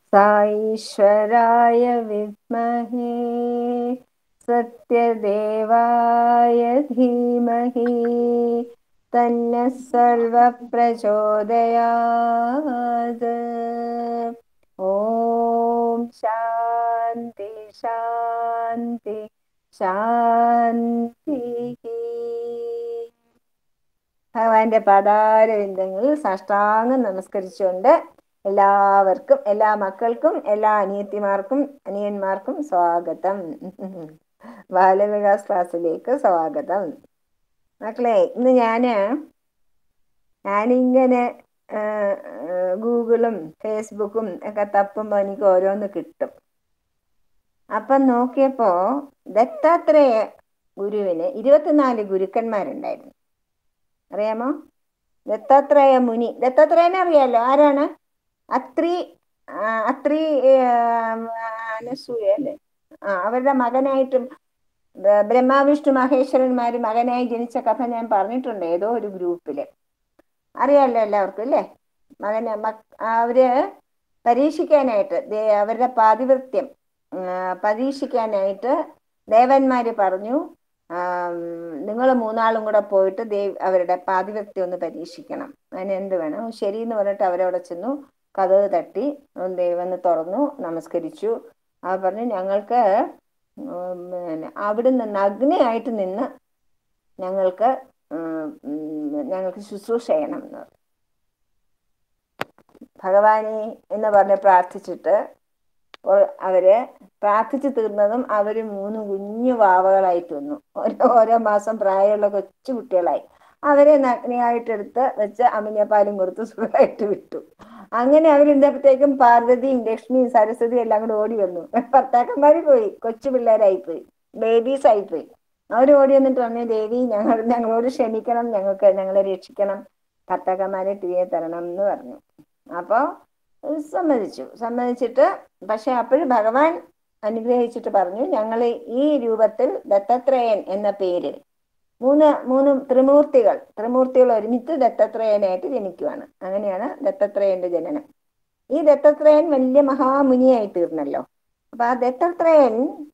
സാईश्वराय विद्महे सत्यदेवाय धीमहि तन्नः सर्वः प्रचोदयात्। ഓം ശാന്തി ശാന്തി ശാന്തി. ഭഗവാന്റെ പാതാരവിന്ദങ്ങളിൽ സാഷ്ടാംഗം നമസ്കരിച്ചുകൊണ്ട് എല്ലാവർക്കും, എല്ലാ മക്കൾക്കും, എല്ലാ അനിയത്തിമാർക്കും അനിയന്മാർക്കും സ്വാഗതം. ബാലവികാസ് ക്ലാസ്സിലേക്ക് സ്വാഗതം. മക്കളെ, ഇന്ന് ഞാനിങ്ങനെ ഗൂഗിളും ഫേസ്ബുക്കും ഒക്കെ തപ്പുമ്പോൾ എനിക്ക് ഓരോന്ന് കിട്ടും. അപ്പം നോക്കിയപ്പോ ദത്താത്രേയ ഗുരുവിന് 24 ഗുരുക്കന്മാരുണ്ടായിരുന്നു. അറിയാമോ? ദത്താത്രേയ മുനി, ദത്താത്രേയനെ അറിയാലോ. ആരാണ്? അത്രി അനസൂയ അല്ലേ? അവരുടെ മകനായിട്ടും ബ്രഹ്മാവിഷ്ണു മഹേശ്വരന്മാര് മകനായി ജനിച്ച കഥ ഞാൻ പറഞ്ഞിട്ടുണ്ട് ഏതോ ഒരു ഗ്രൂപ്പില്. അറിയാലോ എല്ലാവർക്കും അല്ലേ? അവര് പരീക്ഷിക്കാനായിട്ട്, അവരുടെ പാതിവൃത്യം പരീക്ഷിക്കാനായിട്ട് ദേവന്മാര് പറഞ്ഞു, നിങ്ങൾ 3 കൂടെ പോയിട്ട് അവരുടെ പാതിവ്യക്തി ഒന്ന് പരീക്ഷിക്കണം. അതിന് എന്ത് വേണം? ശരി എന്ന് പറഞ്ഞിട്ട് അവരവിടെ ചെന്നു, കതക് തട്ടി, ദൈവന്ന് തുറന്നു, നമസ്കരിച്ചു. പറഞ്ഞു, ഞങ്ങൾക്ക് അവിടുന്ന് നഗ്നയായിട്ട് നിന്ന് ഞങ്ങൾക്ക് ശുശ്രൂഷ ചെയ്യണം എന്ന് പറഞ്ഞു. ഭഗവാനെ എന്ന് പറഞ്ഞ് പ്രാർത്ഥിച്ചിട്ട് അവര് പ്രാർത്ഥിച്ചു തീർന്നതും അവര് 3 കുഞ്ഞു വാവകളായി തീർന്നു. ഓരോ മാസം പ്രായമുള്ള കൊച്ചു കുട്ടികളായി. അവരെ നഗ്നയായിട്ടെടുത്ത് വെച്ച് അമിഞ്ഞപ്പാലും കൊടുത്ത് സുഖമായിട്ട് വിട്ടു. അങ്ങനെ അവരെന്തപ്പോഴത്തേക്കും പാർവതിയും ലക്ഷ്മിയും സരസ്വതിയും എല്ലാം കൂടെ ഓടി വന്നു. ഭർത്താക്കന്മാര് പോയി, കൊച്ചു പിള്ളേരായി പോയി, ബേബീസ് ആയിപ്പോയി. അവർ ഓടി വന്നിട്ട് പറഞ്ഞു, ദേവി ഞങ്ങളോട് ക്ഷമിക്കണം, ഞങ്ങളെ രക്ഷിക്കണം, ഭർത്താക്കന്മാരെ തിരികെ തരണം എന്ന് പറഞ്ഞു. അപ്പൊ സമ്മതിച്ചിട്ട് പക്ഷെ അപ്പോഴും ഭഗവാൻ അനുഗ്രഹിച്ചിട്ട് പറഞ്ഞു, ഞങ്ങൾ ഈ രൂപത്തിൽ ദത്താത്രേയൻ എന്ന പേര്, മൂന്ന് ത്രിമൂർത്തികൾ ഒരുമിച്ച് ദത്താത്രേയനായിട്ട് ജനിക്കുവാണ്. അങ്ങനെയാണ് ദത്താത്രേയന്റെ ജനനം. ഈ ദത്താത്രേയൻ വലിയ മഹാമുനിയായി തീർന്നല്ലോ. അപ്പൊ ആ ദത്താത്രേയൻ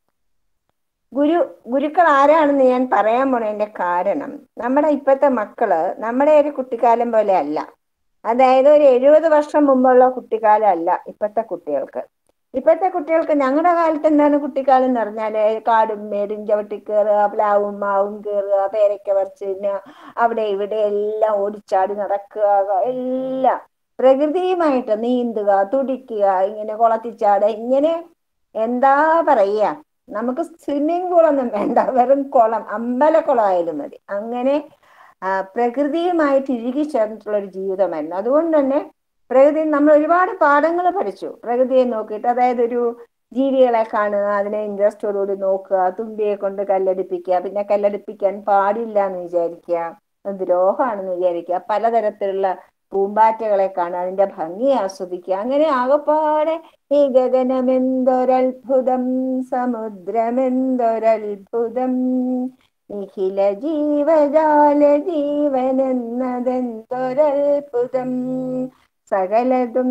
ഗുരുക്കൾ ആരാണെന്ന് ഞാൻ പറയാൻ പോണതിന്റെ കാരണം, നമ്മുടെ ഇപ്പോഴത്തെ മക്കള് നമ്മുടെ ഒരു കുട്ടിക്കാലം പോലെ അല്ല. അതായത് ഒരു 70 വർഷം മുമ്പുള്ള കുട്ടിക്കാലം അല്ല ഇപ്പോഴത്തെ കുട്ടികൾക്ക്. ഇപ്പോഴത്തെ കുട്ടികൾക്ക് ഞങ്ങളുടെ കാലത്ത് എന്താണ് കുട്ടിക്കാലം എന്ന് പറഞ്ഞാല്, കാടും മേടും ചവിട്ടി കയറുക, പ്ലാവും മാവും കയറുക, പേരയ്ക്ക പറിച്ച് തിന്നുക, അവിടെ ഇവിടെ എല്ലാം ഓടിച്ചാടി നടക്കുക, എല്ലാം പ്രകൃതിയുമായിട്ട് നീന്തുക, തുടിക്കുക, ഇങ്ങനെ കുളത്തിച്ചാടുക, ഇങ്ങനെ എന്താ പറയുക, നമുക്ക് സ്വിമ്മിംഗ് പൂളൊന്നും വേണ്ട, വെറും കുളം, അമ്പലക്കുളം ആയാലും മതി. അങ്ങനെ പ്രകൃതിയുമായിട്ട് ഇഴുകി ചേർന്നിട്ടുള്ള ഒരു ജീവിതമായിരുന്നു. അതുകൊണ്ട് തന്നെ പ്രകൃതി നമ്മൾ ഒരുപാട് പാഠങ്ങൾ പഠിച്ചു പ്രകൃതിയെ നോക്കിയിട്ട്. അതായത് ഒരു ജീവികളെ കാണുക, അതിനെ ഇൻട്രസ്റ്റോടുകൂടി നോക്കുക, തുമ്പിയെ കൊണ്ട് കല്ലടിപ്പിക്കുക, പിന്നെ കല്ലടിപ്പിക്കാൻ പാടില്ല എന്ന് വിചാരിക്കുക, ദ്രോഹമാണെന്ന് വിചാരിക്കുക, പലതരത്തിലുള്ള പൂമ്പാറ്റകളെ കാണുക, അതിന്റെ ഭംഗി ആസ്വദിക്കുക. അങ്ങനെ ആകപ്പാടെ ഈ ഗഗനമെന്തൊരത്ഭുതം, സമുദ്രമെന്തൊരത്ഭുതം, നിഖില ജീവജാല ജീവനെന്നതെന്തൊരത്ഭുതം, സകലതും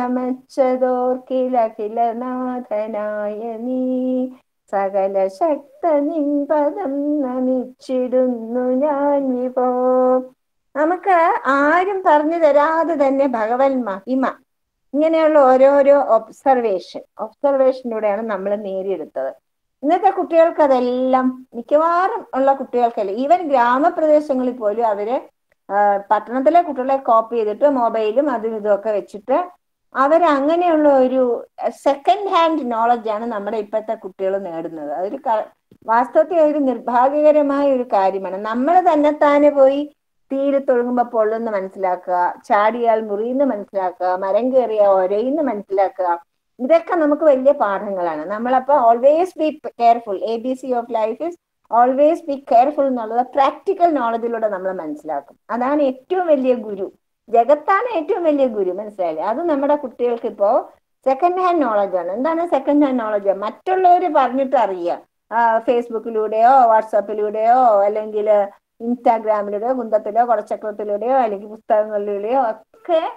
ചമച്ചതോർക്കിലഖിലനാഥനായ നീ, സകല ശക്ത നിൻപദം നമിച്ചിടുന്നു ഞാൻ വിഭോ. നമുക്ക് ആരും പറഞ്ഞു തരാതെ തന്നെ ഭഗവൻ മഹിമ, ഇങ്ങനെയുള്ള ഓരോരോ ഒബ്സർവേഷനിലൂടെയാണ് നമ്മൾ നേടിയെടുത്തത്. ഇന്നത്തെ കുട്ടികൾക്ക് അതെല്ലാം, മിക്കവാറും ഉള്ള കുട്ടികൾക്കല്ല, ഈവൻ ഗ്രാമപ്രദേശങ്ങളിൽ പോലും അവര് പട്ടണത്തിലെ കുട്ടികളെ കോപ്പി ചെയ്തിട്ട് മൊബൈലും അതും ഇതുമൊക്കെ വെച്ചിട്ട് അവരങ്ങനെയുള്ള ഒരു സെക്കൻഡ് ഹാൻഡ് നോളജാണ് നമ്മുടെ ഇപ്പോഴത്തെ കുട്ടികൾ നേടുന്നത്. അതൊരു വാസ്തവത്തിൽ ഒരു നിർഭാഗ്യകരമായ ഒരു കാര്യമാണ്. നമ്മൾ തന്നെത്താനെ പോയി തീരെ തൊഴുകുമ്പോ പൊള്ളുന്ന് മനസ്സിലാക്കുക, ചാടിയാൽ മുറിയുന്ന് മനസ്സിലാക്കുക, മരം കയറിയ ഒരയിന്ന് മനസ്സിലാക്കുക, ഇതൊക്കെ നമുക്ക് വലിയ പാഠങ്ങളാണ്. നമ്മളപ്പോ always be careful, ABC of life is always be careful എന്നുള്ളത് പ്രാക്ടിക്കൽ നോളജിലൂടെ നമ്മൾ മനസ്സിലാക്കും. അതാണ് ഏറ്റവും വലിയ ഗുരു, ജഗത്താണ് ഏറ്റവും വലിയ ഗുരു, മനസ്സിലായില്ലേ? അത് നമ്മുടെ കുട്ടികൾക്ക് ഇപ്പോ സെക്കൻഡ് ഹാൻഡ് നോളജാണ്. എന്താണ് സെക്കൻഡ് ഹാൻഡ് നോളജ്? മറ്റുള്ളവർ പറഞ്ഞിട്ട് അറിയുക, ഫേസ്ബുക്കിലൂടെയോ വാട്സാപ്പിലൂടെയോ അല്ലെങ്കിൽ ഇൻസ്റ്റാഗ്രാമിലൂടെയോ കുന്തത്തിലോ കുടച്ചക്രത്തിലൂടെയോ അല്ലെങ്കിൽ പുസ്തകങ്ങളിലൂടെയോ ഒക്കെ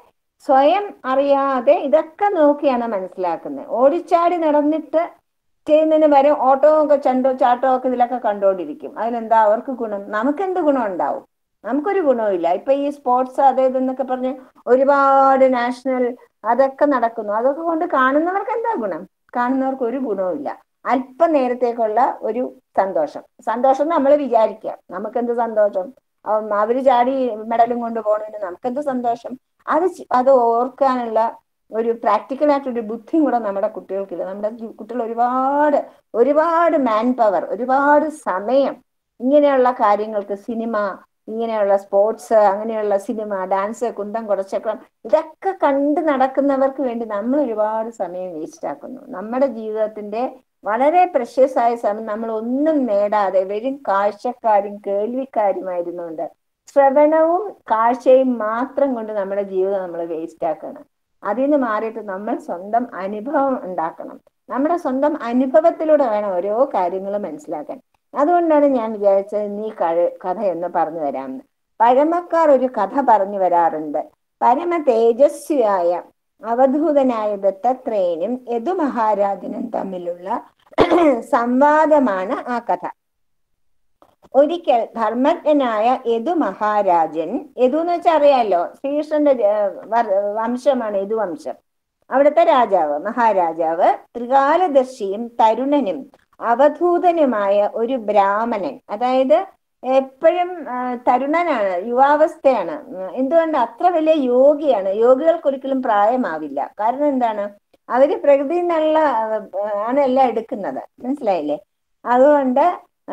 സ്വയം അറിയാതെ ഇതൊക്കെ നോക്കിയാണ് മനസ്സിലാക്കുന്നത്. ഓടിച്ചാടി നടന്നിട്ട് ചെയ്യുന്നതിന് പകരം ഓട്ടവും ഒക്കെ ചാട്ടവും ഒക്കെ ഇതിലൊക്കെ കണ്ടുകൊണ്ടിരിക്കും. അതിനെന്താ അവർക്ക് ഗുണം? നമുക്കെന്ത് ഗുണം ഉണ്ടാവും? നമുക്കൊരു ഗുണവുമില്ല. ഇപ്പൊ ഈ സ്പോർട്സ് അത് ഇതെന്നൊക്കെ പറഞ്ഞ് ഒരുപാട് നാഷണൽ അതൊക്കെ നടക്കുന്നു. അതൊക്കെ കൊണ്ട് കാണുന്നവർക്ക് എന്താ ഗുണം? കാണുന്നവർക്ക് ഒരു ഗുണവുമില്ല. അല്പ നേരത്തേക്കുള്ള ഒരു സന്തോഷം നമ്മൾ വിചാരിക്കുക. നമുക്കെന്ത് സന്തോഷം? അവര് ചാടി മെഡലും കൊണ്ട് പോകണതിന് നമുക്കെന്ത് സന്തോഷം? അത് ഓർക്കാനുള്ള ഒരു പ്രാക്ടിക്കൽ ആയിട്ടൊരു ബുദ്ധിയും കൂടെ നമ്മുടെ കുട്ടികൾക്കില്ല. നമ്മുടെ കുട്ടികൾ ഒരുപാട് ഒരുപാട് മാൻ പവർ, ഒരുപാട് സമയം ഇങ്ങനെയുള്ള കാര്യങ്ങൾക്ക്, സിനിമ, ഇങ്ങനെയുള്ള സ്പോർട്സ്, അങ്ങനെയുള്ള സിനിമ, ഡാൻസ്, കുന്തം കുടച്ചക്രം, ഇതൊക്കെ കണ്ട് നടക്കുന്നവർക്ക് വേണ്ടി നമ്മൾ ഒരുപാട് സമയം വേസ്റ്റ് ആക്കുന്നു. നമ്മുടെ ജീവിതത്തിന്റെ വളരെ പ്രഷ്യസ് ആയ സമയം നമ്മൾ ഒന്നും നേടാതെ വെറും കാഴ്ചക്കാരും കേൾവിക്കാരുമായിരുന്നുകൊണ്ട്, ശ്രവണവും കാഴ്ചയും മാത്രം കൊണ്ട് നമ്മുടെ ജീവിതം നമ്മൾ വേസ്റ്റ് ആക്കണം. അതിൽ നിന്ന് മാറിയിട്ട് നമ്മൾ സ്വന്തം അനുഭവം ഉണ്ടാക്കണം. നമ്മുടെ സ്വന്തം അനുഭവത്തിലൂടെ വേണം ഓരോ കാര്യങ്ങളും മനസ്സിലാക്കാൻ. അതുകൊണ്ടാണ് ഞാൻ വിചാരിച്ചത് നീ കഥ എന്ന് പറഞ്ഞു തരാമെന്ന്. പഴമക്കാർ ഒരു കഥ പറഞ്ഞു വരാറുണ്ട്. പരമ തേജസ്വിയായ അവധൂതനായ ദത്താത്രേയനും യദുമഹാരാജനും തമ്മിലുള്ള സംവാദമാണ് ആ കഥ. ഒരിക്കൽ ധർമ്മജ്ഞനായ യദു മഹാരാജൻ, യദു എന്ന് വെച്ചാൽ അറിയാലോ, ശ്രീകൃഷ്ണന്റെ വംശമാണ് യദുവംശം. അവിടുത്തെ രാജാവ്, മഹാരാജാവ്, ത്രികാലദർശിയും തരുണനും അവധൂതനുമായ ഒരു ബ്രാഹ്മണൻ, അതായത് എപ്പോഴും തരുണനാണ്, യുവാവസ്ഥയാണ്. എന്തുകൊണ്ട്? അത്ര വലിയ യോഗിയാണ്. യോഗികൾക്കൊരിക്കലും പ്രായമാവില്ല. കാരണം എന്താണ്? അവര് പ്രകൃതി നിന്നുള്ള ആണ് എല്ലാം എടുക്കുന്നത്, മനസ്സിലായില്ലേ? അതുകൊണ്ട്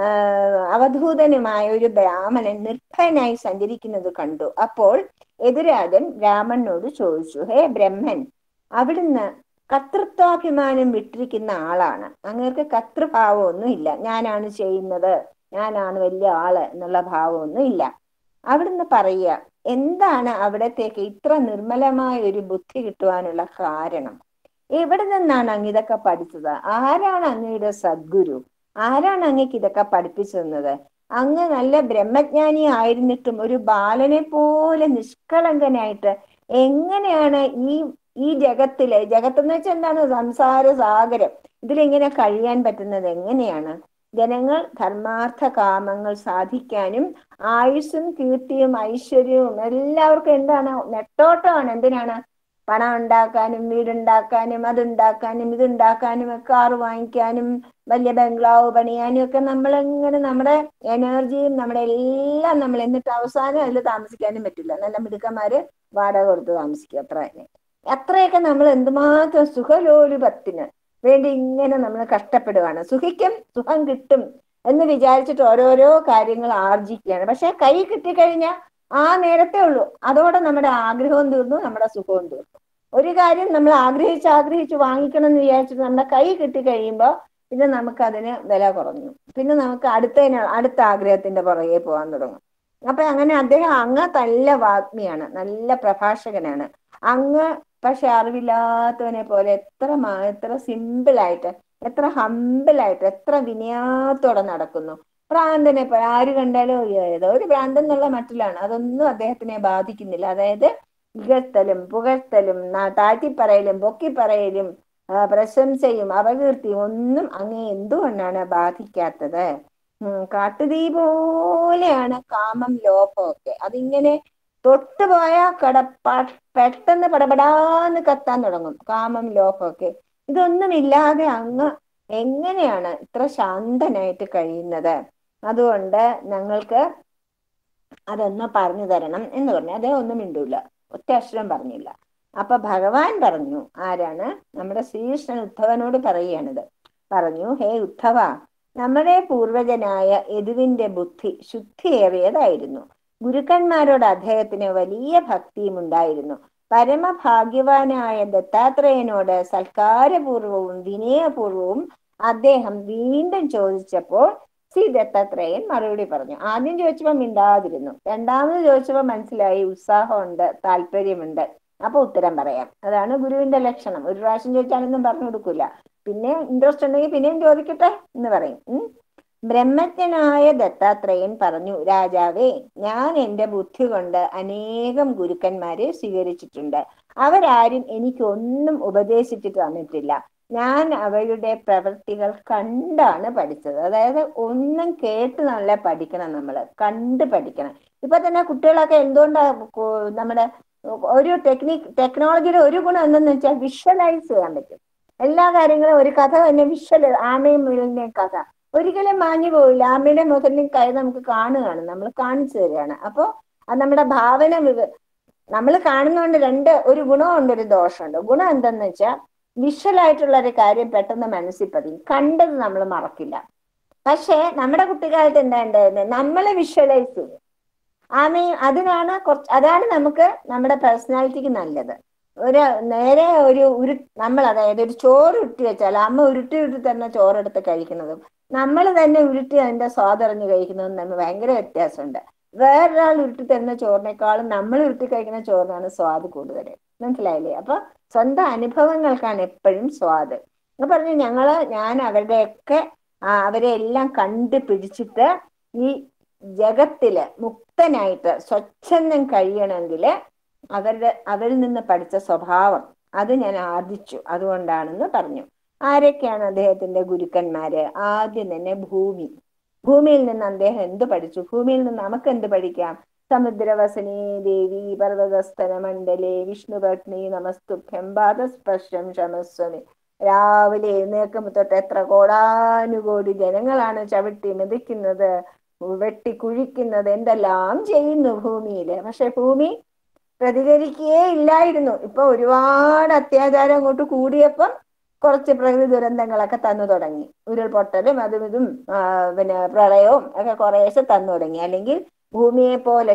അവധൂതനുമായ ഒരു ബ്രാഹ്മണൻ നിർഭയനായി സഞ്ചരിക്കുന്നത് കണ്ടു. അപ്പോൾ യദുരാജൻ ബ്രാഹ്മണനോട് ചോദിച്ചു, ഹേ ബ്രഹ്മൻ, അവിടുന്ന് കർത്തൃത്വാഭിമാനം വിട്ടിരിക്കുന്ന ആളാണ്. അങ്ങേർക്ക് കർത്തൃഭാവമൊന്നും ഇല്ല. ഞാനാണ് ചെയ്യുന്നത്, ഞാനാണ് വലിയ ആള് എന്നുള്ള ഭാവമൊന്നും ഇല്ല. അവിടുന്ന് പറയുക, എന്താണ് അവിടത്തേക്ക് ഇത്ര നിർമ്മലമായ ഒരു ബുദ്ധി കിട്ടുവാനുള്ള കാരണം? എവിടെ നിന്നാണ് അങ്ങ് ഇതൊക്കെ പഠിച്ചത്? ആരാണ് അങ്ങയുടെ സദ്ഗുരു? ആരാണ് അങ്ങക്ക് ഇതൊക്കെ പഠിപ്പിച്ചു തന്നത്? അങ്ങ് നല്ല ബ്രഹ്മജ്ഞാനി ആയിരുന്നിട്ടും ഒരു ബാലനെ പോലെ നിഷ്കളങ്കനായിട്ട് എങ്ങനെയാണ് ഈ ജഗത്തെന്ന് വെച്ചാൽ എന്താണ്? സംസാര സാഗരം. ഇതിലിങ്ങനെ കഴിയാൻ പറ്റുന്നത് എങ്ങനെയാണ്? ജനങ്ങൾ ധർമാർത്ഥ കാമങ്ങൾ സാധിക്കാനും ആയുസ്സും കീർത്തിയും ഐശ്വര്യവും എല്ലാവർക്കും എന്താണ്? നെട്ടോട്ടമാണ്. എന്തിനാണ്? പണം ഉണ്ടാക്കാനും, വീടുണ്ടാക്കാനും, അതുണ്ടാക്കാനും, ഇതുണ്ടാക്കാനും, കാറ് വാങ്ങിക്കാനും, വലിയ ബംഗ്ലാവ് പണിയാനും ഒക്കെ നമ്മളെങ്ങനെ നമ്മുടെ എനർജിയും നമ്മുടെ എല്ലാം നമ്മൾ, എന്നിട്ട് അവസാനം അതിൽ താമസിക്കാനും പറ്റില്ല. നല്ല മിടുക്കന്മാര് വാടക കൊടുത്ത് താമസിക്കും. അത്രയൊക്കെ നമ്മൾ എന്തുമാത്രം സുഖലോലുപത്തിന് വേണ്ടി ഇങ്ങനെ നമ്മൾ കഷ്ടപ്പെടുകയാണ്. സുഖം കിട്ടും എന്ന് വിചാരിച്ചിട്ട് ഓരോരോ കാര്യങ്ങൾ ആർജിക്കുകയാണ്. പക്ഷെ കൈ കിട്ടിക്കഴിഞ്ഞാൽ ആ നേരത്തെ ഉള്ളൂ. അതോടെ നമ്മുടെ ആഗ്രഹവും തീർന്നു, നമ്മുടെ സുഖവും തീർന്നു. ഒരു കാര്യം നമ്മൾ ആഗ്രഹിച്ച് വാങ്ങിക്കണം എന്ന് വിചാരിച്ചിട്ട് നമ്മുടെ കൈ കിട്ടിക്കഴിയുമ്പോൾ പിന്നെ നമുക്ക് അതിന് വില കുറഞ്ഞു. പിന്നെ നമുക്ക് അടുത്ത ആഗ്രഹത്തിന്റെ പുറകെ പോകാൻ തുടങ്ങും. അപ്പൊ അങ്ങനെ അദ്ദേഹം അങ്ങ് നല്ല വാഗ്മിയാണ്, നല്ല പ്രഭാഷകനാണ്. അങ്ങ് പക്ഷെ അറിവില്ലാത്തവനെ പോലെ എത്ര സിമ്പിളായിട്ട്, എത്ര ഹമ്പിളായിട്ട്, എത്ര വിനയത്തോടെ നടക്കുന്നു. ഭ്രാന്തനെ പോലെ ആര് കണ്ടാലും ഏതോ ഒരു ഭ്രാന്തൻ എന്നുള്ള മട്ടിലാണ്. അതൊന്നും അദ്ദേഹത്തിനെ ബാധിക്കുന്നില്ല. അതായത് ഇകഴ്ത്തലും പുകഴ്ത്തലും താഴ്ത്തിപ്പറയലും പൊക്കിപ്പറയലും പ്രശംസയും അപകീർത്തിയും ഒന്നും അങ്ങേ എന്തുകൊണ്ടാണ് ബാധിക്കാത്തത്? കാട്ടുതീ പോലെയാണ് കാമം ലോഭമൊക്കെ. അതിങ്ങനെ തൊട്ടുപോയാൽ പെട്ടെന്ന് പടപടാന്ന് കത്താൻ തുടങ്ങും കാമം ലോഭമൊക്കെ. ഇതൊന്നുമില്ലാതെ അങ്ങ് എങ്ങനെയാണ് ഇത്ര ശാന്തനായിട്ട് കഴിയുന്നത്? അതുകൊണ്ട് ഞങ്ങൾക്ക് അതൊന്ന് പറഞ്ഞു തരണം എന്ന് പറഞ്ഞു. അദ്ദേഹം ഒന്നും മിണ്ടൂല, ഒറ്റ അക്ഷരം പറഞ്ഞില്ല. അപ്പൊ ഭഗവാൻ പറഞ്ഞു, ആരാണ്? നമ്മുടെ ശ്രീകൃഷ്ണൻ ഉദ്ധവനോട് പറയുകയാണിത്. പറഞ്ഞു, ഹേ ഉദ്ധവ, നമ്മുടെ പൂർവജനായ യദുവിന്റെ ബുദ്ധി ശുദ്ധിയേറിയതായിരുന്നു. ഗുരുക്കന്മാരോട് അദ്ദേഹത്തിന് വലിയ ഭക്തിയും ഉണ്ടായിരുന്നു. പരമഭാഗ്യവാനായ ദത്താത്രേയനോട് സൽക്കാരപൂർവവും വിനയപൂർവവും അദ്ദേഹം വീണ്ടും ചോദിച്ചപ്പോൾ ശ്രീ ദത്താത്രേയൻ മറുപടി പറഞ്ഞു. ആദ്യം ചോദിച്ചപ്പോൾ മിണ്ടാതിരുന്നു. രണ്ടാമത് ചോദിച്ചപ്പോൾ മനസ്സിലായി ഉത്സാഹമുണ്ട്, താല്പര്യമുണ്ട്. അപ്പൊ ഉത്തരം പറയാം. അതാണ് ഗുരുവിന്റെ ലക്ഷണം. ഒരു പ്രാവശ്യം ചോദിച്ചാലൊന്നും പറഞ്ഞു കൊടുക്കൂല. പിന്നെ ഇൻട്രസ്റ്റ് ഉണ്ടെങ്കിൽ പിന്നെയും ചോദിക്കട്ടെ എന്ന് പറയും. ബ്രഹ്മജ്ഞനായ ദത്താത്രേയൻ പറഞ്ഞു, രാജാവേ, ഞാൻ എൻ്റെ ബുദ്ധി കൊണ്ട് അനേകം ഗുരുക്കന്മാരെ സ്വീകരിച്ചിട്ടുണ്ട്. അവരാരും എനിക്കൊന്നും ഉപദേശിച്ചിട്ട് തന്നിട്ടില്ല. ഞാൻ അവരുടെ പ്രവൃത്തികൾ കണ്ടാണ് പഠിച്ചത്. അതായത് ഒന്നും കേട്ട് നല്ല പഠിക്കണം, നമ്മൾ കണ്ട് പഠിക്കണം. ഇപ്പൊ തന്നെ കുട്ടികളൊക്കെ എന്തുകൊണ്ടാ നമ്മുടെ ഒരു ടെക്നോളജിയുടെ ഒരു ഗുണം എന്തെന്ന് വെച്ചാൽ വിഷ്വലൈസ് ചെയ്യാൻ പറ്റും എല്ലാ കാര്യങ്ങളും. ഒരു കഥ തന്നെ വിഷ്വൽ, ആമയും മുയലിന്റെയും കഥ ഒരിക്കലും മാഞ്ഞു പോവില്ല. ആമയുടെ മുതലിനും കൈ നമുക്ക് കാണുകയാണ്, നമ്മൾ കാണിച്ചു തരികയാണ്. അപ്പോൾ അത് നമ്മുടെ ഭാവന നമ്മൾ കാണുന്നതുകൊണ്ട് ഒരു ഗുണമുണ്ട്, ഒരു ദോഷമുണ്ട്. ഗുണം എന്തെന്ന് വെച്ചാൽ വിഷ്വൽ ആയിട്ടുള്ള ഒരു കാര്യം പെട്ടെന്ന് മനസ്സിൽ പതിയും, കണ്ടത് നമ്മൾ മറക്കില്ല. പക്ഷേ നമ്മുടെ കുട്ടിക്കാലത്ത് എന്താ ഉണ്ടായിരുന്നത്, നമ്മൾ വിഷ്വലൈസ് ചെയ്യും. അതാണ് നമുക്ക് നമ്മുടെ പേഴ്സണാലിറ്റിക്ക് നല്ലത്. നേരെ നമ്മൾ അതായത് ഒരു ചോറ് ഉരുട്ടി വെച്ചാൽ അമ്മ ഉരുട്ടി തന്നെ ചോറെടുത്ത് കഴിക്കുന്നതും നമ്മൾ തന്നെ ഉരുട്ടി അതിന്റെ സ്വാദറിഞ്ഞ് കഴിക്കുന്നതും നമ്മൾ ഭയങ്കര വ്യത്യാസമുണ്ട്. വേറൊരാൾ ഉരുട്ടി തരുന്ന ചോറിനേക്കാളും നമ്മൾ ഉരുട്ടി കഴിക്കുന്ന ചോറിനാണ് സ്വാദ് കൂടുതൽ. മനസ്സിലായില്ലേ? അപ്പൊ സ്വന്തം അനുഭവങ്ങൾക്കാണ് എപ്പോഴും സ്വാദ്. എന്ന് പറഞ്ഞ് ഞാൻ അവരെ എല്ലാം കണ്ടുപിടിച്ചിട്ട് ഈ ജഗത്തില് മുക്തനായിട്ട് സ്വച്ഛന്തം കഴിയണമെങ്കിൽ അവരിൽ നിന്ന് പഠിച്ച സ്വഭാവം അത് ഞാൻ ആർജിച്ചു, അതുകൊണ്ടാണെന്ന് പറഞ്ഞു. ആരൊക്കെയാണ് അദ്ദേഹത്തിന്റെ ഗുരുക്കന്മാര്? ആദ്യം തന്നെ ഭൂമിയിൽ നിന്ന് അദ്ദേഹം എന്ത് പഠിച്ചു? ഭൂമിയിൽ നിന്ന് നമുക്ക് എന്ത് പഠിക്കാം? സമുദ്രവസനേ ദേവി പർവതസ്ഥന മണ്ഡലേ വിഷ്ണുപത്നി നമസ്തുഭ്യം പാദസ്പർശം ക്ഷമസ്വമി. രാവിലെ എഴുന്നേൽക്കുമ്പോൾ തൊട്ട് എത്ര കോടാനുകോടി ജനങ്ങളാണ് ചവിട്ടി മെതിക്കുന്നത്, വെട്ടി കുഴിക്കുന്നത്, എന്തെല്ലാം ചെയ്യുന്നു ഭൂമിയില്. പക്ഷെ ഭൂമി പ്രതികരിക്കുകയേ ഇല്ലായിരുന്നു. ഇപ്പൊ ഒരുപാട് അത്യാചാരം അങ്ങോട്ട് കൂടിയപ്പം കുറച്ച് പ്രകൃതി ദുരന്തങ്ങളൊക്കെ തന്നു തുടങ്ങി. ഉരുൾപൊട്ടലും അതും ഇതും പിന്നെ പ്രളയവും ഒക്കെ കുറേശ്ശെ തന്നു തുടങ്ങി. അല്ലെങ്കിൽ ഭൂമിയെ പോലെ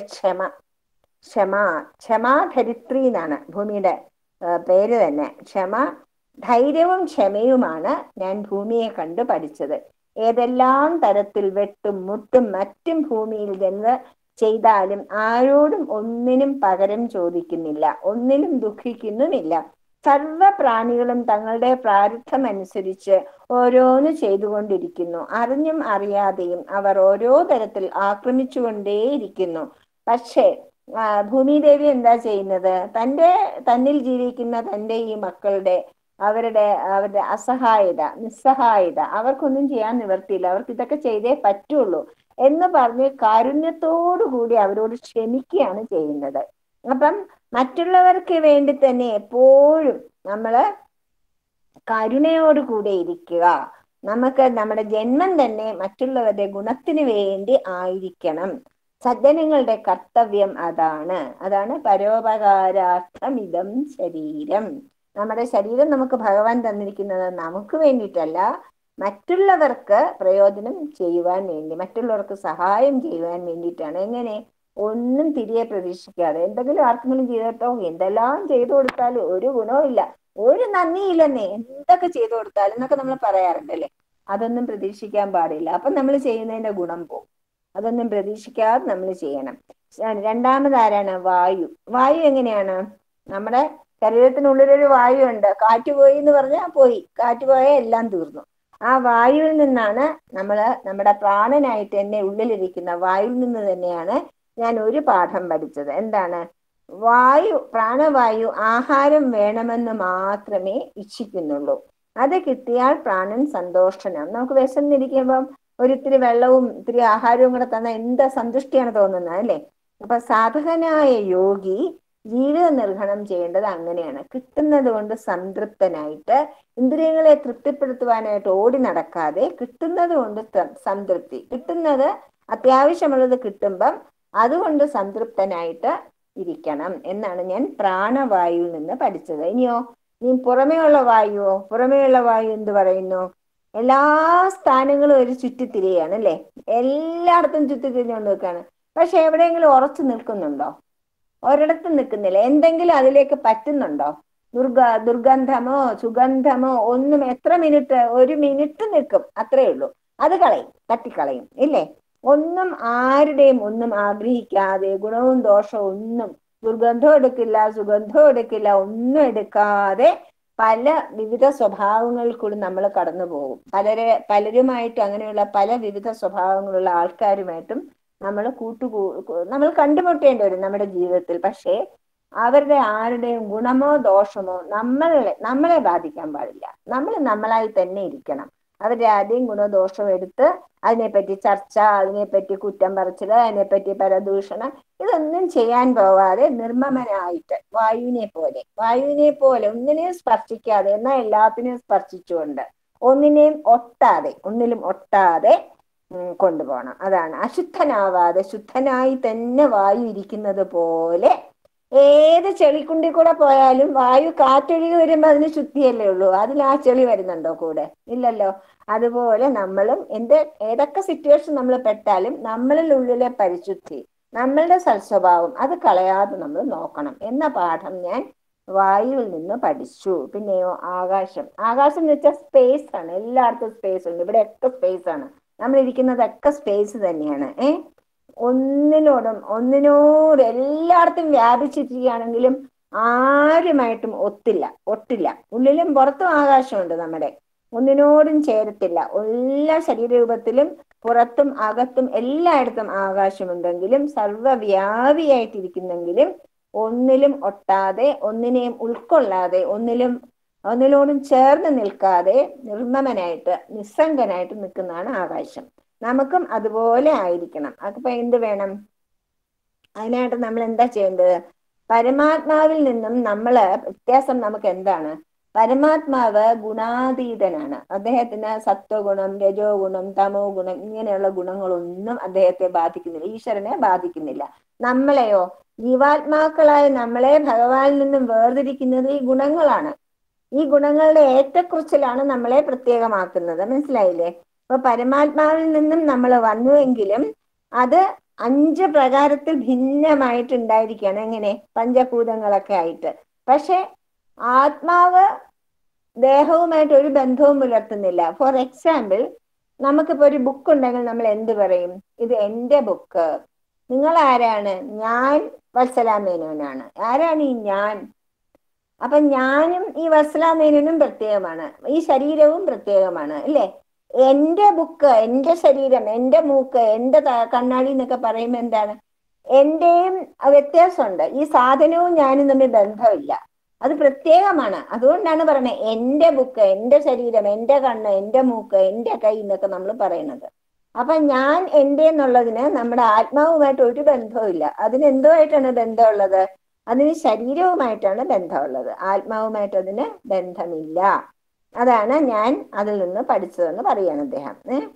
ക്ഷമാധരിത്രി എന്നാണ് ഭൂമിയുടെ പേര് തന്നെ. ധൈര്യവും ക്ഷമയുമാണ് ഞാൻ ഭൂമിയെ കണ്ടു പഠിച്ചത്. ഏതെല്ലാം തരത്തിൽ വെട്ടും മുട്ടും മറ്റും ഭൂമിയിൽ ചെയ്താലും ആരോടും ഒന്നിനും പകരം ചോദിക്കുന്നില്ല, ഒന്നിനും ദുഃഖിക്കുന്നുമില്ല. സർവ പ്രാണികളും തങ്ങളുടെ പ്രാരബ്ധമനുസരിച്ച് ഓരോന്ന് ചെയ്തുകൊണ്ടിരിക്കുന്നു. അറിഞ്ഞും അറിയാതെയും അവർ ഓരോ തരത്തിൽ ആക്രമിച്ചുകൊണ്ടേയിരിക്കുന്നു. പക്ഷേ ഭൂമിദേവി എന്താ ചെയ്യുന്നത്? തന്നിൽ ജീവിക്കുന്ന തൻ്റെ ഈ മക്കളുടെ അവരുടെ നിസ്സഹായത അവർക്കൊന്നും ചെയ്യാൻ നിവർത്തിയില്ല, അവർക്ക് ഇതൊക്കെ ചെയ്തേ പറ്റുള്ളൂ എന്ന് പറഞ്ഞ് കാരുണ്യത്തോടു കൂടി അവരോട് ക്ഷമിക്കുകയാണ് ചെയ്യുന്നത്. അപ്പം മറ്റുള്ളവർക്ക് വേണ്ടി തന്നെ എപ്പോഴും നമ്മള് കരുണയോട് കൂടെ ഇരിക്കുക. നമുക്ക് നമ്മുടെ ജന്മം തന്നെ മറ്റുള്ളവരുടെ ഗുണത്തിന് വേണ്ടി ആയിരിക്കണം. സജ്ജനങ്ങളുടെ കർത്തവ്യം അതാണ് പരോപകാരാർത്ഥം ഇതം ശരീരം. നമ്മുടെ ശരീരം നമുക്ക് ഭഗവാൻ തന്നിരിക്കുന്നത് നമുക്ക് വേണ്ടിയിട്ടല്ല, മറ്റുള്ളവർക്ക് പ്രയോജനം ചെയ്യുവാൻ വേണ്ടി, മറ്റുള്ളവർക്ക് സഹായം ചെയ്യുവാൻ വേണ്ടിയിട്ടാണ്. എങ്ങനെ? ഒന്നും തിരികെ പ്രതീക്ഷിക്കാതെ. എന്തെങ്കിലും ആർക്കെങ്കിലും ചെയ്തിട്ടോ എന്തെല്ലാം ചെയ്തു കൊടുത്താലും ഒരു ഗുണവും ഇല്ല, ഒരു നന്ദിയില്ലെന്നേ, എന്തൊക്കെ ചെയ്തു കൊടുത്താലും എന്നൊക്കെ നമ്മൾ പറയാറുണ്ടല്ലേ. അതൊന്നും പ്രതീക്ഷിക്കാൻ പാടില്ല. അപ്പം നമ്മൾ ചെയ്യുന്നതിന്റെ ഗുണം പോകും. അതൊന്നും പ്രതീക്ഷിക്കാതെ നമ്മൾ ചെയ്യണം. രണ്ടാമത് ആരാണ്? വായു എങ്ങനെയാണ്? നമ്മുടെ ശരീരത്തിനുള്ളിലൊരു വായു ഉണ്ട്. കാറ്റ് പോയി എന്ന് പറഞ്ഞാൽ പോയി, കാറ്റ് പോയാൽ എല്ലാം തീർന്നു. ആ വായുവിൽ നിന്നാണ് നമ്മുടെ പ്രാണനായിട്ട് തന്നെ ഉള്ളിലിരിക്കുന്ന വായുവിൽ നിന്ന് തന്നെയാണ് ഞാൻ ഒരു പാഠം പഠിച്ചത്. എന്താണ്? പ്രാണവായു ആഹാരം വേണമെന്ന് മാത്രമേ ഇച്ഛിക്കുന്നുള്ളൂ. അത് കിട്ടിയാൽ പ്രാണൻ സന്തോഷനാണ്. നമുക്ക് വിശന്നിരിക്കുമ്പം ഒരിത്തിരി വെള്ളവും ഇത്തിരി ആഹാരവും കൂടെ തന്നാൽ എന്താ സന്തുഷ്ടിയാണ് തോന്നുന്നത് അല്ലേ? അപ്പൊ സാധകനായ യോഗി ജീവിത നിർവഹണം ചെയ്യേണ്ടത് അങ്ങനെയാണ്. കിട്ടുന്നത് കൊണ്ട് സംതൃപ്തനായിട്ട്, ഇന്ദ്രിയങ്ങളെ തൃപ്തിപ്പെടുത്തുവാനായിട്ട് ഓടി നടക്കാതെ, കിട്ടുന്നത് കൊണ്ട് സംതൃപ്തി, കിട്ടുന്നത് അത്യാവശ്യമുള്ളത് കിട്ടുമ്പം അതുകൊണ്ട് സംതൃപ്തനായിട്ട് ഇരിക്കണം എന്നാണ് ഞാൻ പ്രാണവായുവിൽ നിന്ന് പഠിച്ചത്. ഇനിയോ പുറമേയുള്ള വായു എന്ത് പറയുന്നു? എല്ലാ സ്ഥാനങ്ങളും ഒരു ചുറ്റിത്തിരിയാണ് അല്ലേ? എല്ലായിടത്തും ചുറ്റിത്തിരിഞ്ഞുകൊണ്ട് നിൽക്കുകയാണ്. പക്ഷെ എവിടെയെങ്കിലും ഉറച്ചു നിൽക്കുന്നുണ്ടോ? ഒരിടത്തും നിൽക്കുന്നില്ല. എന്തെങ്കിലും അതിലേക്ക് പറ്റുന്നുണ്ടോ? ദുർഗന്ധമോ സുഗന്ധമോ ഒന്നും. എത്ര മിനിറ്റ്? ഒരു മിനിറ്റ് നിൽക്കും, അത്രേ ഉള്ളൂ. അത് തട്ടിക്കളയും ഇല്ലേ? ഒന്നും ആരുടെയും ഒന്നും ആഗ്രഹിക്കാതെ, ഗുണവും ദോഷവും ഒന്നും, ദുർഗന്ധവും എടുക്കില്ല, സുഗന്ധവും എടുക്കില്ല, ഒന്നും എടുക്കാതെ പല വിവിധ സ്വഭാവങ്ങളിൽ കൂടി നമ്മൾ കടന്നു പോകും. പലരുമായിട്ടും അങ്ങനെയുള്ള പല വിവിധ സ്വഭാവങ്ങളുള്ള ആൾക്കാരുമായിട്ടും നമ്മൾ നമ്മൾ കണ്ടുമുട്ടേണ്ടി വരും നമ്മുടെ ജീവിതത്തിൽ. പക്ഷേ അവരുടെ ആരുടെയും ഗുണമോ ദോഷമോ നമ്മളെ ബാധിക്കാൻ പാടില്ല. നമ്മൾ നമ്മളായി തന്നെ ഇരിക്കണം. അവരുടെ ആദ്യം ഗുണദോഷം എടുത്ത് അതിനെപ്പറ്റി ചർച്ച, അതിനെപ്പറ്റി കുറ്റം പറച്ചില്, അതിനെപ്പറ്റി പരദൂഷണം, ഇതൊന്നും ചെയ്യാൻ പോവാതെ നിർമ്മമനായിട്ട് വായുവിനെ പോലെ ഒന്നിനെയും സ്പർശിക്കാതെ, എന്നാൽ എല്ലാത്തിനെയും സ്പർശിച്ചുകൊണ്ട് ഒന്നിലും ഒട്ടാതെ കൊണ്ടുപോകണം. അതാണ് അശുദ്ധനാവാതെ ശുദ്ധനായി തന്നെ വായു ഇരിക്കുന്നത് പോലെ. ഏത് ചെളിക്കുണ്ടി കൂടെ പോയാലും വായു കാറ്റൊഴുകി വരുമ്പോ അതിന് ശുദ്ധിയല്ലേ ഉള്ളൂ. അതിൽ ആ ചെളി വരുന്നുണ്ടോ കൂടെ? ഇല്ലല്ലോ. അതുപോലെ നമ്മളും ഏതൊക്കെ സിറ്റുവേഷൻ നമ്മൾ പെട്ടാലും നമ്മളിൽ ഉള്ളിലെ പരിശുദ്ധി, നമ്മളുടെ സൽസ്വഭാവം അത് കളയാതെ നമ്മൾ നോക്കണം എന്ന പാഠം ഞാൻ വായുവിൽ നിന്ന് പഠിച്ചു. പിന്നെയോ ആകാശം എന്ന് വെച്ചാൽ സ്പേസ് ആണ്. എല്ലായിടത്തും സ്പേസ് ഉണ്ട്. ഇവിടെയൊക്കെ സ്പേസ് ആണ്. നമ്മൾ ഇരിക്കുന്നതൊക്കെ സ്പേസ് തന്നെയാണ്. ഒന്നിനോട് എല്ലായിടത്തും വ്യാപിച്ചിരിക്കുകയാണെങ്കിലും ആരുമായിട്ടും ഒട്ടില്ല. ഉള്ളിലും പുറത്തും ആകാശമുണ്ട്. നമ്മുടെ ഒന്നിനോടും ചേരത്തില്ല. എല്ലാ ശരീരരൂപത്തിലും പുറത്തും അകത്തും എല്ലായിടത്തും ആകാശമുണ്ടെങ്കിലും സർവ്വവ്യാപിയായിട്ടിരിക്കുന്നെങ്കിലും ഒന്നിലും ഒട്ടാതെ, ഒന്നിനെയും ഉൾക്കൊള്ളാതെ, ഒന്നിനോടും ചേർന്ന് നിൽക്കാതെ നിർമ്മമനായിട്ട് നിസ്സംഗനായിട്ട് നിൽക്കുന്നതാണ് ആകാശം. നമുക്കും അതുപോലെ ആയിരിക്കണം. അപ്പൊ എന്ത് വേണം? അതിനായിട്ട് നമ്മൾ എന്താ ചെയ്യേണ്ടത്? പരമാത്മാവിൽ നിന്നും വ്യത്യാസം നമുക്ക് എന്താണ്? പരമാത്മാവ് ഗുണാതീതനാണ്. അദ്ദേഹത്തിന് സത്വഗുണം, രജോ ഗുണം, തമോ ഗുണം ഇങ്ങനെയുള്ള ഗുണങ്ങളൊന്നും അദ്ദേഹത്തെ ബാധിക്കുന്നില്ല, ഈശ്വരനെ ബാധിക്കുന്നില്ല. നമ്മളെയോ, ജീവാത്മാക്കളായ നമ്മളെ ഭഗവാനിൽ നിന്നും വേർതിരിക്കുന്നത് ഈ ഗുണങ്ങളാണ്. ഈ ഗുണങ്ങളുടെ ഏറ്റക്കുറിച്ചിലാണ് നമ്മളെ പ്രത്യേകമാക്കുന്നത്. മനസ്സിലായില്ലേ? അപ്പൊ പരമാത്മാവിൽ നിന്നും നമ്മൾ വന്നുവെങ്കിലും അത് 5 പ്രകാരത്തിൽ ഭിന്നമായിട്ടുണ്ടായിരിക്കുകയാണ്. എങ്ങനെ? പഞ്ചഭൂതങ്ങളൊക്കെ ആയിട്ട്. പക്ഷെ ആത്മാവ് ദേഹവുമായിട്ട് ഒരു ബന്ധവും പുലർത്തുന്നില്ല. ഫോർ എക്സാമ്പിൾ, നമുക്കിപ്പോ ഒരു ബുക്ക് ഉണ്ടെങ്കിൽ നമ്മൾ എന്ത് പറയും? ഇത് എന്റെ ബുക്ക്. നിങ്ങൾ ആരാണ്? ഞാൻ വത്സലാമേനോനാണ്. ആരാണ് ഈ ഞാൻ? അപ്പൊ ഞാനും ഈ വത്സലാമേനോനും പ്രത്യേകമാണ്. ഈ ശരീരവും പ്രത്യേകമാണ്, അല്ലേ? എന്റെ ബുക്ക്, എന്റെ ശരീരം, എന്റെ മൂക്ക്, എന്റെ കണ്ണാടി എന്നൊക്കെ പറയുമ്പോൾ എന്താണ്? എന്റെയും വ്യത്യാസമുണ്ട്. ഈ സാധനവും ഞാനും തമ്മിൽ ബന്ധമില്ല. അത് പ്രത്യേകമാണ്. അതുകൊണ്ടാണ് പറയുന്നത് എന്റെ ബുക്ക്, എന്റെ ശരീരം, എന്റെ കണ്ണ്, എന്റെ മൂക്ക്, എന്റെ കൈ എന്നൊക്കെ നമ്മൾ പറയുന്നത്. അപ്പൊ ഞാൻ എന്റെ എന്നുള്ളതിന് നമ്മുടെ ആത്മാവുമായിട്ട് ഒരു ബന്ധവും ഇല്ല. അതിന് എന്തുമായിട്ടാണ് ബന്ധമുള്ളത്? അതിന് ശരീരവുമായിട്ടാണ് ബന്ധമുള്ളത്. ആത്മാവുമായിട്ട് അതിന് ബന്ധമില്ല. അതാണ് ഞാൻ അതിൽ നിന്ന് പഠിച്ചതെന്ന് പറയാണ് അദ്ദേഹം.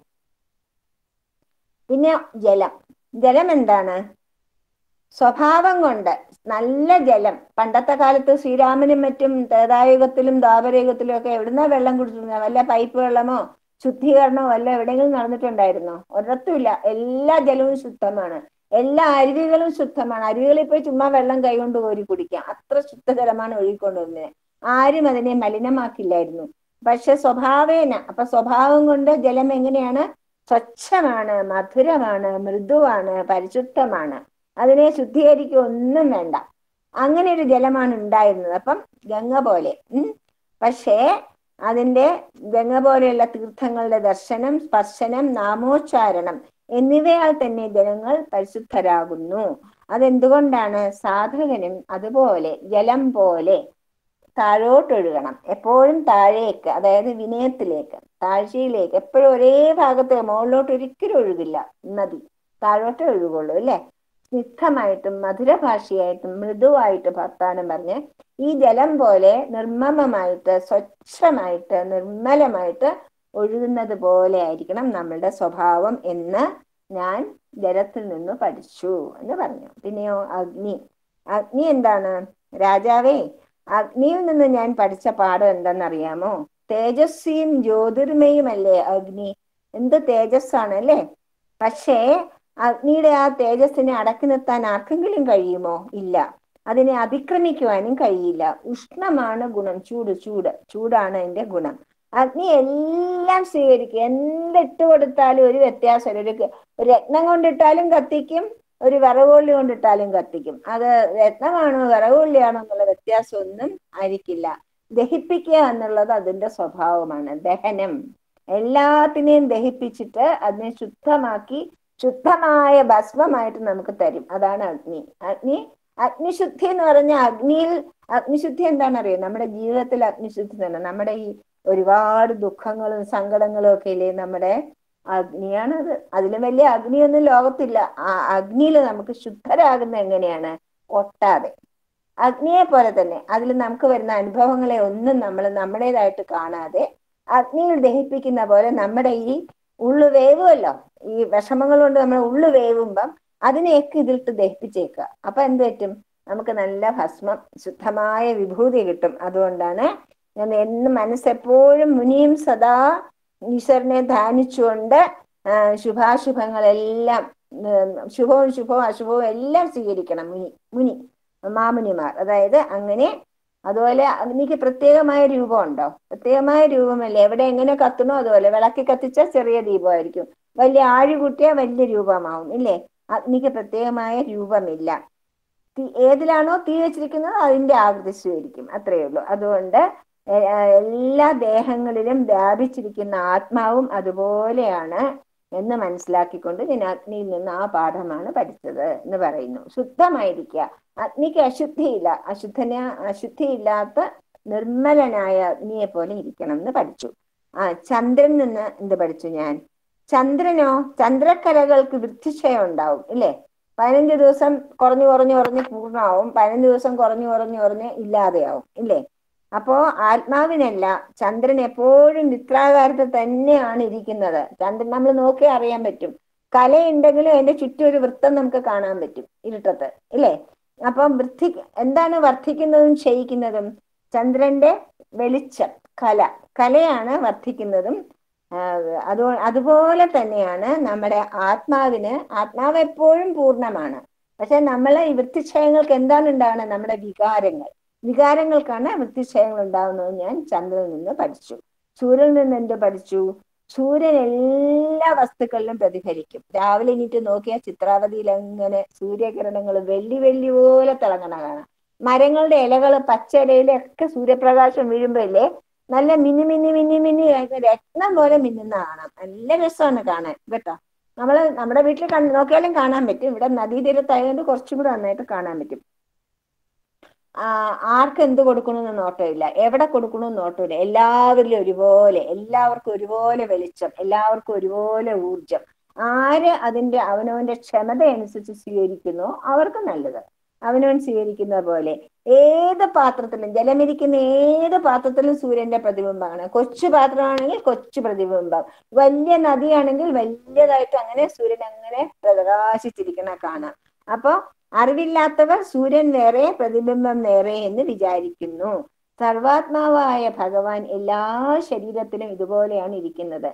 പിന്നെ ജലം എന്താണ്? സ്വഭാവം കൊണ്ട് നല്ല ജലം. പണ്ടത്തെ കാലത്ത് ശ്രീരാമനും മറ്റും ത്രേതായുഗത്തിലും ദ്വാപരയുഗത്തിലും ഒക്കെ എവിടുന്നാ വെള്ളം കുടിച്ചിരുന്നത്? വല്ല പൈപ്പ് വെള്ളമോ ശുദ്ധീകരണമോ വല്ല എവിടെയെങ്കിലും നടന്നിട്ടുണ്ടായിരുന്നോ? ഒരിടത്തുമില്ല. എല്ലാ ജലവും ശുദ്ധമാണ്. എല്ലാ അരുവികളും ശുദ്ധമാണ്. അരുവികളിൽ പോയി ചുമ്മാ വെള്ളം കൈകൊണ്ട് കോരി കുടിക്കാം. അത്ര ശുദ്ധജലമാണ് ഒഴുകിക്കൊണ്ടിരുന്നത്. ആരും അതിനെ മലിനമാക്കില്ലായിരുന്നു. പക്ഷെ സ്വഭാവം കൊണ്ട് ജലം എങ്ങനെയാണ്? സ്വച്ഛമാണ്, മധുരമാണ്, മൃദുവാണ്, പരിശുദ്ധമാണ്. അതിനെ ശുദ്ധീകരിക്കുക ഒന്നും വേണ്ട. അങ്ങനെ ഒരു ജലമാണ് ഉണ്ടായിരുന്നത്. അപ്പം ഗംഗ പോലെ. പക്ഷേ അതിന്റെ ഗംഗ പോലെയുള്ള തീർത്ഥങ്ങളുടെ ദർശനം, സ്പർശനം, നാമോച്ചാരണം എന്നിവയാൽ തന്നെ ജനങ്ങൾ പരിശുദ്ധരാകുന്നു. അതെന്തുകൊണ്ടാണ്? സാധകനും അതുപോലെ ജലം പോലെ താഴോട്ടൊഴുകണം. എപ്പോഴും താഴേക്ക്, അതായത് വിനയത്തിലേക്ക്, താഴ്ചയിലേക്ക്, എപ്പോഴും ഒരേ ഭാഗത്ത് മുകളിലോട്ട് ഒരിക്കലും ഒഴുകില്ല. നദി താഴോട്ടേ ഒഴുകുള്ളൂ, അല്ലെ? സ്നിഗ്ധമായിട്ടും മധുരഭാഷയായിട്ടും മൃദുവായിട്ട് വർത്താനം പറഞ്ഞ് ഈ ജലം പോലെ നിർമ്മമമായിട്ട്, സ്വച്ഛമായിട്ട്, നിർമ്മലമായിട്ട് ഒഴുകുന്നത് പോലെ ആയിരിക്കണം നമ്മളുടെ സ്വഭാവം എന്ന് ഞാൻ ജലത്തിൽ നിന്ന് പഠിച്ചു എന്ന് പറഞ്ഞു. പിന്നെയോ അഗ്നി എന്താണ്? രാജാവേ, അഗ്നിയിൽ നിന്ന് ഞാൻ പഠിച്ച പാഠം എന്താണെന്നറിയാമോ? തേജസ്വിയും ജ്യോതിർമയുമല്ലേ അഗ്നി. എന്ത് തേജസ്സാണ്, അല്ലേ? പക്ഷേ അഗ്നിയുടെ ആ തേജസ്സിനെ അടക്കി നിർത്താൻ ആർക്കെങ്കിലും കഴിയുമോ? ഇല്ല. അതിനെ അതിക്രമിക്കുവാനും കഴിയില്ല. ഉഷ്ണമാണ് ഗുണം. ചൂടാണ് അതിന്റെ ഗുണം. അഗ്നി എല്ലാം സ്വീകരിക്കും. എന്തിട്ട് കൊടുത്താലും ഒരു വ്യത്യാസമില്ല. ഒരു രത്നം കൊണ്ടിട്ടാലും കത്തിക്കും, ഒരു വിറകുകൊള്ളി കൊണ്ടിട്ടാലും കത്തിക്കും. അത് രത്നമാണോ വിറകുകൊള്ളിയാണോ എന്നുള്ള വ്യത്യാസമൊന്നും ആയിരിക്കില്ല. ദഹിപ്പിക്കുക എന്നുള്ളത് അതിന്റെ സ്വഭാവമാണ്, ദഹനം. എല്ലാത്തിനെയും ദഹിപ്പിച്ചിട്ട് അതിനെ ശുദ്ധമാക്കി ശുദ്ധമായ ഭസ്മമായിട്ട് നമുക്ക് തരും. അതാണ് അഗ്നി. അഗ്നിശുദ്ധി എന്ന് പറഞ്ഞാൽ അഗ്നിശുദ്ധി എന്താണെന്നറിയോ? നമ്മുടെ ജീവിതത്തിൽ അഗ്നിശുദ്ധി തന്നെ. നമ്മുടെ ഈ ഒരുപാട് ദുഃഖങ്ങളും സങ്കടങ്ങളും ഒക്കെ ഇല്ലേ, നമ്മുടെ അഗ്നിയാണത്. അതിലും വലിയ അഗ്നിയൊന്നും ലോകത്തില്ല. ആ അഗ്നിയിൽ നമുക്ക് ശുദ്ധരാകുന്ന എങ്ങനെയാണ്? ഒട്ടാതെ. അഗ്നിയെ പോലെ തന്നെ അതിൽ നമുക്ക് വരുന്ന അനുഭവങ്ങളെ ഒന്നും നമ്മൾ നമ്മുടേതായിട്ട് കാണാതെ അഗ്നിയിൽ ദഹിപ്പിക്കുന്ന പോലെ നമ്മുടെ ഈ ഉള്ളു വേവുമല്ലോ, ഈ വിഷമങ്ങൾ കൊണ്ട് നമ്മൾ ഉള്ളു വേവുമ്പം അതിനെയൊക്കെ ഇതിലിട്ട് ദഹിപ്പിച്ചേക്കുക. അപ്പൊ എന്ത് പറ്റും? നമുക്ക് നല്ല ഭസ്മം, ശുദ്ധമായ വിഭൂതി കിട്ടും. അതുകൊണ്ടാണ് ഞാൻ എന്നും മനസ്സെപ്പോഴും മുനിയും സദാ ഈശ്വരനെ ധ്യാനിച്ചുകൊണ്ട് ശുഭാശുഭങ്ങളെല്ലാം, ശുഭവും അശുഭവും എല്ലാം സ്വീകരിക്കണം മുനി മാമുനിമാർ. അതായത് അങ്ങനെ. അതുപോലെ അഗ്നിക്ക് പ്രത്യേകമായ രൂപമുണ്ടോ? പ്രത്യേകമായ രൂപമല്ലേ? എവിടെ എങ്ങനെ കത്തണോ അതുപോലെ. വിളക്കി കത്തിച്ചാൽ ചെറിയ ദീപമായിരിക്കും, വലിയ ആഴി കൂട്ടിയാൽ വലിയ രൂപമാവും, ഇല്ലേ? അഗ്നിക്ക് പ്രത്യേകമായ രൂപമില്ല. ഏതിലാണോ തീ വെച്ചിരിക്കുന്നത് അതിന്റെ ആകൃതി സ്വീകരിക്കും, അത്രയേ ഉള്ളൂ. അതുകൊണ്ട് എല്ലാ ദേഹങ്ങളിലും വ്യാപിച്ചിരിക്കുന്ന ആത്മാവും അതുപോലെയാണ് എന്ന് മനസ്സിലാക്കിക്കൊണ്ട് ഞാൻ അഗ്നിയിൽ നിന്ന് ആ പാഠമാണ് പഠിച്ചത് എന്ന് പറയുന്നു. ശുദ്ധമായിരിക്കുക. അഗ്നിക്ക് അശുദ്ധിയില്ല. അശുദ്ധിയില്ലാത്ത നിർമ്മലനായ അഗ്നിയെ പോലെ ഇരിക്കണം എന്ന് പഠിച്ചു. ചന്ദ്രൻ നിന്ന് എന്ത് പഠിച്ചു ഞാൻ? ചന്ദ്രനോ, ചന്ദ്രക്കലകൾക്ക് വൃത്തിക്ഷയം ഉണ്ടാവും, ഇല്ലേ? 15 ദിവസം കുറഞ്ഞു പൂർണ്ണമാവും, 15 ദിവസം കുറഞ്ഞ് ഇല്ലാതെയാവും, ഇല്ലേ? അപ്പോ ആത്മാവിനല്ല, ചന്ദ്രൻ എപ്പോഴും നിത്രാകാരത്തിൽ തന്നെയാണ് ഇരിക്കുന്നത്. ചന്ദ്രൻ നമ്മൾ നോക്കിയാൽ അറിയാൻ പറ്റും. കലയുണ്ടെങ്കിലും അതിന്റെ ചുറ്റും ഒരു വൃത്തം നമുക്ക് കാണാൻ പറ്റും ഇരുട്ടത്ത്, ഇല്ലേ? അപ്പം എന്താണ് വർദ്ധിക്കുന്നതും ക്ഷയിക്കുന്നതും? ചന്ദ്രന്റെ വെളിച്ചം, കലയാണ് വർദ്ധിക്കുന്നതും. അതുപോലെ തന്നെയാണ് നമ്മുടെ ആത്മാവ് എപ്പോഴും പൂർണ്ണമാണ്. പക്ഷെ നമ്മളെ ഈ വൃത്തിക്ഷയങ്ങൾക്ക് എന്താണ് ഉണ്ടാകുന്നത്? നമ്മുടെ വികാരങ്ങൾക്കാണ് വൃത്തിക്ഷയങ്ങൾ ഉണ്ടാകുന്നത്. ഞാൻ ചന്ദ്രനിൽ നിന്ന് പഠിച്ചു. സൂര്യനിൽ നിന്ന് എന്ത് പഠിച്ചു? സൂര്യൻ എല്ലാ വസ്തുക്കളിലും പ്രതിഫലിക്കും. രാവിലെ എണീറ്റ് നോക്കിയാൽ ചിത്രാവതിയിൽ എങ്ങനെ സൂര്യകിരണങ്ങൾ വെള്ളി പോലെ തിളങ്ങണ കാണാം. മരങ്ങളുടെ ഇലകൾ, പച്ച ഇലയിലൊക്കെ സൂര്യപ്രകാശം വീഴുമ്പോ ഇല്ലേ, നല്ല മിന്നി രത്നം പോലെ മിന്നുന്ന കാണാം. നല്ല രസമാണ് കാണാൻ കേട്ടോ. നമ്മുടെ വീട്ടിൽ നോക്കിയാലും കാണാൻ പറ്റും. ഇവിടെ നദീതീരത്തായതുകൊണ്ട് കുറച്ചും കൂടെ നന്നായിട്ട് കാണാൻ പറ്റും. ആർക്ക് എന്ത് കൊടുക്കണമെന്ന് നോട്ടമില്ല, എവിടെ കൊടുക്കണമെന്ന് നോട്ടമില്ല. എല്ലാവർക്കും ഒരുപോലെ വെളിച്ചം, എല്ലാവർക്കും ഒരുപോലെ ഊർജം. ആര് അവനവന്റെ ക്ഷമത അനുസരിച്ച് സ്വീകരിക്കുന്നോ അവർക്ക് നല്ലത്. അവനവൻ സ്വീകരിക്കുന്ന പോലെ ഏത് പാത്രത്തിലും, ജലമിരിക്കുന്ന ഏത് പാത്രത്തിലും സൂര്യന്റെ പ്രതിബിംബമാണ്. കൊച്ചു പാത്രമാണെങ്കിൽ കൊച്ചു പ്രതിബിംബം, വലിയ നദിയാണെങ്കിൽ വലിയതായിട്ട് അങ്ങനെ സൂര്യൻ അങ്ങനെ പ്രകാശിച്ചിരിക്കണ കാണാം. അപ്പൊ അറിവില്ലാത്തവർ സൂര്യൻ വേറെ പ്രതിബിംബം വേറെ എന്ന് വിചാരിക്കുന്നു. സർവാത്മാവായ ഭഗവാൻ എല്ലാ ശരീരത്തിലും ഇതുപോലെയാണ് ഇരിക്കുന്നത്.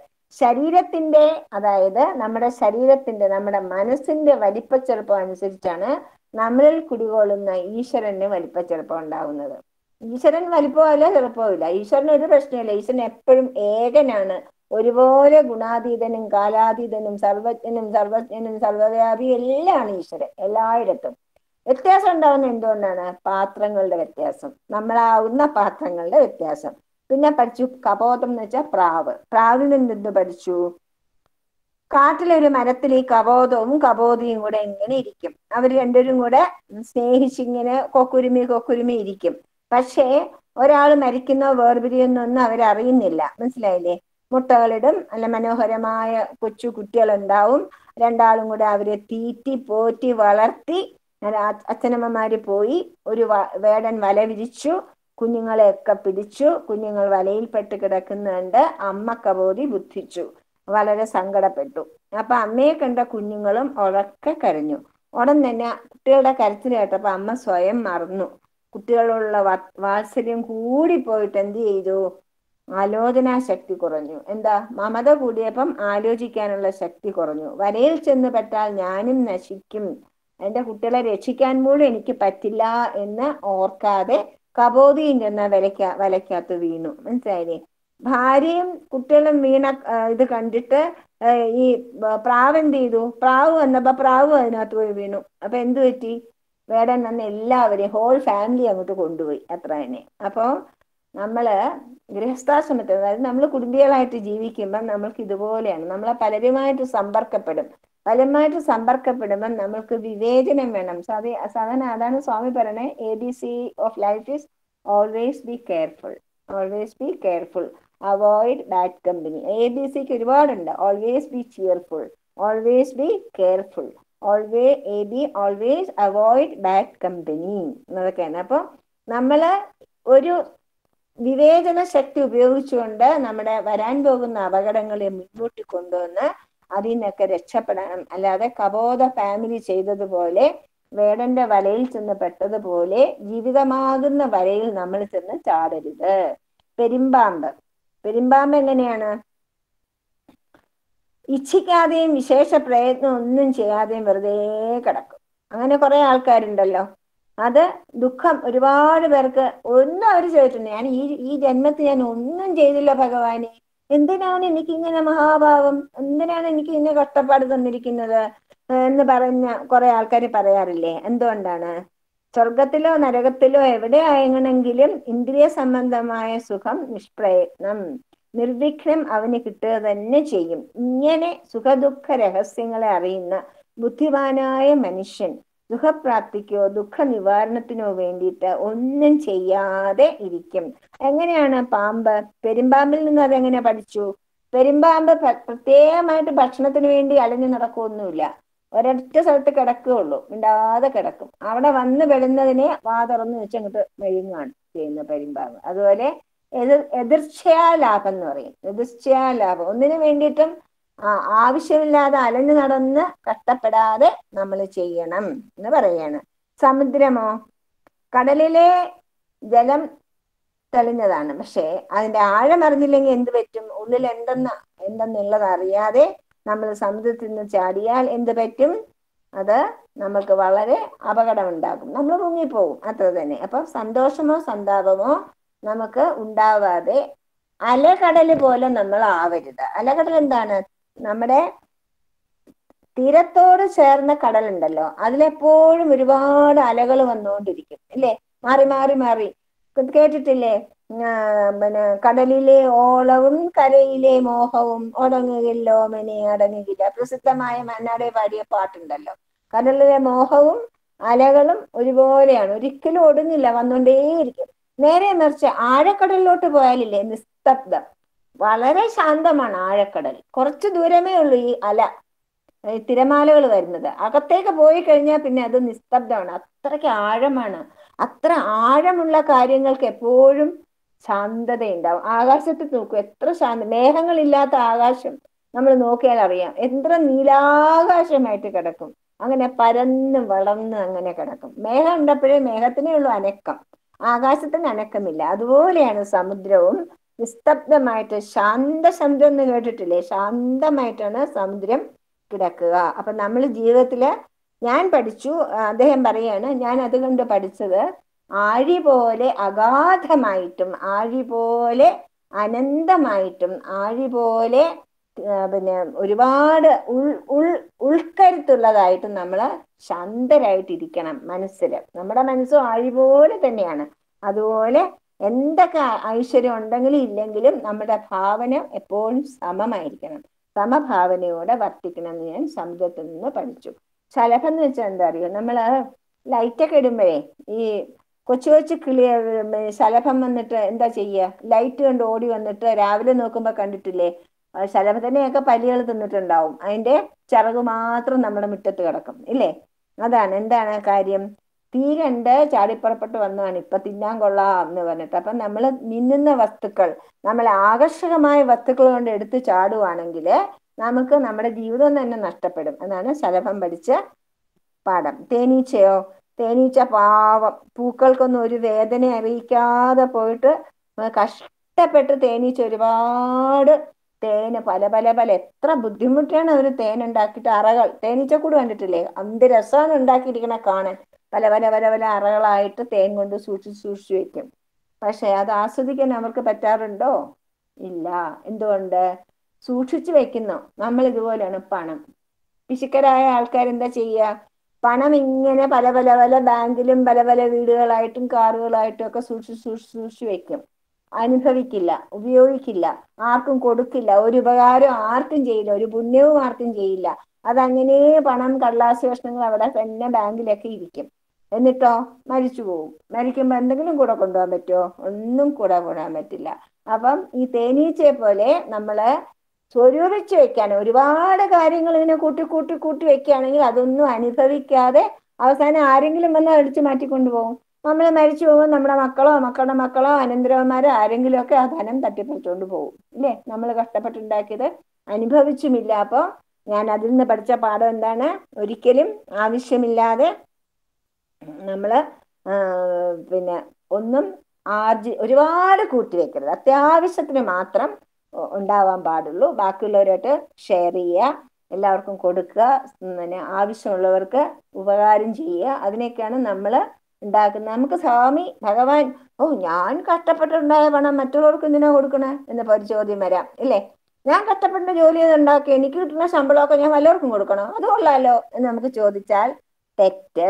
അതായത് നമ്മുടെ മനസ്സിന്റെ വലിപ്പച്ചെറുപ്പം അനുസരിച്ചാണ് നമ്മളിൽ കുടികൊള്ളുന്ന ഈശ്വരന് വലിപ്പച്ചെറുപ്പം ഉണ്ടാവുന്നത്. ഈശ്വരൻ വലിപ്പമില്ല ചെറുപ്പമില്ല. ഈശ്വരന് ഒരു പ്രശ്നമില്ല. ഈശ്വരൻ എപ്പോഴും ഏകനാണ്. ഒരുപോലെ ഗുണാതീതനും കാലാതീതനും സർവജ്ഞനും സർവവ്യാപി എല്ലാമാണ് ഈശ്വരൻ എല്ലായിടത്തും. വ്യത്യാസം ഉണ്ടാവുന്ന എന്തുകൊണ്ടാണ്? പാത്രങ്ങളുടെ വ്യത്യാസം, നമ്മളാവുന്ന പാത്രങ്ങളുടെ വ്യത്യാസം. പിന്നെ പഠിച്ചു കപോതം എന്ന് വെച്ചാൽ പ്രാവിൽ നിന്ന് പഠിച്ചു. കാട്ടിലൊരു മരത്തിൽ ഈ കപോതവും കപോതിയും കൂടെ ഇങ്ങനെ ഇരിക്കും. അവർ രണ്ടുപേരും കൂടെ സ്നേഹിച്ചിങ്ങനെ കൊക്കുരുമി ഇരിക്കും. പക്ഷേ ഒരാൾ മരിക്കുന്നോ വേർപിരിയുന്നൊന്നും അവരറിയുന്നില്ല. മനസ്സിലായില്ലേ? മുട്ടകളിടും, നല്ല മനോഹരമായ കൊച്ചു കുട്ടികളുണ്ടാവും. രണ്ടാളും കൂടെ അവരെ തീറ്റി പോറ്റി വളർത്തി. അച്ഛനമ്മമാര് പോയി ഒരു വേടൻ വല വിരിച്ചു, കുഞ്ഞുങ്ങളെയൊക്കെ പിടിച്ചു. കുഞ്ഞുങ്ങൾ വലയിൽപ്പെട്ട് കിടക്കുന്നുണ്ട്. അമ്മ കബോധി ബുദ്ധിച്ചു, വളരെ സങ്കടപ്പെട്ടു. അപ്പൊ അമ്മയെ കണ്ട കുഞ്ഞുങ്ങളും ഉറക്കെ കരഞ്ഞു. ഉടൻ തന്നെ കുട്ടികളുടെ കരച്ചിൽ കേട്ടപ്പോ അമ്മ സ്വയം മറന്നു. കുട്ടികളുള്ള വാത്സല്യം കൂടിപ്പോയിട്ട് എന്ത് ചെയ്തു? ആലോചനാ ശക്തി കുറഞ്ഞു. എന്താ? മമത കൂടിയപ്പം ആലോചിക്കാനുള്ള ശക്തി കുറഞ്ഞു. വലയിൽ ചെന്ന് പെട്ടാൽ ഞാനും നശിക്കും, എന്റെ കുട്ടികളെ രക്ഷിക്കാൻ പോലും എനിക്ക് പറ്റില്ല എന്ന് ഓർക്കാതെ കബോധിയും ചെന്ന വലയ്ക്കകത്ത് വീണു. മനസ്സിലായില്ലേ? ഭാര്യയും കുട്ടികളും വീണ ഇത് കണ്ടിട്ട് ഈ പ്രാവ് എന്ത് ചെയ്തു? പ്രാവ് വന്നപ്പോ പ്രാവ് അതിനകത്ത് പോയി വീണു. അപ്പൊ എന്തു പറ്റി? വേടൻ വന്ന് എല്ലാവരെയും ഹോൾ ഫാമിലി അങ്ങോട്ട് കൊണ്ടുപോയി, അത്ര തന്നെ. അപ്പൊ നമ്മള് ഗൃഹസ്ഥാശ്രമത്തിൽ, അതായത് നമ്മൾ കുടുംബികളായിട്ട് ജീവിക്കുമ്പോൾ നമ്മൾക്ക് ഇതുപോലെയാണ്. നമ്മളെ പലരുമായിട്ട് സമ്പർക്കപ്പെടുമ്പോൾ നമ്മൾക്ക് വിവേചനം വേണം. സാധാരണ അതാണ് സ്വാമി പറയണേ, ABC of life is always be careful. Always be careful, avoid bad company. ABCക്ക് ഒരുപാടുണ്ട്. Always be cheerful, always be careful, always avoid bad company എന്നതൊക്കെയാണ്. അപ്പൊ നമ്മള് ഒരു വിവേചന ശക്തി ഉപയോഗിച്ചുകൊണ്ട് നമ്മുടെ വരാൻ പോകുന്ന അപകടങ്ങളെ മുൻകൂട്ടി കൊണ്ടുവന്ന് അതിൽ നിന്നൊക്കെ രക്ഷപ്പെടണം. അല്ലാതെ കബോധ ഫാമിലി ചെയ്തതുപോലെ, വേടന്റെ വലയിൽ ചെന്ന് പെട്ടതുപോലെ ജീവിതമാകുന്ന വലയിൽ നമ്മൾ ചെന്ന് ചാടരുത്. പെരുമ്പാമ്പ് എങ്ങനെയാണ്? ഇച്ഛിക്കാതെയും വിശേഷ പ്രയത്നം ഒന്നും ചെയ്യാതെയും വെറുതെ കിടക്കും. അങ്ങനെ കുറെ ആൾക്കാരുണ്ടല്ലോ. അത് ദുഃഖം ഒരുപാട് പേർക്ക്. ഒന്നും അവർ ചോദിച്ചിട്ടുണ്ട്, ഞാൻ ഈ ജന്മത്തിൽ ഞാൻ ഒന്നും ചെയ്തില്ല ഭഗവാനെ, എന്തിനാണ് എനിക്ക് ഇങ്ങനെ മഹാഭാവം, എന്തിനാണ് എനിക്ക് ഇങ്ങനെ കഷ്ടപ്പാട് തന്നിരിക്കുന്നത് എന്ന് പറഞ്ഞ കുറെ ആൾക്കാർ പറയാറില്ലേ? എന്തുകൊണ്ടാണ്? സ്വർഗത്തിലോ നരകത്തിലോ എവിടെ ആയെങ്കിലും ഇന്ദ്രിയ സംബന്ധമായ സുഖം നിഷ്പ്രയത്നം, നിർവിഘ്നം അവന് കിട്ടുക തന്നെ ചെയ്യും. ഇങ്ങനെ സുഖദുഃഖ രഹസ്യങ്ങളെ അറിയുന്ന ബുദ്ധിമാനായ മനുഷ്യൻ സുഖപ്രാപ്തിക്കോ ദുഃഖ നിവാരണത്തിനോ വേണ്ടിയിട്ട് ഒന്നും ചെയ്യാതെ ഇരിക്കും. എങ്ങനെയാണ് പെരുമ്പാമ്പിൽ നിന്ന് അതെങ്ങനെ പഠിച്ചു? പെരുമ്പാമ്പ് പ്രത്യേകമായിട്ട് ഭക്ഷണത്തിന് വേണ്ടി അലഞ്ഞു നടക്കുകയൊന്നുമില്ല. ഒരൊറ്റ സ്ഥലത്ത് കിടക്കുകയുള്ളൂ, മിണ്ടാതെ കിടക്കും. അവിടെ വന്ന് പെടുന്നതിനെ വാ തുറന്ന് വെച്ച് അങ്ങോട്ട് മെഴുങ്ങാണ് ചെയ്യുന്ന പെരുമ്പാമ്പ്. അതുപോലെ എതിർച്ഛയാ ലാഭം എന്ന് പറയും. എതിർച്ഛയാ ലാഭം, ഒന്നിനു വേണ്ടിയിട്ടും ആവശ്യമില്ലാതെ അലഞ്ഞു നടന്ന് കഷ്ടപ്പെടാതെ നമ്മൾ ചെയ്യണം എന്ന് പറയാണ്. സമുദ്രമോ? കടലിലെ ജലം തെളിഞ്ഞതാണ്, പക്ഷെ അതിന്റെ ആഴം അറിഞ്ഞില്ലെങ്കിൽ എന്ത് പറ്റും? ഉള്ളിൽ എന്തെന്നുള്ളത് അറിയാതെ നമ്മൾ സമുദ്രത്തിൽ നിന്ന് ചാടിയാൽ എന്ത് പറ്റും? അത് നമുക്ക് വളരെ അപകടമുണ്ടാകും, നമ്മൾ മുങ്ങിപ്പോവും, അത്ര തന്നെ. അപ്പൊ സന്തോഷമോ സന്താപമോ നമുക്ക് ഉണ്ടാവാതെ അലകടല് പോലെ നമ്മൾ ആവരുത്. അലകടൽ എന്താണ്? നമ്മുടെ തീരത്തോട് ചേർന്ന കടലുണ്ടല്ലോ, അതിലെപ്പോഴും ഒരുപാട് അലകൾ വന്നുകൊണ്ടിരിക്കും, അല്ലേ? മാറി മാറി മാറി കേട്ടിട്ടില്ലേ? പിന്നെ കടലിലെ ഓളവും കരയിലെ മോഹവും ഒടങ്ങുകില്ലോ മനെ അടങ്ങുകില്ല. പ്രസിദ്ധമായ മന്നാടെ പാടിയ പാട്ടുണ്ടല്ലോ. കടലിലെ മോഹവും അലകളും ഒരുപോലെയാണ്, ഒരിക്കലും ഒടുങ്ങില്ല, വന്നുകൊണ്ടേയിരിക്കും. നേരെ മറിച്ച് ആഴക്കടലിലോട്ട് പോയാലില്ലേ, നിസ്തബ്ദം, വളരെ ശാന്തമാണ് ആഴക്കടൽ. കുറച്ച് ദൂരമേ ഉള്ളൂ ഈ തിരമാലകൾ വരുന്നത്. അകത്തേക്ക് പോയി കഴിഞ്ഞാൽ പിന്നെ അത് നിസ്തബ്ദമാണ്, അത്രയ്ക്ക് ആഴമാണ്. അത്ര ആഴമുള്ള കാര്യങ്ങൾക്ക് എപ്പോഴും ശാന്തതയുണ്ടാവും. ആകാശത്ത് നോക്കൂ, എത്ര മേഘങ്ങളില്ലാത്ത ആകാശം നമ്മൾ നോക്കിയാൽ അറിയാം, എത്ര നീലാകാശമായിട്ട് കിടക്കും. അങ്ങനെ പരന്ന് വളർന്ന് അങ്ങനെ കിടക്കും. മേഘം ഉണ്ടപ്പോഴേ മേഘത്തിനേ ഉള്ളൂ അനക്കം, ആകാശത്തിന് അനക്കമില്ല. അതുപോലെയാണ് സമുദ്രവും, നിസ്തബ്ദമായിട്ട്. ശാന്തസമുദ്രം എന്ന് കേട്ടിട്ടില്ലേ? ശാന്തമായിട്ടാണ് സമുദ്രം കിടക്കുക. അപ്പൊ നമ്മൾ ജീവിതത്തില് ഞാൻ പഠിച്ചു, അദ്ദേഹം പറയാണ്, ഞാൻ അതുകൊണ്ട് പഠിച്ചത് ആഴി പോലെ അഗാധമായിട്ടും ആഴി പോലെ അനന്തമായിട്ടും ആഴി പോലെ പിന്നെ ഒരുപാട് ഉൾക്കരുത്തുള്ളതായിട്ടും നമ്മൾ ശാന്തരായിട്ടിരിക്കണം മനസ്സില്. നമ്മുടെ മനസ്സും ആഴി പോലെ തന്നെയാണ്. അതുപോലെ എന്തൊക്കെ ഐശ്വര്യം ഉണ്ടെങ്കിലും ഇല്ലെങ്കിലും നമ്മുടെ ഭാവന എപ്പോഴും സമമായിരിക്കണം, സമഭാവനയോടെ വർത്തിക്കണം എന്ന് ഞാൻ സമുദ്രത്തിൽ നിന്ന് പഠിച്ചു. ശലഭം എന്ന് വെച്ചാൽ എന്താ അറിയോ? നമ്മള് ലൈറ്റൊക്കെ ഇടുമ്പോഴേ ഈ കൊച്ചു കൊച്ചു ശലഭം വന്നിട്ട് എന്താ ചെയ്യുക? ലൈറ്റ് കണ്ട് ഓടി വന്നിട്ട് രാവിലെ നോക്കുമ്പോ കണ്ടിട്ടില്ലേ, ശലഭത്തിനെയൊക്കെ പല്ലികൾ തിന്നിട്ടുണ്ടാവും, അതിന്റെ ചിറക് മാത്രം നമ്മുടെ മുറ്റത്ത് കിടക്കും, ഇല്ലേ? എന്താണ് കാര്യം? തീ കണ്ട് ചാടിപ്പുറപ്പെട്ട് വന്നതാണ്, ഇപ്പൊ തിന്നാൻ കൊള്ളാം എന്ന് പറഞ്ഞിട്ട്. അപ്പൊ നമ്മൾ മിന്നുന്ന വസ്തുക്കൾ, നമ്മൾ ആകർഷകമായ വസ്തുക്കൾ കൊണ്ട് എടുത്ത് ചാടുവാണെങ്കിൽ നമുക്ക് നമ്മുടെ ജീവിതം തന്നെ നഷ്ടപ്പെടും. എന്നാണ് ശലഭം പഠിച്ച പാഠം. തേനീച്ചയോ? തേനീച്ച പാവം, പൂക്കൾക്കൊന്നും ഒരു വേദന അറിയിക്കാതെ പോയിട്ട് കഷ്ടപ്പെട്ട് തേനീച്ച ഒരുപാട് തേന് പല പല പല എത്ര ബുദ്ധിമുട്ടാണ് അവർ തേൻ ഉണ്ടാക്കിയിട്ട്. അറകൾ, തേനീച്ചക്കൂട് കണ്ടിട്ടില്ലേ? എന്ത് രസമാണ് ഉണ്ടാക്കിയിരിക്കണ കാണാൻ. പല പല പല പല അറകളായിട്ട് തേൻ കൊണ്ട് സൂക്ഷിച്ചു വെക്കും. പക്ഷെ അത് ആസ്വദിക്കാൻ അവർക്ക് പറ്റാറുണ്ടോ? ഇല്ല. എന്തുകൊണ്ട്? സൂക്ഷിച്ചു വെക്കുന്നു. നമ്മൾ ഇതുപോലെയാണ്. പണം, പിശുക്കരായ ആൾക്കാർ എന്താ ചെയ്യുക? പണം ഇങ്ങനെ പല പല പല ബാങ്കിലും പല പല വീടുകളായിട്ടും കാറുകളായിട്ടും ഒക്കെ സൂക്ഷിച്ചു വെക്കും. അനുഭവിക്കില്ല, ഉപയോഗിക്കില്ല, ആർക്കും കൊടുക്കില്ല, ഒരു ഉപകാരം ആർക്കും ചെയ്യില്ല, ഒരു പുണ്യവും ആർക്കും ചെയ്യില്ല. അതങ്ങനെ പണം കടലാസ് കഷ്ണങ്ങൾ അവിടെ തന്നെ ബാങ്കിലൊക്കെ ഇരിക്കും. എന്നിട്ടോ മരിച്ചു പോകും. മരിക്കുമ്പോ എന്തെങ്കിലും കൂടെ കൊണ്ടുപോകാൻ പറ്റുമോ? ഒന്നും കൂടെ കൊണ്ടുപോകാൻ പറ്റില്ല. അപ്പം ഈ തേനീച്ചയെ പോലെ നമ്മള് സ്വരൂപിച്ച് വെക്കാൻ ഒരുപാട് കാര്യങ്ങൾ ഇങ്ങനെ കൂട്ടി കൂട്ടി കൂട്ടി വെക്കുകയാണെങ്കിൽ അതൊന്നും അനുഭവിക്കാതെ അവസാനം ആരെങ്കിലും വന്ന് അടിച്ചു മാറ്റിക്കൊണ്ടു പോകും. നമ്മൾ മരിച്ചു പോകുമ്പോൾ നമ്മുടെ മക്കളോ മക്കളുടെ മക്കളോ അനന്തരവന്മാരോ ആരെങ്കിലും ഒക്കെ ആ ധനം തട്ടിപ്പറിച്ചുകൊണ്ട് പോകും. ഇല്ലേ? നമ്മൾ കഷ്ടപ്പെട്ടുണ്ടാക്കിയത് അനുഭവിച്ചുമില്ല. അപ്പോൾ ഞാൻ അതിൽ നിന്ന് പഠിച്ച പാഠം എന്താണ്? ഒരിക്കലും ആവശ്യമില്ലാതെ നമ്മള് പിന്നെ ഒന്നും ഒരുപാട് കൂട്ടി വെക്കരുത്. അത്യാവശ്യത്തിന് മാത്രം ഉണ്ടാവാൻ പാടുള്ളൂ. ബാക്കിയുള്ളവരായിട്ട് ഷെയർ ചെയ്യുക, എല്ലാവർക്കും കൊടുക്കുക, പിന്നെ ആവശ്യമുള്ളവർക്ക് ഉപകാരം ചെയ്യുക. അതിനൊക്കെയാണ് നമ്മൾ ഉണ്ടാക്കുന്നത്. നമുക്ക് സ്വാമി ഭഗവാൻ ഞാൻ കഷ്ടപ്പെട്ടുണ്ടായ പണം മറ്റുള്ളവർക്ക് എന്തിനാ കൊടുക്കണേ എന്നൊക്കെ ഒരു ചോദ്യം വരാം, ഇല്ലേ? ഞാൻ കഷ്ടപ്പെട്ട് ജോലി ചെയ്ത് ഉണ്ടാക്കി എനിക്ക് കിട്ടുന്ന ശമ്പളമൊക്കെ ഞാൻ വല്ലവർക്കും കൊടുക്കണോ? അത് കൊള്ളാലോ എന്ന് നമുക്ക് ചോദിച്ചാൽ തെറ്റ്.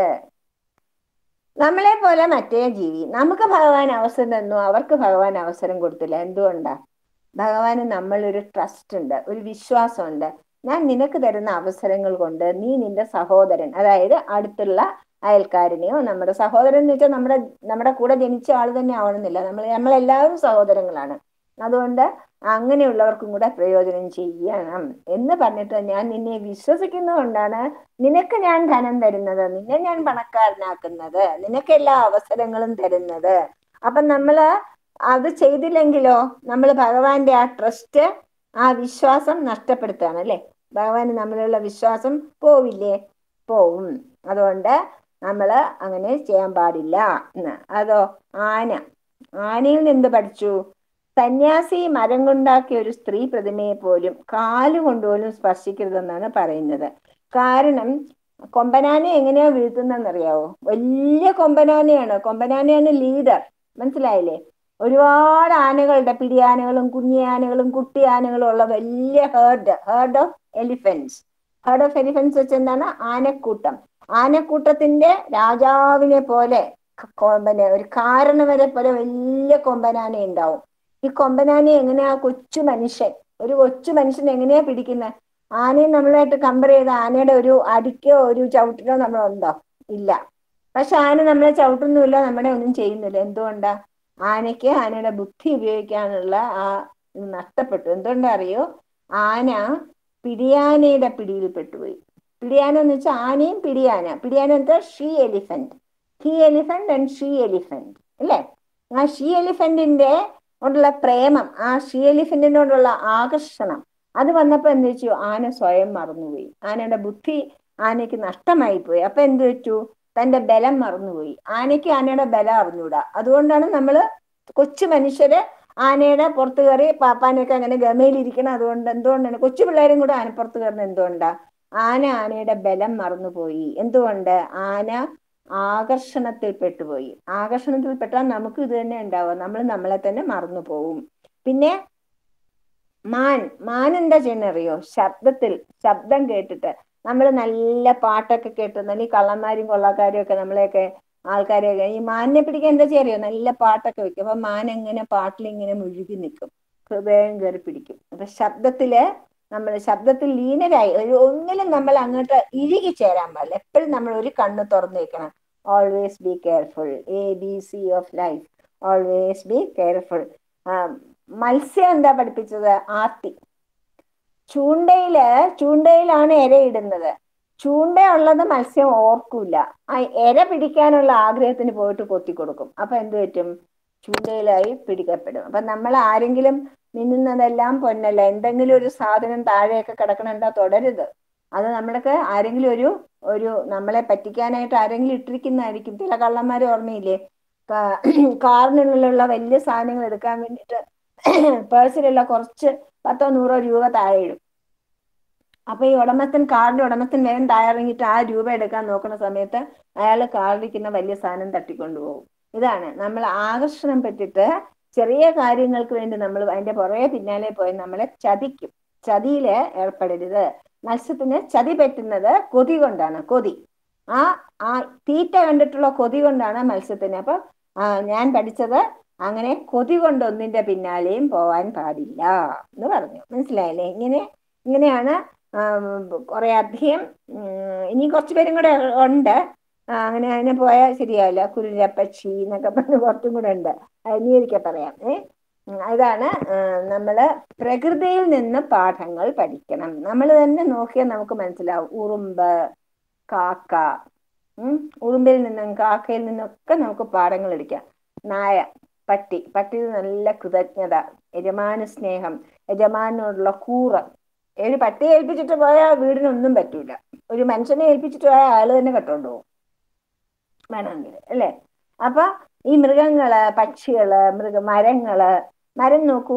നമ്മളെ പോലെ മറ്റേ ജീവി, നമുക്ക് ഭഗവാൻ അവസരം തന്നു, അവർക്ക് ഭഗവാൻ അവസരം കൊടുത്തില്ല. എന്തുകൊണ്ടാ? ഭഗവാന് നമ്മളൊരു ട്രസ്റ്റ് ഉണ്ട്, ഒരു വിശ്വാസമുണ്ട്. ഞാൻ നിനക്ക് തരുന്ന അവസരങ്ങൾ കൊണ്ട് നീ നിന്റെ സഹോദരൻ, അതായത് അടുത്തുള്ള അയൽക്കാരനെയോ, നമ്മുടെ സഹോദരൻ എന്ന് വെച്ചാൽ നമ്മുടെ കൂടെ ജനിച്ച ആൾ തന്നെ ആവണമെന്നില്ല, നമ്മളെല്ലാവരും സഹോദരങ്ങളാണ്. അതുകൊണ്ട് അങ്ങനെയുള്ളവർക്കും കൂടെ പ്രയോജനം ചെയ്യണം എന്ന് പറഞ്ഞിട്ട് ഞാൻ നിന്നെ വിശ്വസിക്കുന്നതുകൊണ്ടാണ് നിനക്ക് ഞാൻ ധനം തരുന്നത്, നിന്നെ ഞാൻ പണക്കാരനാക്കുന്നത്, നിനക്ക് എല്ലാ അവസരങ്ങളും തരുന്നത്. അപ്പൊ നമ്മള് അത് ചെയ്തില്ലെങ്കിലോ നമ്മൾ ഭഗവാന്റെ ആ ട്രസ്റ്റ്, ആ വിശ്വാസം നഷ്ടപ്പെടുത്തുകയാണ്, അല്ലെ? ഭഗവാന് നമ്മളുള്ള വിശ്വാസം പോവില്ലേ? പോവും. അതുകൊണ്ട് നമ്മള് അങ്ങനെ ചെയ്യാൻ പാടില്ല എന്ന്. അതോ ആനയിൽ നിന്ന് പഠിച്ചു? സന്യാസി മരം കൊണ്ടാക്കിയ ഒരു സ്ത്രീ പ്രതിമയെ പോലും കാലുകൊണ്ടുപോലും സ്പർശിക്കരുതെന്നാണ് പറയുന്നത്. കാരണം കൊമ്പനാനെ എങ്ങനെയാ വീഴ്ത്തുന്നറിയാവോ? വലിയ കൊമ്പനാനയാണ് ലീഡർ. മനസ്സിലായില്ലേ? ഒരുപാട് ആനകളുടെ, പിടിയാനകളും കുഞ്ഞിയാനകളും കുട്ടി ആനകളും ഉള്ള വലിയ ഹേർഡ് ഓഫ് എലിഫൻസ് വെച്ച് എന്താണ്? ആനക്കൂട്ടത്തിന്റെ രാജാവിനെ പോലെ ഒരു കാരണവരെ പോലെ വലിയ കൊമ്പനാന ഉണ്ടാവും. ഈ കൊമ്പനാനെ എങ്ങനെയാ ഒരു കൊച്ചു മനുഷ്യൻ എങ്ങനെയാ പിടിക്കുന്നത്? ആനയെ നമ്മളായിട്ട് കമ്പയർ ചെയ്ത ആനയുടെ ഒരു അടിക്കോ ഒരു ചവിട്ടിനോ നമ്മളുണ്ടോ? ഇല്ല. പക്ഷെ ആന നമ്മളെ ചവിട്ടുന്നുമില്ല, നമ്മളെ ഒന്നും ചെയ്യുന്നില്ല. എന്തുകൊണ്ടാ? ആനയുടെ ബുദ്ധി ഉപയോഗിക്കാനുള്ള ആ നഷ്ടപ്പെട്ടു. എന്തുകൊണ്ടാ അറിയോ? ആന പിടിയാനയുടെ പിടിയിൽ പെട്ടുപോയി. പിടിയാന എന്ന് വെച്ചാൽ ആനയും പിടിയാന എന്ന് വെച്ചാൽ she elephant and she elephant, അല്ലേ? ആ ഷീ എലിഫന്റിന്റെ കൊണ്ടുള്ള പ്രേമം, ആ ഷീ എലിഫന്റിനോടുള്ള ആകർഷണം, അത് വന്നപ്പോ എന്ത് വെച്ചു? ആന സ്വയം മറന്നുപോയി. ആനയുടെ ബുദ്ധി ആനയ്ക്ക് നഷ്ടമായി പോയി. അപ്പൊ എന്ത് വെച്ചു? തന്റെ ബലം മറന്നുപോയി. ആനയുടെ ബലം അറിഞ്ഞൂടാ. അതുകൊണ്ടാണ് നമ്മള് കൊച്ചു മനുഷ്യര് ആനയുടെ പുറത്ത് കയറി പാപ്പാനൊക്കെ അങ്ങനെ ഗമയിലിരിക്കണം. എന്തുകൊണ്ടാണ് കൊച്ചു പിള്ളേരും കൂടെ ആനപ്പുറത്ത് കയറുന്നത്? എന്തുകൊണ്ടാ? ആനയുടെ ബലം മറന്നുപോയി. എന്തുകൊണ്ട്? ആന ആകർഷണത്തിൽ പെട്ടുപോയി. ആകർഷണത്തിൽ പെട്ടാൽ നമുക്ക് ഇത് തന്നെ ഉണ്ടാവുക, നമ്മൾ നമ്മളെ തന്നെ മറന്നു പോവും. പിന്നെ മാൻ എന്താ ചെയ്യുന്നറിയോ? ശബ്ദം കേട്ടിട്ട്, നമ്മൾ നല്ല പാട്ടൊക്കെ കേട്ട്, നല്ല കള്ളന്മാരും കൊള്ളക്കാരും ഒക്കെ നമ്മളെയൊക്കെ ആൾക്കാരെയൊക്കെ ഈ മാനിനെ പിടിക്കാൻ എന്താ ചെയ്യറിയോ? നല്ല പാട്ടൊക്കെ വെക്കും. അപ്പൊ മാൻ എങ്ങനെ പാട്ടിലിങ്ങനെ മുഴുകി നിൽക്കും, ഹൃദയം കയറി പിടിക്കും. അപ്പൊ ശബ്ദത്തിൽ ലീനരായി ഒന്നിലും നമ്മൾ അങ്ങോട്ട് ഇഴുകി ചേരാൻ പാടില്ല. എപ്പോഴും നമ്മൾ ഒരു കണ്ണ് തുറന്നു വെക്കണം. Always be careful. ABC of life, always be careful. മത്സ്യം എന്താ പഠിപ്പിച്ചത്? ആർത്തി. ചൂണ്ടയിലാണ് ഇരയിടുന്നത്. ചൂണ്ടയുള്ളത് മത്സ്യം ഓർക്കൂല. ആ ഇര പിടിക്കാനുള്ള ആഗ്രഹത്തിന് പോയിട്ട് കൊത്തിക്കൊടുക്കും. അപ്പൊ എന്ത് പറ്റും? ചൂണ്ടയിലായി പിടിക്കപ്പെടും. അപ്പൊ നമ്മൾ ആരെങ്കിലും മിന്നുന്നതെല്ലാം പൊന്നല്ല. എന്തെങ്കിലും ഒരു സാധനം താഴെയൊക്കെ കിടക്കണെന്താ? തുടരുത്. അത് നമ്മൾക്ക് ആരെങ്കിലും ഒരു നമ്മളെ പറ്റിക്കാനായിട്ട് ആരെങ്കിലും ഇട്ടിരിക്കുന്നതായിരിക്കും. ചില കള്ളന്മാർ ഓർമ്മയില്ലേ? കാറിനുള്ളിലുള്ള വലിയ സാധനങ്ങൾ എടുക്കാൻ വേണ്ടിയിട്ട് പേഴ്സിലുള്ള കുറച്ച് 10-100 രൂപ താഴെ ഇടും. അപ്പൊ ഈ കാറിന്റെ ഉടമസ്ഥൻ വേഗം തയ്യാറങ്ങിയിട്ട് ആ രൂപ എടുക്കാൻ നോക്കുന്ന സമയത്ത് അയാൾ കാറിലിരിക്കുന്ന വലിയ സാധനം തട്ടിക്കൊണ്ടുപോകും. ഇതാണ് നമ്മൾ ആകർഷണം പറ്റിട്ട് ചെറിയ കാര്യങ്ങൾക്ക് വേണ്ടി നമ്മൾ അതിന്റെ പുറകെ പിന്നാലെ പോയി നമ്മളെ ചതിക്കും. ചതിയില് ഏർപ്പെടരുത്. മത്സ്യത്തിന് ചതി പറ്റുന്നത് കൊതി കൊണ്ടാണ്. ആ തീറ്റ കണ്ടിട്ടുള്ള കൊതി കൊണ്ടാണ് മത്സ്യത്തിന്. അപ്പൊ ഞാൻ പഠിച്ചത് അങ്ങനെ കൊതി കൊണ്ട് ഒന്നിന്റെ പിന്നാലെയും പോവാൻ പാടില്ല എന്ന് പറഞ്ഞു. മനസ്സിലായില്ലേ? ഇങ്ങനെയാണ് കുറെ അധികം ഇനി കുറച്ചു പേരും കൂടെ ഉണ്ട്. അങ്ങനെ അതിനെ പോയാൽ ശരിയാവില്ല. കുരുരപ്പക്ഷി എന്നൊക്കെ പറഞ്ഞ് കുറച്ചും കൂടെ ഉണ്ട്. നീ ഒരിക്കൽ പറയാം. അതാണ് നമ്മള് പ്രകൃതിയിൽ നിന്ന് പാഠങ്ങൾ പഠിക്കണം. നമ്മൾ തന്നെ നോക്കിയാൽ നമുക്ക് മനസ്സിലാവും. ഉറുമ്പ്, കാക്ക, ഉറുമ്പിൽ നിന്നും കാക്കയിൽ നിന്നൊക്കെ നമുക്ക് പാഠങ്ങൾ എടുക്കാം. നായ, പട്ടി നല്ല കൃതജ്ഞത, യജമാന സ്നേഹം, യജമാനോടുള്ള കൂറ്. ഒരു പട്ടിയെ ഏൽപ്പിച്ചിട്ട് പോയാൽ വീടിനൊന്നും പറ്റൂല. ഒരു മനുഷ്യനെ ഏൽപ്പിച്ചിട്ട് പോയാൽ ആള് തന്നെ കെട്ടോണ്ട് പോകും വേണമെങ്കിൽ, അല്ലേ? അപ്പൊ ഈ മൃഗങ്ങള്, പക്ഷികള്, മരം നോക്കൂ.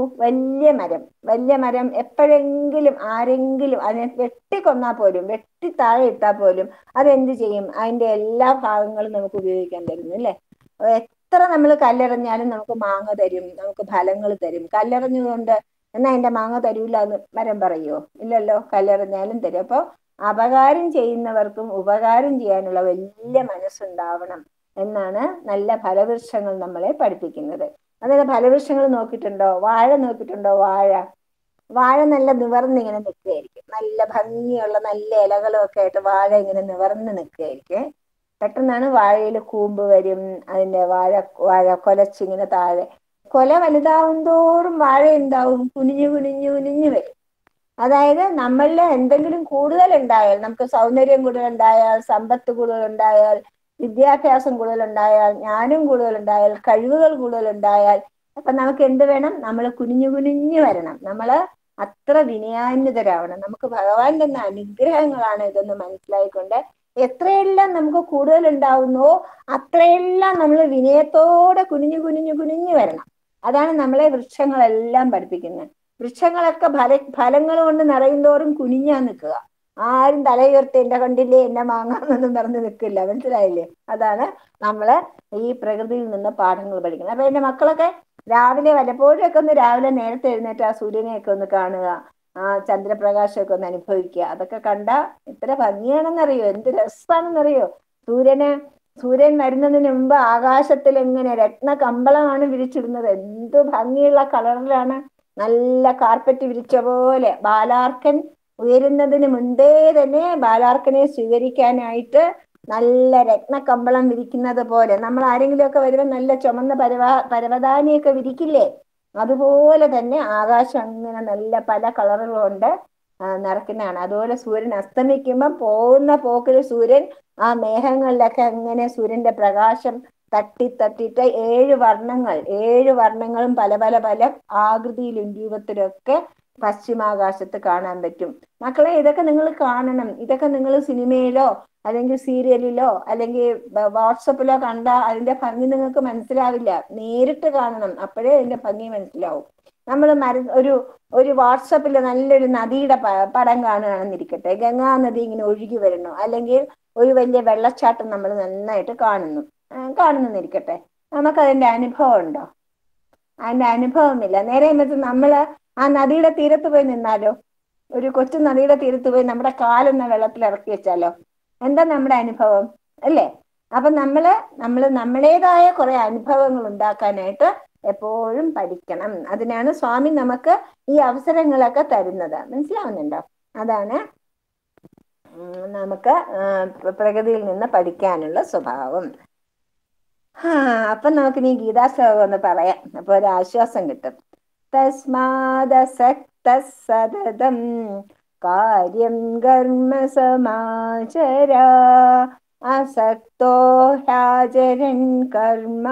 വലിയ മരം എപ്പോഴെങ്കിലും ആരെങ്കിലും അതിനെ വെട്ടിക്കൊന്നാൽ പോലും, വെട്ടി താഴെ ഇട്ടാൽ പോലും അതെന്ത് ചെയ്യും? അതിന്റെ എല്ലാ ഭാഗങ്ങളും നമുക്ക് ഉപയോഗിക്കാൻ തരുന്നു, അല്ലേ? എത്ര നമ്മൾ കല്ലെറിഞ്ഞാലും നമുക്ക് മാങ്ങ തരും, നമുക്ക് ഫലങ്ങൾ തരും. കല്ലെറിഞ്ഞതുകൊണ്ട് എന്നാ എന്റെ മാങ്ങ തരൂല എന്ന് മരം പറയുമോ? ഇല്ലല്ലോ. കല്ലെറിഞ്ഞാലും തരും. അപ്പൊ അപകാരം ചെയ്യുന്നവർക്കും ഉപകാരം ചെയ്യാനുള്ള വലിയ മനസ്സുണ്ടാവണം എന്നാണ് നല്ല ഫലവൃക്ഷങ്ങൾ നമ്മളെ പഠിപ്പിക്കുന്നത്. അതായത് ഫലവൃക്ഷങ്ങൾ നോക്കിയിട്ടുണ്ടോ? വാഴ നോക്കിയിട്ടുണ്ടോ? വാഴ നല്ല നിവർന്നിങ്ങനെ നിൽക്കുകയായിരിക്കും. നല്ല ഭംഗിയുള്ള നല്ല ഇലകളും ഒക്കെ ആയിട്ട് വാഴ ഇങ്ങനെ നിവർന്ന് നിൽക്കുകയായിരിക്കും. പെട്ടെന്നാണ് വാഴയിൽ കൂമ്പ് വരും. അതിന്റെ വാഴ കൊലച്ചിങ്ങനെ താഴെ, കൊല വലുതാവും തോറും വാഴ എന്താവും? കുനിഞ്ഞു വരും. അതായത് നമ്മളിൽ എന്തെങ്കിലും കൂടുതൽ ഉണ്ടായാൽ, നമുക്ക് സൗന്ദര്യം കൂടുതലുണ്ടായാൽ, സമ്പത്ത് കൂടുതലുണ്ടായാൽ, വിദ്യാഭ്യാസം കൂടുതലുണ്ടായാൽ, ജ്ഞാനം കൂടുതലുണ്ടായാൽ, കഴിവുകൾ കൂടുതലുണ്ടായാൽ, അപ്പൊ നമുക്ക് എന്ത് വേണം? നമ്മൾ കുനിഞ്ഞു വരണം. നമ്മള് അത്ര വിനയാന്വിതരാവണം. നമുക്ക് ഭഗവാൻ തന്ന അനുഗ്രഹങ്ങളാണ് ഇതെന്ന് മനസ്സിലായിക്കൊണ്ട് എത്രയെല്ലാം നമുക്ക് കൂടുതൽ ഉണ്ടാവുന്നോ അത്രയെല്ലാം നമ്മൾ വിനയത്തോടെ കുനിഞ്ഞു വരണം. അതാണ് നമ്മളെ വൃക്ഷങ്ങളെല്ലാം പഠിപ്പിക്കുന്നത്. വൃക്ഷങ്ങളൊക്കെ ഫലങ്ങൾ കൊണ്ട് നിറയുന്തോറും കുനിഞ്ഞാ നിൽക്കുക. ആരും തലയുയർത്തി എന്റെ കണ്ടില്ലേ എന്നെ മാങ്ങാന്നൊന്നും പറഞ്ഞ് നിൽക്കില്ല. മനസ്സിലായില്ലേ? അതാണ് നമ്മള് ഈ പ്രകൃതിയിൽ നിന്ന് പാഠങ്ങൾ പഠിക്കുന്നത്. അപ്പൊ എന്റെ മക്കളൊക്കെ രാവിലെ വല്ലപ്പോഴും ഒക്കെ ഒന്ന് രാവിലെ നേരത്തെ എഴുന്നേറ്റ് ആ സൂര്യനെയൊക്കെ ഒന്ന് കാണുക, ആ ചന്ദ്രപ്രകാശമൊക്കെ ഒന്ന് അനുഭവിക്കുക. അതൊക്കെ കണ്ടാ എത്ര ഭംഗിയാണെന്നറിയോ? എന്ത് രസമാണെന്നറിയോ? സൂര്യൻ വരുന്നതിന് മുമ്പ് ആകാശത്തിൽ എങ്ങനെ രത്ന കമ്പളമാണ് വിരിച്ചിടുന്നത്. എന്ത് ഭംഗിയുള്ള കളറിലാണ്! നല്ല കാർപ്പറ്റ് വിരിച്ച പോലെ. ബാലാർക്കൻ ഉയരുന്നതിന് മുൻപേ തന്നെ ബാലാർക്കനെ സ്വീകരിക്കാനായിട്ട് നല്ല രത്നക്കമ്പളം വിരിക്കുന്നത് പോലെ, നമ്മൾ ആരെങ്കിലുമൊക്കെ വരുമ്പോൾ നല്ല ചുമന്ന പരവതാനിയൊക്കെ വിരിക്കില്ലേ? അതുപോലെ തന്നെ ആകാശം അങ്ങനെ നല്ല പല കളറുകളുണ്ട് നിറയ്ക്കുന്നതാണ്. അതുപോലെ സൂര്യൻ അസ്തമിക്കുമ്പോൾ പോകുന്ന പോക്കിൽ സൂര്യൻ ആ മേഘങ്ങളിലൊക്കെ അങ്ങനെ സൂര്യന്റെ പ്രകാശം തട്ടിയിട്ട് ഏഴ് വർണ്ണങ്ങളും പല പല പല ആകൃതിയിലും രൂപത്തിലൊക്കെ പശ്ചിമാകാശത്ത് കാണാൻ പറ്റും. മക്കളെ, ഇതൊക്കെ നിങ്ങൾ കാണണം. ഇതൊക്കെ നിങ്ങൾ സിനിമയിലോ അല്ലെങ്കിൽ സീരിയലിലോ അല്ലെങ്കിൽ വാട്സപ്പിലോ കണ്ടാൽ അതിന്റെ ഭംഗി നിങ്ങൾക്ക് മനസ്സിലാവില്ല. നേരിട്ട് കാണണം, അപ്പോഴേ അതിന്റെ ഭംഗി മനസ്സിലാവും. നമ്മൾ ഒരു വാട്സപ്പിൽ നല്ലൊരു നദിയുടെ പടം കാണുകയാണെന്നിരിക്കട്ടെ, ഗംഗാ നദി ഇങ്ങനെ ഒഴുകി വരുന്നു, അല്ലെങ്കിൽ ഒരു വലിയ വെള്ളച്ചാട്ടം നമ്മൾ നന്നായിട്ട് കാണുന്നിരിക്കട്ടെ, നമുക്കതിന്റെ അനുഭവം ഉണ്ടോ? അതിന്റെ അനുഭവമില്ല. നേരെ എന്നിട്ട് നമ്മള് ആ നദിയുടെ തീരത്ത് പോയി നിന്നാലോ, ഒരു കൊച്ചു നദിയുടെ തീരത്ത് പോയി നമ്മുടെ കാലൊന്ന് വെള്ളത്തിൽ ഇറക്കി വെച്ചാലോ, എന്താ നമ്മുടെ അനുഭവം? അല്ലേ? അപ്പൊ നമ്മളേതായ കുറെ അനുഭവങ്ങൾ ഉണ്ടാക്കാനായിട്ട് എപ്പോഴും പഠിക്കണം. അതിനാണ് സ്വാമി നമുക്ക് ഈ അവസരങ്ങളൊക്കെ തരുന്നത്. മനസ്സിലാവുന്നുണ്ടോ? അതാണ് നമുക്ക് പ്രകൃതിയിൽ നിന്ന് പഠിക്കാനുള്ള സ്വഭാവം. അപ്പൊ നമുക്ക് നീ ഗീതാശ്ലോകം ഒന്ന് പറയാം. അപ്പൊ ഒരു ആശ്വാസം കിട്ടും. തസ്മാദസക്ത സതതം കാര്യം കർമ്മ സമാചര അസക്തോ ഹ്യാചരൻ കർമ്മ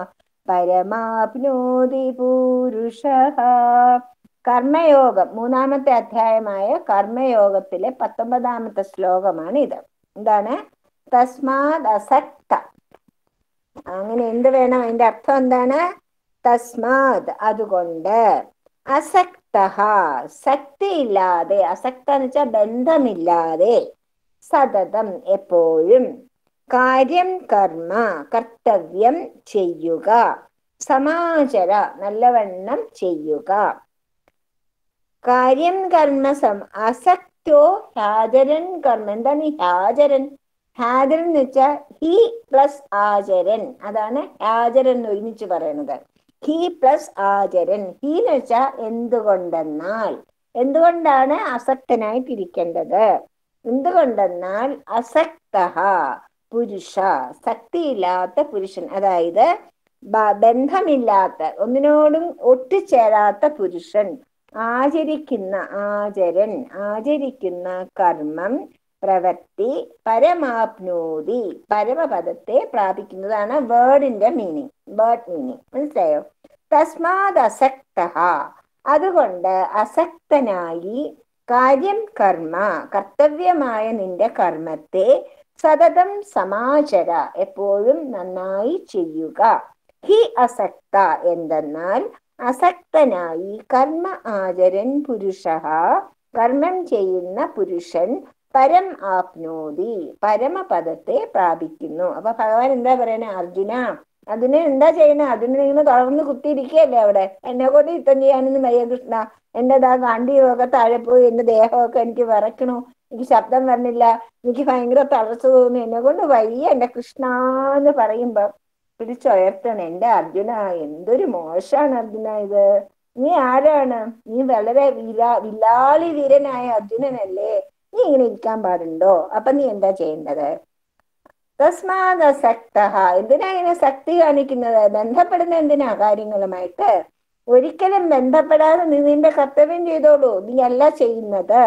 പരമാപ്നോതി പൂരുഷഃ. കർമ്മയോഗം, 3-ാമത്തെ അധ്യായമായ കർമ്മയോഗത്തിലെ 19-ാമത്തെ ശ്ലോകമാണ് ഇത്. എന്താണ്? തസ്മാത് അസക്ത. അങ്ങനെ എന്ത് വേണം? അതിന്റെ അർത്ഥം എന്താണ്? തസ്മാത്, അതുകൊണ്ട്, അസക്തഃ, ശക്തിയില്ലാതെ, അസക്ത എന്ന് വെച്ചാൽ ബന്ധമില്ലാതെ, സതതം, എപ്പോഴും, കാര്യം കർമ്മ, കർത്തവ്യം ചെയ്യുക, സമാചര, നല്ലവണ്ണം ചെയ്യുക. കാര്യം കർമ്മ അസക്തോ ഹാജരൻ കർമ്മ. എന്താണ് ഈ ഹാജരൻ? ഹാജരൻ എന്ന് വെച്ചാൽ ഹി പ്ലസ് ആചരൻ. അതാണ് ഹാജരൻ എന്ന് ഒരുമിച്ച് പറയുന്നത്. He plus ആചരൻ. ഹി എന്ന് വെച്ചാൽ എന്തുകൊണ്ടെന്നാൽ. എന്തുകൊണ്ടാണ് അസക്തനായിട്ടിരിക്കേണ്ടത്? എന്തുകൊണ്ടെന്നാൽ അസക്തഹ പുരുഷ, ശക്തിയില്ലാത്ത പുരുഷൻ, അതായത് ബന്ധമില്ലാത്ത, ഒന്നിനോടും ഒട്ടിച്ചേരാത്ത പുരുഷൻ ആചരിക്കുന്ന, ആചരൻ ആചരിക്കുന്ന കർമ്മം, പ്രവൃത്തി പരമാപ്നോതി, പരമപദത്തെ പ്രാപിക്കുന്നതാണ് വേർഡിന്റെ മീനിങ്, വേർഡ് മീനിങ്. മനസ്സിലായോ? തസ്മാത് അസക്തഃ, അതുകൊണ്ട് അസക്തനായി, കാര്യം കർമ്മ, കർത്തവ്യമായ നിന്റെ കർമ്മത്തെ, സതതം സമാചര, എപ്പോഴും നന്നായി ചെയ്യുക. ഹി അസക്ത, എന്തെന്നാൽ അസക്തനായി, കർമ്മ ആചരൻ പുരുഷ, കർമ്മം ചെയ്യുന്ന പുരുഷൻ, പരം ആപ്നോതി, പരമപദത്തെ പ്രാപിക്കുന്നു. അപ്പൊ ഭഗവാൻ എന്താ പറയണേ? അർജുന, അതിന് എന്താ ചെയ്യുന്നത്? അതിന് നിങ്ങൾ തുടർന്ന് കുത്തിയിരിക്കുകയല്ലേ അവിടെ? എന്നെ കൊണ്ട് യുദ്ധം ചെയ്യാനൊന്നും വയ്യ കൃഷ്ണ. എന്റെ കാണ്ടിയൊക്കെ താഴെ പോയി, എന്റെ ദേഹമൊക്കെ എനിക്ക് വിറയ്ക്കണു, എനിക്ക് ശബ്ദം വരണില്ല, എനിക്ക് ഭയങ്കര തളർച്ച തോന്നുന്നു, എന്നെ കൊണ്ട് വയ്യ എന്റെ കൃഷ്ണ എന്ന് പറയുമ്പോ പിടിച്ചുയർത്തണം. എന്റെ അർജുന, എന്തൊരു മോശമാണ് അർജുന ഇത്. നീ ആരാണ്? നീ വളരെ വില്ലാളി വീരനായ അർജുനനല്ലേ? നീ ഇങ്ങനെ ഇരിക്കാൻ പാടുണ്ടോ? അപ്പൊ നീ എന്താ ചെയ്യേണ്ടത്? തസ്മാത് അസക്തഃ, എന്തിനാ ഇങ്ങനെ ശക്തി കാണിക്കുന്നത്? ബന്ധപ്പെടുന്ന എന്തിനാ കാര്യങ്ങളുമായിട്ട്? ഒരിക്കലും ബന്ധപ്പെടാതെ നീ നിന്റെ കർത്തവ്യം ചെയ്തോളൂ. നീ അല്ല ചെയ്യുന്നത്.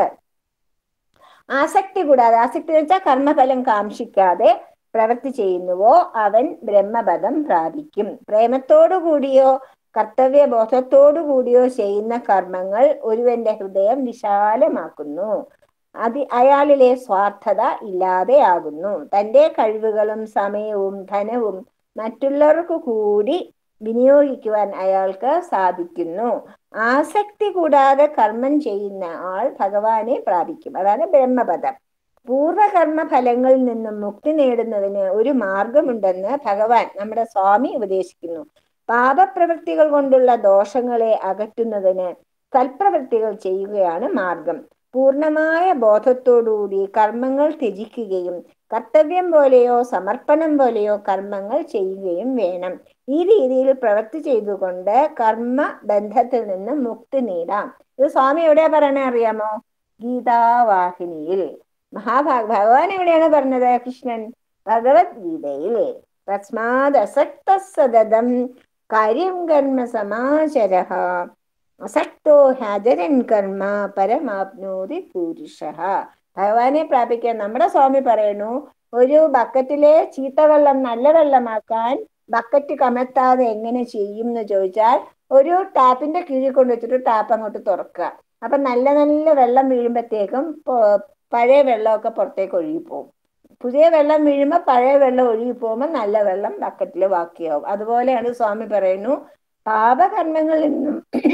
ആസക്തി കൂടാതെ, ആസക്തി വെച്ചാൽ കർമ്മഫലം കാക്ഷിക്കാതെ പ്രവൃത്തി ചെയ്യുന്നുവോ അവൻ ബ്രഹ്മപദം പ്രാപിക്കും. പ്രേമത്തോടു കൂടിയോ കർത്തവ്യബോധത്തോടു കൂടിയോ ചെയ്യുന്ന കർമ്മങ്ങൾ ഒരുവന്റെ ഹൃദയം വിശാലമാക്കുന്നു. അയാളിലെ സ്വാർത്ഥത ഇല്ലാതെയാകുന്നു. തൻ്റെ കഴിവുകളും സമയവും ധനവും മറ്റുള്ളവർക്ക് കൂടി വിനിയോഗിക്കുവാൻ അയാൾക്ക് സാധിക്കുന്നു. ആസക്തി കൂടാതെ കർമ്മം ചെയ്യുന്ന ആൾ ഭഗവാനെ പ്രാപിക്കും. അതാണ് ബ്രഹ്മപദം. പൂർവകർമ്മ ഫലങ്ങളിൽ നിന്നും മുക്തി നേടുന്നതിന് ഒരു മാർഗമുണ്ടെന്ന് ഭഗവാൻ, നമ്മുടെ സ്വാമി, ഉപദേശിക്കുന്നു. പാപപ്രവൃത്തികൾ കൊണ്ടുള്ള ദോഷങ്ങളെ അകറ്റുന്നതിന് സൽപ്രവൃത്തികൾ ചെയ്യുകയാണ് മാർഗം. പൂർണമായ ബോധത്തോടുകൂടി കർമ്മങ്ങൾ ത്യജിക്കുകയും കർത്തവ്യം പോലെയോ സമർപ്പണം പോലെയോ കർമ്മങ്ങൾ ചെയ്യുകയും വേണം. ഈ രീതിയിൽ പ്രവൃത്തി ചെയ്തുകൊണ്ട് കർമ്മ ബന്ധത്തിൽ നിന്ന് മുക്തി നേടാം. ഇത് സ്വാമി എവിടെയാ പറയണേ അറിയാമോ? ഗീതാവാഹിനിയിൽ. ഭഗവാൻ എവിടെയാണ് പറഞ്ഞത്? കൃഷ്ണൻ ഭഗവത്ഗീതയിൽ. തസ്മാത് അസക്ത സതതം കാര്യം കർമ്മ സമാചരഃ അസക്തോ ഹ്യചരൻ കർമ്മ പരമാപ്നോതി പുരുഷ. ഭഗവാനെ പ്രാപിക്കാൻ നമ്മുടെ സ്വാമി പറയുന്നു, ഒരു ബക്കറ്റിലെ ചീത്തവെള്ളം നല്ല വെള്ളമാക്കാൻ ബക്കറ്റ് കമത്താതെ എങ്ങനെ ചെയ്യും എന്ന് ചോദിച്ചാൽ, ഒരു ടാപ്പിന്റെ കീഴിൽ കൊണ്ട് വെച്ചിട്ട് ടാപ്പ് അങ്ങോട്ട് തുറക്കുക. അപ്പൊ നല്ല നല്ല വെള്ളം വീഴുമ്പോഴത്തേക്കും പഴയ വെള്ളമൊക്കെ പുറത്തേക്ക് ഒഴുകിപ്പോവും. പുതിയ വെള്ളം വീഴുമ്പോൾ പഴയ വെള്ളം ഒഴുകി പോകുമ്പോൾ നല്ല വെള്ളം ബക്കറ്റിൽ ബാക്കിയാവും. അതുപോലെയാണ് സ്വാമി പറയുന്നു, പാപകർമ്മങ്ങളിൽ നിന്നും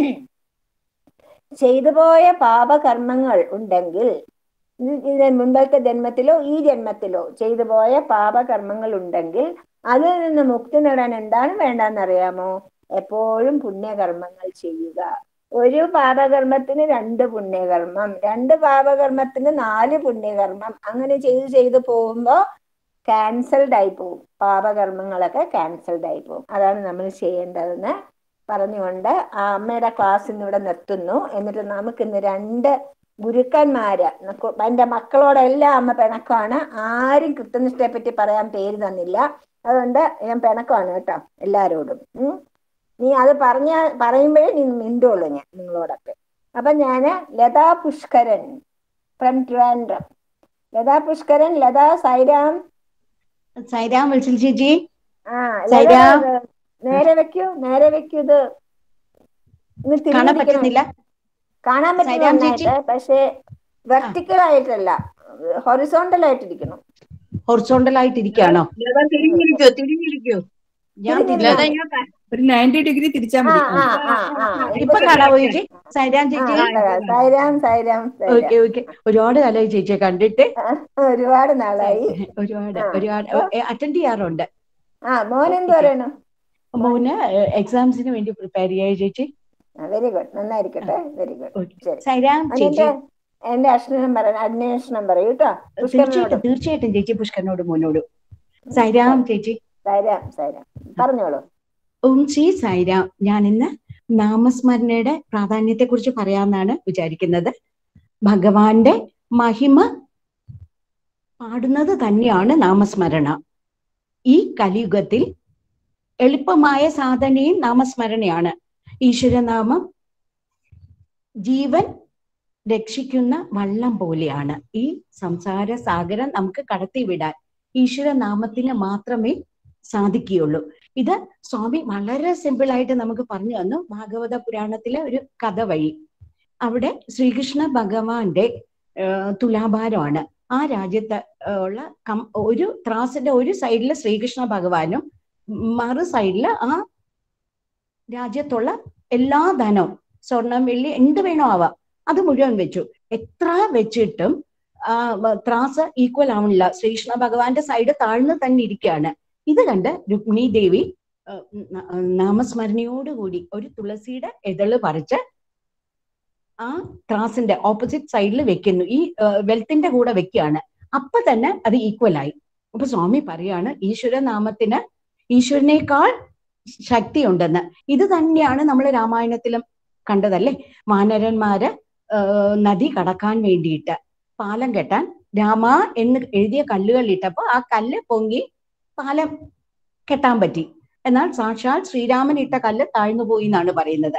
ചെയ്തുപോയ പാപകർമ്മങ്ങൾ ഉണ്ടെങ്കിൽ, ഇതിന് മുൻപത്തെ ജന്മത്തിലോ ഈ ജന്മത്തിലോ ചെയ്തുപോയ പാപകർമ്മങ്ങൾ ഉണ്ടെങ്കിൽ അതിൽ നിന്ന് മുക്തി നേടാൻ എന്താണ് വേണ്ടെന്നറിയാമോ? എപ്പോഴും പുണ്യകർമ്മങ്ങൾ ചെയ്യുക. ഒരു പാപകർമ്മത്തിന് 2 പുണ്യകർമ്മം, 2 പാപകർമ്മത്തിന് 4 പുണ്യകർമ്മം, അങ്ങനെ ചെയ്ത് പോകുമ്പോൾ ക്യാൻസൽഡ് ആയി പോകും. പാപകർമ്മങ്ങളൊക്കെ ക്യാൻസൽഡ് ആയി പോകും. അതാണ് നമ്മൾ ചെയ്യേണ്ടതെന്ന് പറഞ്ഞുകൊണ്ട് ആ അമ്മയുടെ ക്ലാസ് ഇന്നിവിടെ നിർത്തുന്നു. എന്നിട്ട് നമുക്കിന്ന് 2 ഗുരുക്കന്മാര്, എൻ്റെ മക്കളോടെല്ലാം അമ്മ പിണക്കമാണ്. ആരും കൃത്യനിഷ്ഠയെ പറ്റി പറയാൻ പേര് തന്നില്ല. അതുകൊണ്ട് ഞാൻ പിണക്കമാണ് കേട്ടോ എല്ലാരോടും. നീ അത് പറയുമ്പോഴേ നീ മിണ്ടുള്ളൂ ഞാൻ നിങ്ങളോടൊക്കെ. അപ്പൊ ഞാന് ലതാ പുഷ്കരൻ ഫ്രം ട്രിവാൻഡ്രം. ലതാ പുഷ്കരൻ, ലതാ സായിരാം. സായിരാം വിളിച്ചിൽ ചേച്ചി. നേരെ വെക്കൂ, നേരെ വെക്കൂ. ഇത് പറ്റുന്നില്ല, കാണാൻ പറ്റുന്ന, പക്ഷെ വെർട്ടിക്കൽ ആയിട്ടല്ല, ഹൊറിസോണ്ടൽ ആയിട്ടിരിക്കണം. ഹൊറിസോണ്ടൽ ആയിട്ടിരിക്കുകയാണോ? ഒരു 90 ഡിഗ്രി തിരിച്ചാൽ മതി. ഇപ്പൊ കാണാവോ ചേച്ചി? സായിരാം ചേച്ചി. ഓക്കെ. ഒരുപാട് കാലമായി ചേച്ചിയെ കണ്ടിട്ട്. ഒരുപാട് നാളായി. ഒരുപാട് അറ്റൻഡ് ചെയ്യാറുണ്ട്. മോൻ എന്ത് പറയണു? മോന് എക്സാംസിന് വേണ്ടി പ്രിപ്പയർ ചെയ്യാ ചേച്ചി. വെരി ഗുഡ്, നന്നായിരിക്കട്ടെ. Very good. സായിരാം ചേച്ചി. എന്റെ അന്വേഷണം പറയൂ കേട്ടോ. തീർച്ചയായിട്ടും ചേച്ചി, പുഷ്കരനോട് മോനോടും. സായിരാം ചേച്ചി. സായിരാം പറഞ്ഞോളൂ. ഓം ശ്രീ സായിരാം. ഞാൻ ഇന്ന് നാമസ്മരണയുടെ പ്രാധാന്യത്തെക്കുറിച്ച് പറയാമെന്നാണ് വിചാരിക്കുന്നത്. ഭഗവാന്റെ മഹിമ പാടുന്നത് തന്നെയാണ് നാമസ്മരണ. ഈ കലിയുഗത്തിൽ എളുപ്പമായ സാധനയും നാമസ്മരണയാണ്. ഈശ്വരനാമം ജീവൻ രക്ഷിക്കുന്ന വള്ളം പോലെയാണ്. ഈ സംസാര സാഗരം നമുക്ക് കടത്തിവിടാൻ ഈശ്വരനാമത്തിന് മാത്രമേ സാധിക്കുകയുള്ളൂ. ഇത് സ്വാമി വളരെ സിമ്പിൾ ആയിട്ട് നമുക്ക് പറഞ്ഞു തന്നു. ഭാഗവത പുരാണത്തിലെ ഒരു കഥ വഴി. അവിടെ ശ്രീകൃഷ്ണ ഭഗവാന്റെ തുലാഭാരമാണ്. ആ രാജ്യത്ത് ഉള്ള ഒരു ത്രാസിന്റെ ഒരു സൈഡില് ശ്രീകൃഷ്ണ ഭഗവാനും മറു സൈഡില് ആ രാജ്യത്തുള്ള എല്ലാ ധനവും, സ്വർണം, വെള്ളി, എന്ത് വേണോ ആവാം, അത് മുഴുവൻ വെച്ചു. എത്ര വെച്ചിട്ടും ത്രാസ് ഈക്വൽ ആവണില്ല. ശ്രീകൃഷ്ണ ഭഗവാന്റെ സൈഡ് താഴ്ന്നു തന്നെ ഇരിക്കുകയാണ്. ഇത് കണ്ട് രുക്മിണി ദേവി നാമസ്മരണയോടുകൂടി ഒരു തുളസിയുടെ ഇതള് പറിച്ച് ആ ത്രാസിന്റെ ഓപ്പോസിറ്റ് സൈഡിൽ വെക്കുന്നു. ഈ വെൽത്തിന്റെ കൂടെ വെക്കുകയാണ്. അപ്പൊ തന്നെ അത് ഈക്വൽ ആയി. അപ്പൊ സ്വാമി പറയാണ്, ഈശ്വരനാമത്തിന് ഈശ്വരനേക്കാൾ ശക്തി ഉണ്ടെന്ന്. ഇത് തന്നെയാണ് നമ്മൾ രാമായണത്തിലും കണ്ടതല്ലേ. വാനരന്മാര് നദി കടക്കാൻ വേണ്ടിയിട്ട് പാലം കെട്ടാൻ രാമ എന്ന് എഴുതിയ കല്ലുകൾ ഇട്ടപ്പോ ആ കല്ല് പൊങ്ങി പാലം കെട്ടാൻ പറ്റി. എന്നാൽ സാക്ഷാൽ ശ്രീരാമൻ ഇട്ട കല്ല് താഴ്ന്നുപോയി എന്നാണ് പറയുന്നത്.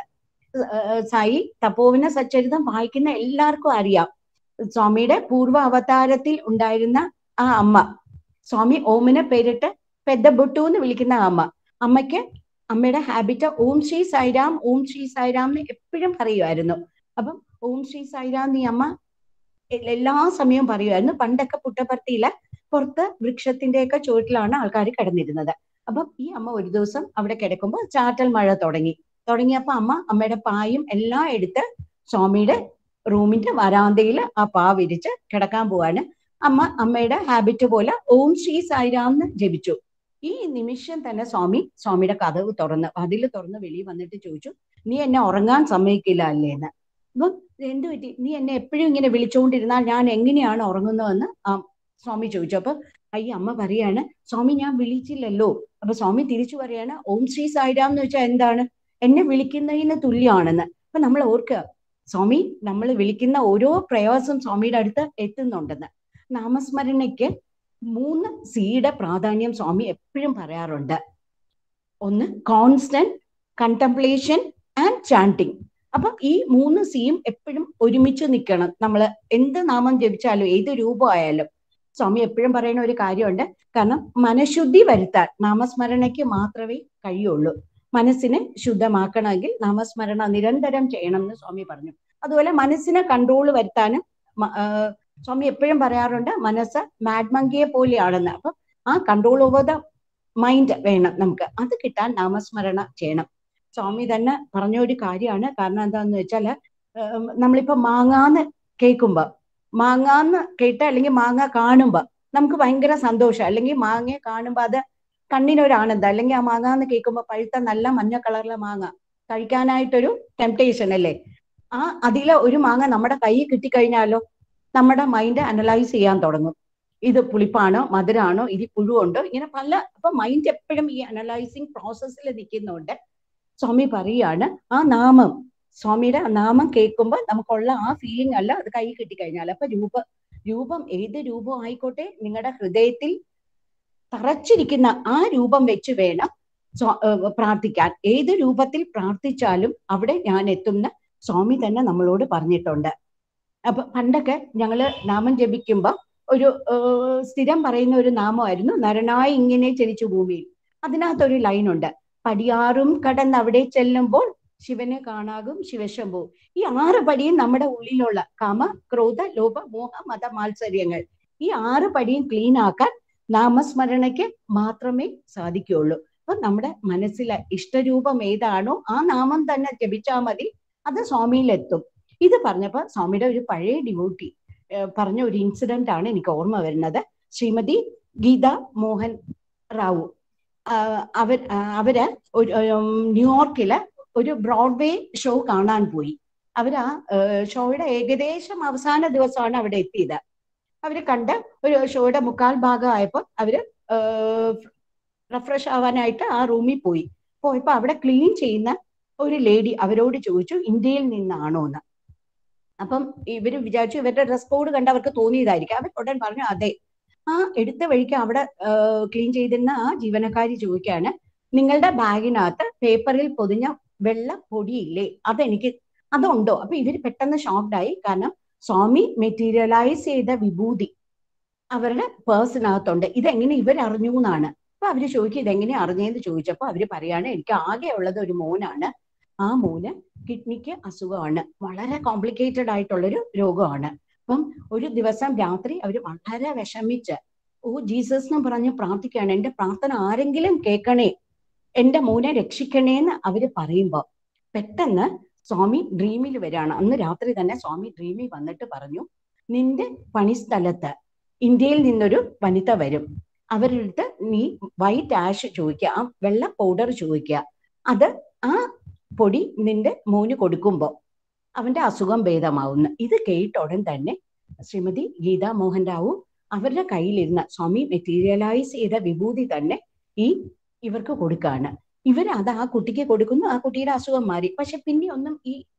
സായി തപോവന സച്ചരിതം വായിക്കുന്ന എല്ലാവർക്കും അറിയാം. സ്വാമിയുടെ പൂർവ്വ അവതാരത്തിൽ ഉണ്ടായിരുന്ന ആ അമ്മ, സ്വാമി ഓമിനെ പേരിട്ട് പെദ്ദ ബുട്ടു എന്ന് വിളിക്കുന്ന അമ്മ, അമ്മയുടെ ഹാബിറ്റ് ഓം ശ്രീ സായിരാം, ഓം ശ്രീ സായിരാം എന്ന് എപ്പോഴും പറയുമായിരുന്നു. അപ്പം ഓം ശ്രീ സായിരാം ഈ അമ്മ എല്ലാ സമയവും പറയുമായിരുന്നു. പണ്ടൊക്കെ പുട്ടപർത്തിയിലെ പുറത്ത് വൃക്ഷത്തിന്റെയൊക്കെ ചുവട്ടിലാണ് ആൾക്കാർ കിടന്നിരുന്നത്. അപ്പം ഈ അമ്മ ഒരു ദിവസം അവിടെ കിടക്കുമ്പോൾ ചാറ്റൽ മഴ തുടങ്ങിയപ്പോ അമ്മയുടെ പായും എല്ലാം എടുത്ത് സ്വാമിയുടെ റൂമിന്റെ വരാന്തയിൽ ആ പാ വിരിച്ച് കിടക്കാൻ പോവാണ്. അമ്മയുടെ ഹാബിറ്റ് പോലെ ഓം ശ്രീ സായിരാം എന്ന് ജപിച്ചു. ഈ നിമിഷം തന്നെ സ്വാമിയുടെ കതവ് വാതില് തുറന്ന് വെളിയിൽ വന്നിട്ട് ചോദിച്ചു, നീ എന്നെ ഉറങ്ങാൻ സമ്മതിക്കില്ല അല്ലേ എന്ന്. അപ്പം എന്ത് പറ്റി, നീ എന്നെ എപ്പോഴും ഇങ്ങനെ വിളിച്ചുകൊണ്ടിരുന്നാൽ ഞാൻ എങ്ങനെയാണ് ഉറങ്ങുന്നതെന്ന് സ്വാമി ചോദിച്ചു. അപ്പൊ അമ്മ പറയാണ്, സ്വാമി ഞാൻ വിളിച്ചില്ലല്ലോ. അപ്പൊ സ്വാമി തിരിച്ചു പറയാണ്, ഓം ശ്രീ സായിരാം എന്ന് വെച്ചാൽ എന്താണ്? എന്നെ വിളിക്കുന്നതിന് തുല്യമാണെന്ന്. അപ്പൊ നമ്മൾ ഓർക്കുക, സ്വാമി നമ്മൾ വിളിക്കുന്ന ഓരോ പ്രയാസം സ്വാമിയുടെ അടുത്ത് എത്തുന്നുണ്ടെന്ന്. നാമസ്മരണയ്ക്ക് 3 സിയുടെ പ്രാധാന്യം സ്വാമി എപ്പോഴും പറയാറുണ്ട്. ഒന്ന് കോൺസ്റ്റന്റ്, കണ്ടംപ്ലേഷൻ ആൻഡ് ചാന്റിങ്. അപ്പൊ ഈ 3 സിയും എപ്പോഴും ഒരുമിച്ച് നിൽക്കണം. നമ്മൾ എന്ത് നാമം ജപിച്ചാലും ഏത് രൂപമായാലും സ്വാമി എപ്പോഴും പറയുന്ന ഒരു കാര്യമുണ്ട്. കാരണം മനഃശുദ്ധി വരുത്താൻ നാമസ്മരണയ്ക്ക് മാത്രമേ കഴിയുള്ളൂ. മനസ്സിനെ ശുദ്ധമാക്കണമെങ്കിൽ നാമസ്മരണ നിരന്തരം ചെയ്യണം എന്ന് സ്വാമി പറഞ്ഞു. അതുപോലെ മനസ്സിനെ കൺട്രോൾ വരുത്താനും സ്വാമി എപ്പോഴും പറയാറുണ്ട്, മനസ്സ് മാഡ് മങ്കിയെ പോലെയാണെന്ന്. അപ്പൊ ആ കൺട്രോൾ ഓവർ ദ മൈൻഡ് വേണം നമുക്ക്. അത് കിട്ടാൻ നാമസ്മരണ ചെയ്യണം. സ്വാമി തന്നെ പറഞ്ഞ ഒരു കാര്യമാണ്. കാരണം എന്താന്ന് വെച്ചാല്, നമ്മളിപ്പോ മാങ്ങാന്ന് കേട്ട അല്ലെങ്കിൽ മാങ്ങ കാണുമ്പോ നമുക്ക് ഭയങ്കര സന്തോഷം, അല്ലെങ്കിൽ മാങ്ങയെ കാണുമ്പോ അത് കണ്ണിനൊരാനന്ദം, അല്ലെങ്കിൽ ആ മാങ്ങാന്ന് കേൾക്കുമ്പോ പഴുത്ത നല്ല മഞ്ഞ കളറിലെ മാങ്ങ കഴിക്കാനായിട്ടൊരു ടെംപ്ടേഷൻ അല്ലേ. അതിലെ ഒരു മാങ്ങ നമ്മുടെ കയ്യിൽ കിട്ടിക്കഴിഞ്ഞാലോ നമ്മുടെ മൈൻഡ് അനലൈസ് ചെയ്യാൻ തുടങ്ങും. ഇത് പുളിപ്പാണോ, മധുരാണോ, ഇത് പുഴുണ്ടോ, ഇങ്ങനെ അപ്പൊ മൈൻഡ് എപ്പോഴും ഈ അനലൈസിങ് പ്രോസസ്സിൽ നിൽക്കുന്നുണ്ട്. സ്വാമി പറയാണ്, ആ നാമം, സ്വാമിയുടെ നാമം കേൾക്കുമ്പോൾ നമുക്കുള്ള ആ ഫീലിംഗ് അല്ല അത് കൈ കിട്ടിക്കഴിഞ്ഞാൽ. അപ്പൊ രൂപം ഏത് രൂപം ആയിക്കോട്ടെ, നിങ്ങളുടെ ഹൃദയത്തിൽ തറച്ചിരിക്കുന്ന ആ രൂപം വെച്ച് വേണം പ്രാർത്ഥിക്കാൻ. ഏത് രൂപത്തിൽ പ്രാർത്ഥിച്ചാലും അവിടെ ഞാൻ എത്തുന്ന സ്വാമി തന്നെ നമ്മളോട് പറഞ്ഞിട്ടുണ്ട്. അപ്പൊ പണ്ടൊക്കെ ഞങ്ങള് നാമം ജപിക്കുമ്പോ ഒരു സ്ഥിരം പറയുന്ന ഒരു നാമമായിരുന്നു, നരനായി ഇങ്ങനെ ചലിച്ചു ഭൂമിയിൽ. അതിനകത്തൊരു ലൈനുണ്ട്, പടിയാറും കടന്ന് അവിടെ ചെല്ലുമ്പോൾ ശിവനെ കാണാകും ശിവശംഭു. ഈ 6 പടിയും നമ്മുടെ ഉള്ളിലുള്ള കാമ, ക്രോധ, ലോഭ, മോഹ, മത, മാത്സര്യങ്ങൾ, ഈ 6 പടിയും ക്ലീൻ ആക്കാൻ നാമസ്മരണയ്ക്ക് മാത്രമേ സാധിക്കുകയുള്ളൂ. അപ്പൊ നമ്മുടെ മനസ്സിലെ ഇഷ്ടരൂപം ഏതാണോ ആ നാമം തന്നെ ജപിച്ചാൽ മതി, അത് സ്വാമിയിലെത്തും. ഇത് പറഞ്ഞപ്പോ സ്വാമിയുടെ ഒരു പഴയ ഡിവോട്ടി പറഞ്ഞ ഒരു ഇൻസിഡന്റ് ആണ് എനിക്ക് ഓർമ്മ വരുന്നത്. ശ്രീമതി ഗീത മോഹൻ റാവു, അവര് ന്യൂയോർക്കില് ഒരു ബ്രോഡ്വേ ഷോ കാണാൻ പോയി. അവര് ആ ഷോയുടെ ഏകദേശം അവസാന ദിവസമാണ് അവിടെ എത്തിയത്. അവര് കണ്ട് ഒരു ഷോയുടെ 1/4 ഭാഗം ആയപ്പോൾ അവര് റിഫ്രഷ് ആവാനായിട്ട് ആ റൂമിൽ പോയി. പോയപ്പോ അവിടെ ക്ലീൻ ചെയ്യുന്ന ഒരു ലേഡി അവരോട് ചോദിച്ചു ഇന്ത്യയിൽ നിന്നാണോ എന്ന്. അപ്പം ഇവര് വിചാരിച്ചു ഇവരുടെ ഡ്രസ് കോഡ് കണ്ട് അവർക്ക് തോന്നിയതായിരിക്കും. അവർ ഉടൻ പറഞ്ഞു അതെ. ആ എടുത്ത വഴിക്ക് അവിടെ ക്ലീൻ ചെയ്തിരുന്ന ആ ജീവനക്കാരി ചോദിക്കുകയാണ്, നിങ്ങളുടെ ബാഗിനകത്ത് പേപ്പറിൽ പൊതിഞ്ഞ വെള്ള പൊടിയില്ലേ, അതുണ്ടോ? അപ്പൊ ഇവര് പെട്ടെന്ന് ഷോക്ക്ഡായി. കാരണം സ്വാമി മെറ്റീരിയലൈസ് ചെയ്ത വിഭൂതി അവരുടെ പേഴ്സിനകത്തുണ്ട്. ഇതെങ്ങനെ ഇവരറിഞ്ഞു എന്നാണ്. അപ്പൊ അവര് ചോദിക്കും ഇതെങ്ങനെ അറിഞ്ഞെന്ന് ചോദിച്ചപ്പോ അവര് പറയാണ്, എനിക്ക് ആകെ ഉള്ളത് ഒരു മോനാണ്, ആ മോന് കിഡ്നിക്ക് അസുഖമാണ്, വളരെ കോംപ്ലിക്കേറ്റഡ് ആയിട്ടുള്ളൊരു രോഗമാണ്. അപ്പം ഒരു ദിവസം രാത്രി അവര് വളരെ വിഷമിച്ച് ഓ ജീസസ് എന്ന് പറഞ്ഞ് പ്രാർത്ഥിക്കുകയാണ്, എന്റെ പ്രാർത്ഥന ആരെങ്കിലും കേൾക്കണേ, എന്റെ മോനെ രക്ഷിക്കണേന്ന് അവര് പറയുമ്പോ പെട്ടെന്ന് സ്വാമി ഡ്രീമിൽ വരികയാണ്. അന്ന് രാത്രി തന്നെ സ്വാമി ഡ്രീമിൽ വന്നിട്ട് പറഞ്ഞു, നിന്റെ പണിസ്ഥലത്ത് ഇന്ത്യയിൽ നിന്നൊരു വനിത വരും, അവരുടെ അടുത്ത് നീ വൈറ്റ് ആഷ് ചോദിക്കുക, ആ വെള്ള പൗഡർ ചോദിക്കുക, അത് ആ പൊടി നിന്റെ മോന് കൊടുക്കുമ്പോ അവന്റെ അസുഖം ഭേദമാവുന്നു. ഇത് കേട്ട ഉടൻ തന്നെ ശ്രീമതി ഗീതാ മോഹൻ റാവു അവരുടെ കയ്യിലിരുന്ന സ്വാമി മെറ്റീരിയലൈസ് ചെയ്ത വിഭൂതി തന്നെ ഇവർക്ക് കൊടുക്കാണ്. അത് ആ കുട്ടിക്ക് കൊടുക്കുന്നു, ആ കുട്ടിയുടെ അസുഖം മാറി. പക്ഷെ പിന്നെ ഒന്നും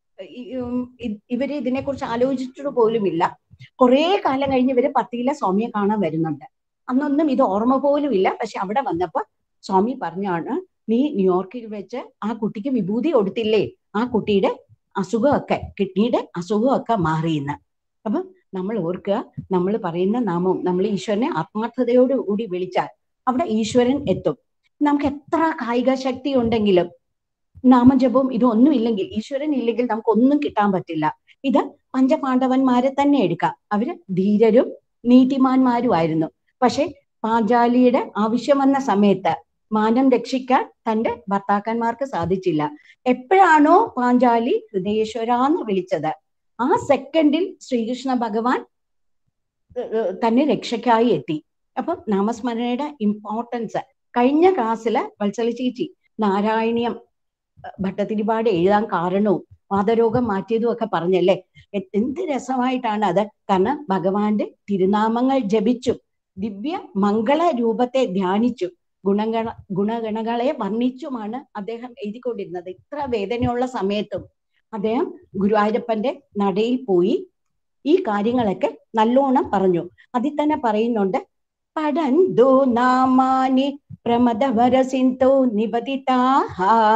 ഇവര് ഇതിനെക്കുറിച്ച് ആലോചിച്ചിട്ട് പോലുമില്ല. കുറെ കാലം കഴിഞ്ഞ് ഇവര് പത്തിയിലെ സ്വാമിയെ കാണാൻ വരുന്നുണ്ട്. അന്നൊന്നും ഇത് ഓർമ്മ പോലും ഇല്ല. പക്ഷെ അവിടെ വന്നപ്പോ സ്വാമി പറഞ്ഞാണ്, നീ ന്യൂയോർക്കിൽ വെച്ച് ആ കുട്ടിക്ക് വിഭൂതി കൊടുത്തില്ലേ, ആ കുട്ടിയുടെ അസുഖമൊക്കെ കിഡ്നിയുടെ അസുഖമൊക്കെ മാറിയെന്ന്. അപ്പൊ നമ്മൾ ഓർക്കുക, നമ്മൾ പറയുന്ന നാമവും നമ്മൾ ഈശ്വരനെ ആത്മാർത്ഥതയോട് കൂടി വിളിച്ചാൽ അവിടെ ഈശ്വരൻ എത്തും. നമുക്ക് എത്ര കായിക ശക്തി ഉണ്ടെങ്കിലും നാമജപവും ഇതൊന്നും ഇല്ലെങ്കിൽ, ഈശ്വരൻ ഇല്ലെങ്കിൽ നമുക്കൊന്നും കിട്ടാൻ പറ്റില്ല. ഇത് പഞ്ചപാണ്ഡവന്മാരെ തന്നെ എടുക്കാം. അവര് ധീരരും നീതിമാന്മാരുമായിരുന്നു. പക്ഷെ പാഞ്ചാലിയുടെ ആവശ്യം വന്ന സമയത്ത് മാനം രക്ഷിക്കാൻ തന്റെ ഭർത്താക്കന്മാർക്ക് സാധിച്ചില്ല. എപ്പോഴാണോ പാഞ്ചാലി ഹൃദയേശ്വരാന്ന് വിളിച്ചത്, ആ സെക്കൻഡിൽ ശ്രീകൃഷ്ണ ഭഗവാൻ തന്നെ രക്ഷയ്ക്കായി എത്തി. അപ്പൊ നാമസ്മരണയുടെ ഇമ്പോർട്ടൻസ് കഴിഞ്ഞ ക്ലാസ്സില് വത്സല ചേച്ചി നാരായണീയം ഭട്ടതിരിപാട് എഴുതാൻ കാരണവും വാതരോഗം മാറ്റിയതും ഒക്കെ പറഞ്ഞല്ലേ. എന്ത് രസമായിട്ടാണ് അത്. കാരണം ഭഗവാന്റെ തിരുനാമങ്ങൾ ജപിച്ചു, ദിവ്യ മംഗള രൂപത്തെ ധ്യാനിച്ചു, ഗുണഗണങ്ങളെ വർണ്ണിച്ചുമാണ് അദ്ദേഹം എഴുതിക്കൊണ്ടിരുന്നത്. ഇത്ര വേദനയുള്ള സമയത്തും അദ്ദേഹം ഗുരുവായൂരപ്പന്റെ നടയിൽ പോയി ഈ കാര്യങ്ങളൊക്കെ നല്ലോണം പറഞ്ഞു. അതിൽ തന്നെ പറയുന്നുണ്ട്, പഠന്തു നാമാനി പ്രമദവരസിന്തോ നിപതിതാഹ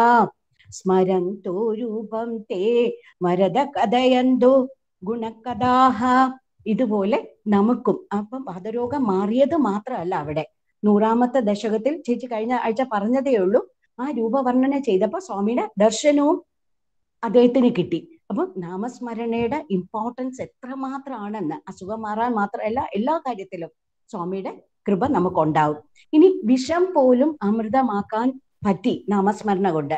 സ്മരന്തോ രൂപം തേ വരദ കഥയന്തോ ഗുണകഥാഹ. ഇതുപോലെ നമുക്കും അപ്പം വാതരോഗം മാറിയത് മാത്രമല്ല, അവിടെ 100ാമത്തെ ദശകത്തിൽ ചേച്ചി കഴിഞ്ഞ ആഴ്ച പറഞ്ഞതേ ഉള്ളൂ, ആ രൂപവർണ്ണന ചെയ്തപ്പോ സ്വാമിയുടെ ദർശനവും അദ്ദേഹത്തിന് കിട്ടി. അപ്പൊ നാമസ്മരണയുടെ ഇമ്പോർട്ടൻസ് എത്രമാത്രമാണെന്ന്, അസുഖം മാറാൻ മാത്രമല്ല എല്ലാ കാര്യത്തിലും സ്വാമിയുടെ കൃപ നമുക്കുണ്ടാവും. ഇനി വിഷം പോലും അമൃതമാക്കാൻ പറ്റി നാമസ്മരണ കൊണ്ട്.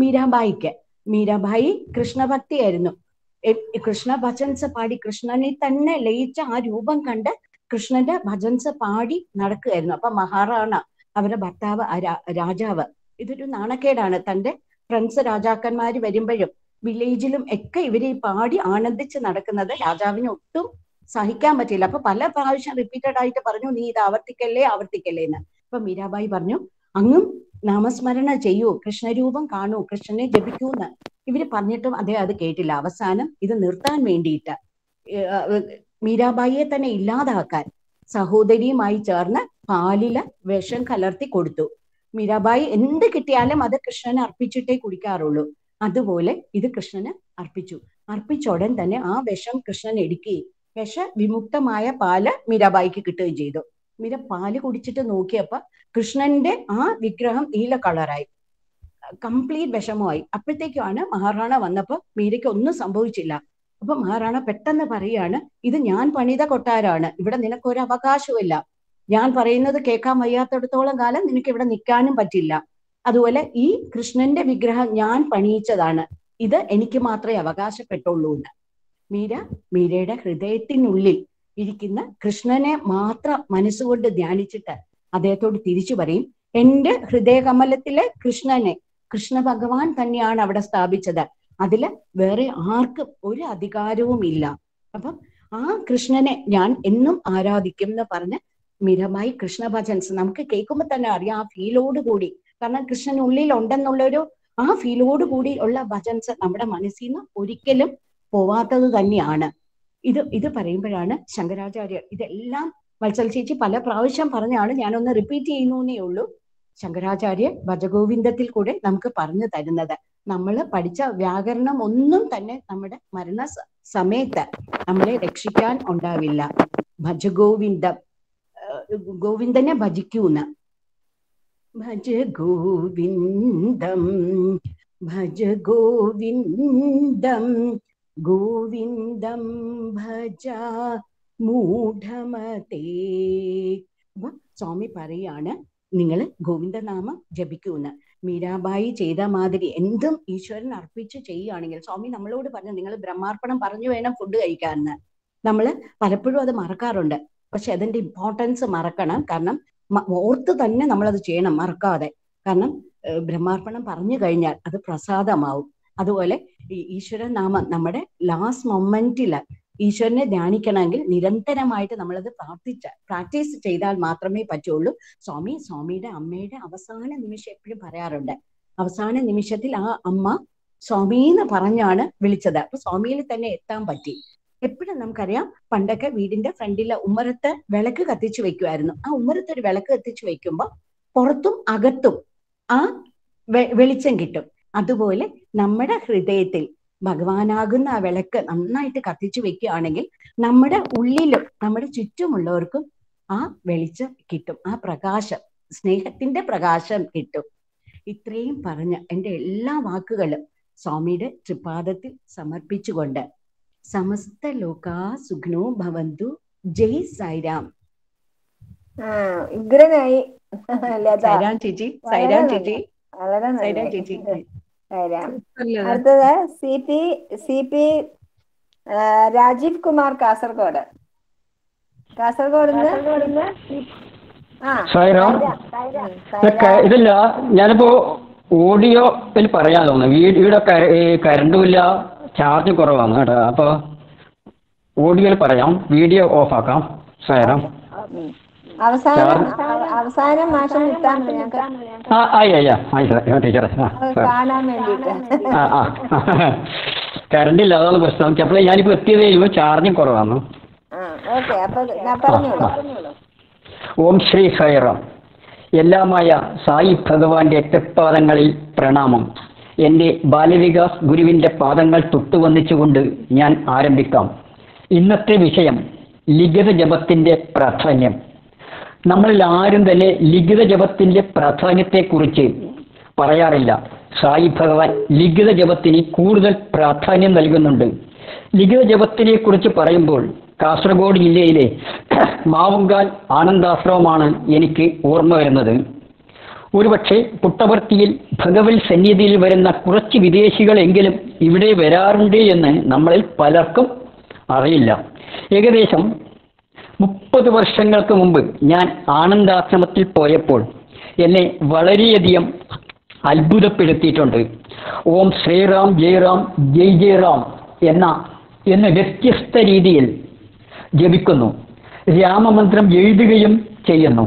മീരാബായി കൃഷ്ണഭക്തിയായിരുന്നു. കൃഷ്ണ ഭജൻസ് പാടി കൃഷ്ണനെ തന്നെ ലയിച്ച ആ രൂപം കണ്ട് കൃഷ്ണന്റെ ഭജൻസ് പാടി നടക്കുകയായിരുന്നു. അപ്പൊ മഹാറാണ അവരുടെ ഭർത്താവ് രാജാവ്, ഇതൊരു നാണക്കേടാണ്. തന്റെ ഫ്രണ്ട്സ് രാജാക്കന്മാര് വരുമ്പോഴും വില്ലേജിലും ഒക്കെ ഇവര് പാടി ആനന്ദിച്ച് നടക്കുന്നത് രാജാവിന് ഒട്ടും സഹിക്കാൻ പറ്റില്ല. അപ്പൊ പല പ്രാവശ്യം റിപ്പീറ്റഡ് ആയിട്ട് പറഞ്ഞു, നീ ഇത് ആവർത്തിക്കല്ലേ എന്ന്. അപ്പൊ മീരാബായി പറഞ്ഞു, അങ്ങും നാമസ്മരണ ചെയ്യൂ, കൃഷ്ണരൂപം കാണൂ, കൃഷ്ണനെ ജപിക്കൂന്ന് ഇവര് പറഞ്ഞിട്ടും അദ്ദേഹം അത് കേട്ടില്ല. അവസാനം ഇത് നിർത്താൻ വേണ്ടിയിട്ട് മീരാബായിയെ തന്നെ ഇല്ലാതാക്കാൻ സഹോദരിയുമായി ചേർന്ന് പാലില് വിഷം കലർത്തി കൊടുത്തു. മീരാബായി എന്ത് കിട്ടിയാലും അത് കൃഷ്ണനെ അർപ്പിച്ചിട്ടേ കുടിക്കാറുള്ളൂ. അതുപോലെ ഇത് കൃഷ്ണന് അർപ്പിച്ച ഉടൻ തന്നെ ആ വിഷം കൃഷ്ണൻ എടുക്കുകയും വിഷവിമുക്തമായ പാല് മീരാബായിക്ക് കിട്ടുകയും ചെയ്തു. മീര പാല് കുടിച്ചിട്ട് നോക്കിയപ്പോ കൃഷ്ണന്റെ ആ വിഗ്രഹം നീല കളറായി, കംപ്ലീറ്റ് വിഷമമായി. അപ്പോഴത്തേക്കാണ് മഹാറാണ വന്നപ്പോ മീരയ്ക്ക് ഒന്നും സംഭവിച്ചില്ല. അപ്പൊ മഹാറാണ പെട്ടെന്ന് പറയാണ്, ഇത് ഞാൻ പണിത കൊട്ടാരാണ്, ഇവിടെ നിനക്കൊരു അവകാശമില്ല, ഞാൻ പറയുന്നത് കേൾക്കാൻ വയ്യാത്തടത്തോളം കാലം നിനക്ക് ഇവിടെ നിൽക്കാനും പറ്റില്ല. അതുപോലെ ഈ കൃഷ്ണന്റെ വിഗ്രഹം ഞാൻ പണിയിച്ചതാണ്, ഇത് എനിക്ക് മാത്രമേ അവകാശപ്പെട്ടുള്ളൂ എന്ന്. മീരയുടെ ഹൃദയത്തിനുള്ളിൽ ഇരിക്കുന്ന കൃഷ്ണനെ മാത്രം മനസ്സുകൊണ്ട് ധ്യാനിച്ചിട്ട് അദ്ദേഹത്തോട് തിരിച്ചു പറയും, എന്റെ ഹൃദയകമലത്തിലെ കൃഷ്ണനെ കൃഷ്ണ ഭഗവാൻ തന്നെയാണ് അവിടെ സ്ഥാപിച്ചത്, അതില് വേറെ ആർക്കും ഒരു അധികാരവും ഇല്ല. അപ്പം ആ കൃഷ്ണനെ ഞാൻ എന്നും ആരാധിക്കും എന്ന് പറഞ്ഞ് മീരാബായി കൃഷ്ണ ഭജൻസ് നമുക്ക് കേൾക്കുമ്പോൾ തന്നെ അറിയാം, ആ ഫീലോട് കൂടി കാരണം കൃഷ്ണൻ ഉള്ളിൽ ഉണ്ടെന്നുള്ളൊരു ആ ഫീലോട് കൂടി ഉള്ള ഭജൻസ് നമ്മുടെ മനസ്സിൽ നിന്ന് ഒരിക്കലും പോവാത്തത് തന്നെയാണ്. ഇത് പറയുമ്പോഴാണ് ശങ്കരാചാര്യർ ഇതെല്ലാം വത്സൽ ചേച്ചി പല പ്രാവശ്യം പറഞ്ഞാണ്, ഞാനൊന്ന് റിപ്പീറ്റ് ചെയ്യുന്നേ ഉള്ളൂ. ശങ്കരാചാര്യർ ഭജഗോവിന്ദത്തിൽ കൂടെ നമുക്ക് പറഞ്ഞു തരുന്നത്, നമ്മൾ പഠിച്ച വ്യാകരണം ഒന്നും തന്നെ നമ്മുടെ മരണ സമയത്ത് നമ്മളെ രക്ഷിക്കാൻ ഉണ്ടാവില്ല. ഭജഗോവിന്ദം, ഗോവിന്ദനെ ഭജിക്കൂന്ന്. ഭജ ഗോവിന്ദം ഭജ ഗോവിന്ദം ഗോവിന്ദം ഭജ മൂഢമതേ. അപ്പൊ സ്വാമി പറയാണ്, നിങ്ങൾ ഗോവിന്ദനാമം ജപിക്കൂന്ന്. മീരാബായി ചെയ്ത മാതിരി എന്തും ഈശ്വരൻ അർപ്പിച്ച് ചെയ്യുകയാണെങ്കിൽ, സ്വാമി നമ്മളോട് പറഞ്ഞു നിങ്ങൾ ബ്രഹ്മാർപ്പണം പറഞ്ഞു വേണം ഫുഡ് കഴിക്കാമെന്ന്. നമ്മൾ പലപ്പോഴും അത് മറക്കാറുണ്ട്. പക്ഷെ അതിന്റെ ഇമ്പോർട്ടൻസ് മറക്കണം. കാരണം ഓർത്ത് തന്നെ നമ്മളത് ചെയ്യണം, മറക്കാതെ. കാരണം ബ്രഹ്മാർപ്പണം പറഞ്ഞു കഴിഞ്ഞാൽ അത് പ്രസാദമാവും. അതുപോലെ ഈ ഈശ്വരനാമം നമ്മുടെ ലാസ്റ്റ് മൊമെന്റില് ഈശ്വരനെ ധ്യാനിക്കണമെങ്കിൽ നിരന്തരമായിട്ട് നമ്മളത് പ്രാക്ടീസ് ചെയ്താൽ മാത്രമേ പറ്റുള്ളൂ. സ്വാമിയുടെ അമ്മയുടെ അവസാന നിമിഷം എപ്പോഴും പറയാറുണ്ട്, അവസാന നിമിഷത്തിൽ ആ അമ്മ സ്വാമീന്ന് പറഞ്ഞാണ് വിളിച്ചത്. അപ്പൊ സ്വാമിയിൽ തന്നെ എത്താൻ പറ്റി. എപ്പോഴും നമുക്കറിയാം, പണ്ടൊക്കെ വീടിന്റെ ഫ്രണ്ടിലെ ഉമ്മറത്ത് വിളക്ക് കത്തിച്ചു വെക്കുമായിരുന്നു. ആ ഉമ്മറത്ത് ഒരു വിളക്ക് കത്തിച്ചു വെക്കുമ്പോൾ പുറത്തും അകത്തും ആ വെളിച്ചം കിട്ടും. അതുപോലെ നമ്മുടെ ഹൃദയത്തിൽ ഭഗവാനാകുന്ന ആ വിളക്ക് നന്നായിട്ട് കത്തിച്ചു വെക്കുകയാണെങ്കിൽ നമ്മുടെ ഉള്ളിലും നമ്മുടെ ചുറ്റുമുള്ളവർക്കും ആ വെളിച്ചം കിട്ടും, ആ പ്രകാശം, സ്നേഹത്തിന്റെ പ്രകാശം കിട്ടും. ഇത്രയും പറഞ്ഞ് എൻ്റെ എല്ലാ വാക്കുകളും സ്വാമിയുടെ തൃപാദത്തിൽ സമർപ്പിച്ചുകൊണ്ട് സമസ്ത ലോകാ സുഖ്നോ ഭവന്തു. ജയ് സായിരാം. ഉഗ്രനായി സൈരാം ചേച്ചി, സൈരാം ചേച്ചി, വളരെ സൈരാം ചേച്ചി. അടുത്തത് സി പി രാജീവ് കുമാർ, കാസർഗോഡ്. ഇതില്ല, ഞാനിപ്പോ ഓഡിയോയിൽ പറയാൻ തോന്നുന്നു. ഇവിടെ കറണ്ടും ഇല്ല, ചാർജ് കുറവാണ് കേട്ടോ. അപ്പൊ ഓഡിയോയിൽ പറയാം, വീഡിയോ ഓഫ് ആക്കാം. സാറാം അവസാനം മാസം കാണാൻ വേണ്ടിട്ട്. കറണ്ട് ഇല്ല, അതാണ് പ്രശ്നം. അപ്പോൾ ഞാനിപ്പോ എത്തിയതേ ചാർജും കുറവാണ്. ഓം ശ്രീ സായിറാം. എല്ലാമായ സായി ഭഗവാന്റെ തൃപ്പാദങ്ങളിൽ പ്രണാമം. എൻ്റെ ബാലവികാസ് ഗുരുവിൻ്റെ പാദങ്ങൾ തൊട്ടുവന്നിച്ചുകൊണ്ട് ഞാൻ ആരംഭിക്കാം. ഇന്നത്തെ വിഷയം ലിഖിത ജപത്തിൻ്റെ പ്രാധാന്യം. നമ്മളിൽ ആരും തന്നെ ലിഖിത ജപത്തിൻ്റെ പ്രാധാന്യത്തെക്കുറിച്ച് പറയാറില്ല. സായി ഭഗവാൻ ലിഖിത ജപത്തിന് കൂടുതൽ പ്രാധാന്യം നൽകുന്നുണ്ട്. ലിഖിത ജപത്തിനെ കുറിച്ച് പറയുമ്പോൾ കാസർഗോഡ് ജില്ലയിലെ മാവുങ്കാൽ ആനന്ദാശ്രമമാണ് എനിക്ക് ഓർമ്മ വരുന്നത്. ഒരുപക്ഷെ പുട്ടപർത്തിയിൽ ഭഗവത് സന്നിധിയിൽ വരുന്ന കുറച്ച് വിദേശികളെങ്കിലും ഇവിടെ വരാറുണ്ട് എന്ന് നമ്മളിൽ പലർക്കും അറിയില്ല. ഏകദേശം 30 വർഷങ്ങൾക്ക് മുമ്പ് ഞാൻ ആനന്ദാശ്രമത്തിൽ പോയപ്പോൾ എന്നെ വളരെയധികം അത്ഭുതപ്പെടുത്തിയിട്ടുണ്ട്. ഓം ശ്രീറാം ജയറാം ജയ് ജയറാം എന്ന വ്യത്യസ്ത രീതിയിൽ ജപിക്കുന്നു. രാമമന്ത്രം എഴുതുകയും ചെയ്യുന്നു.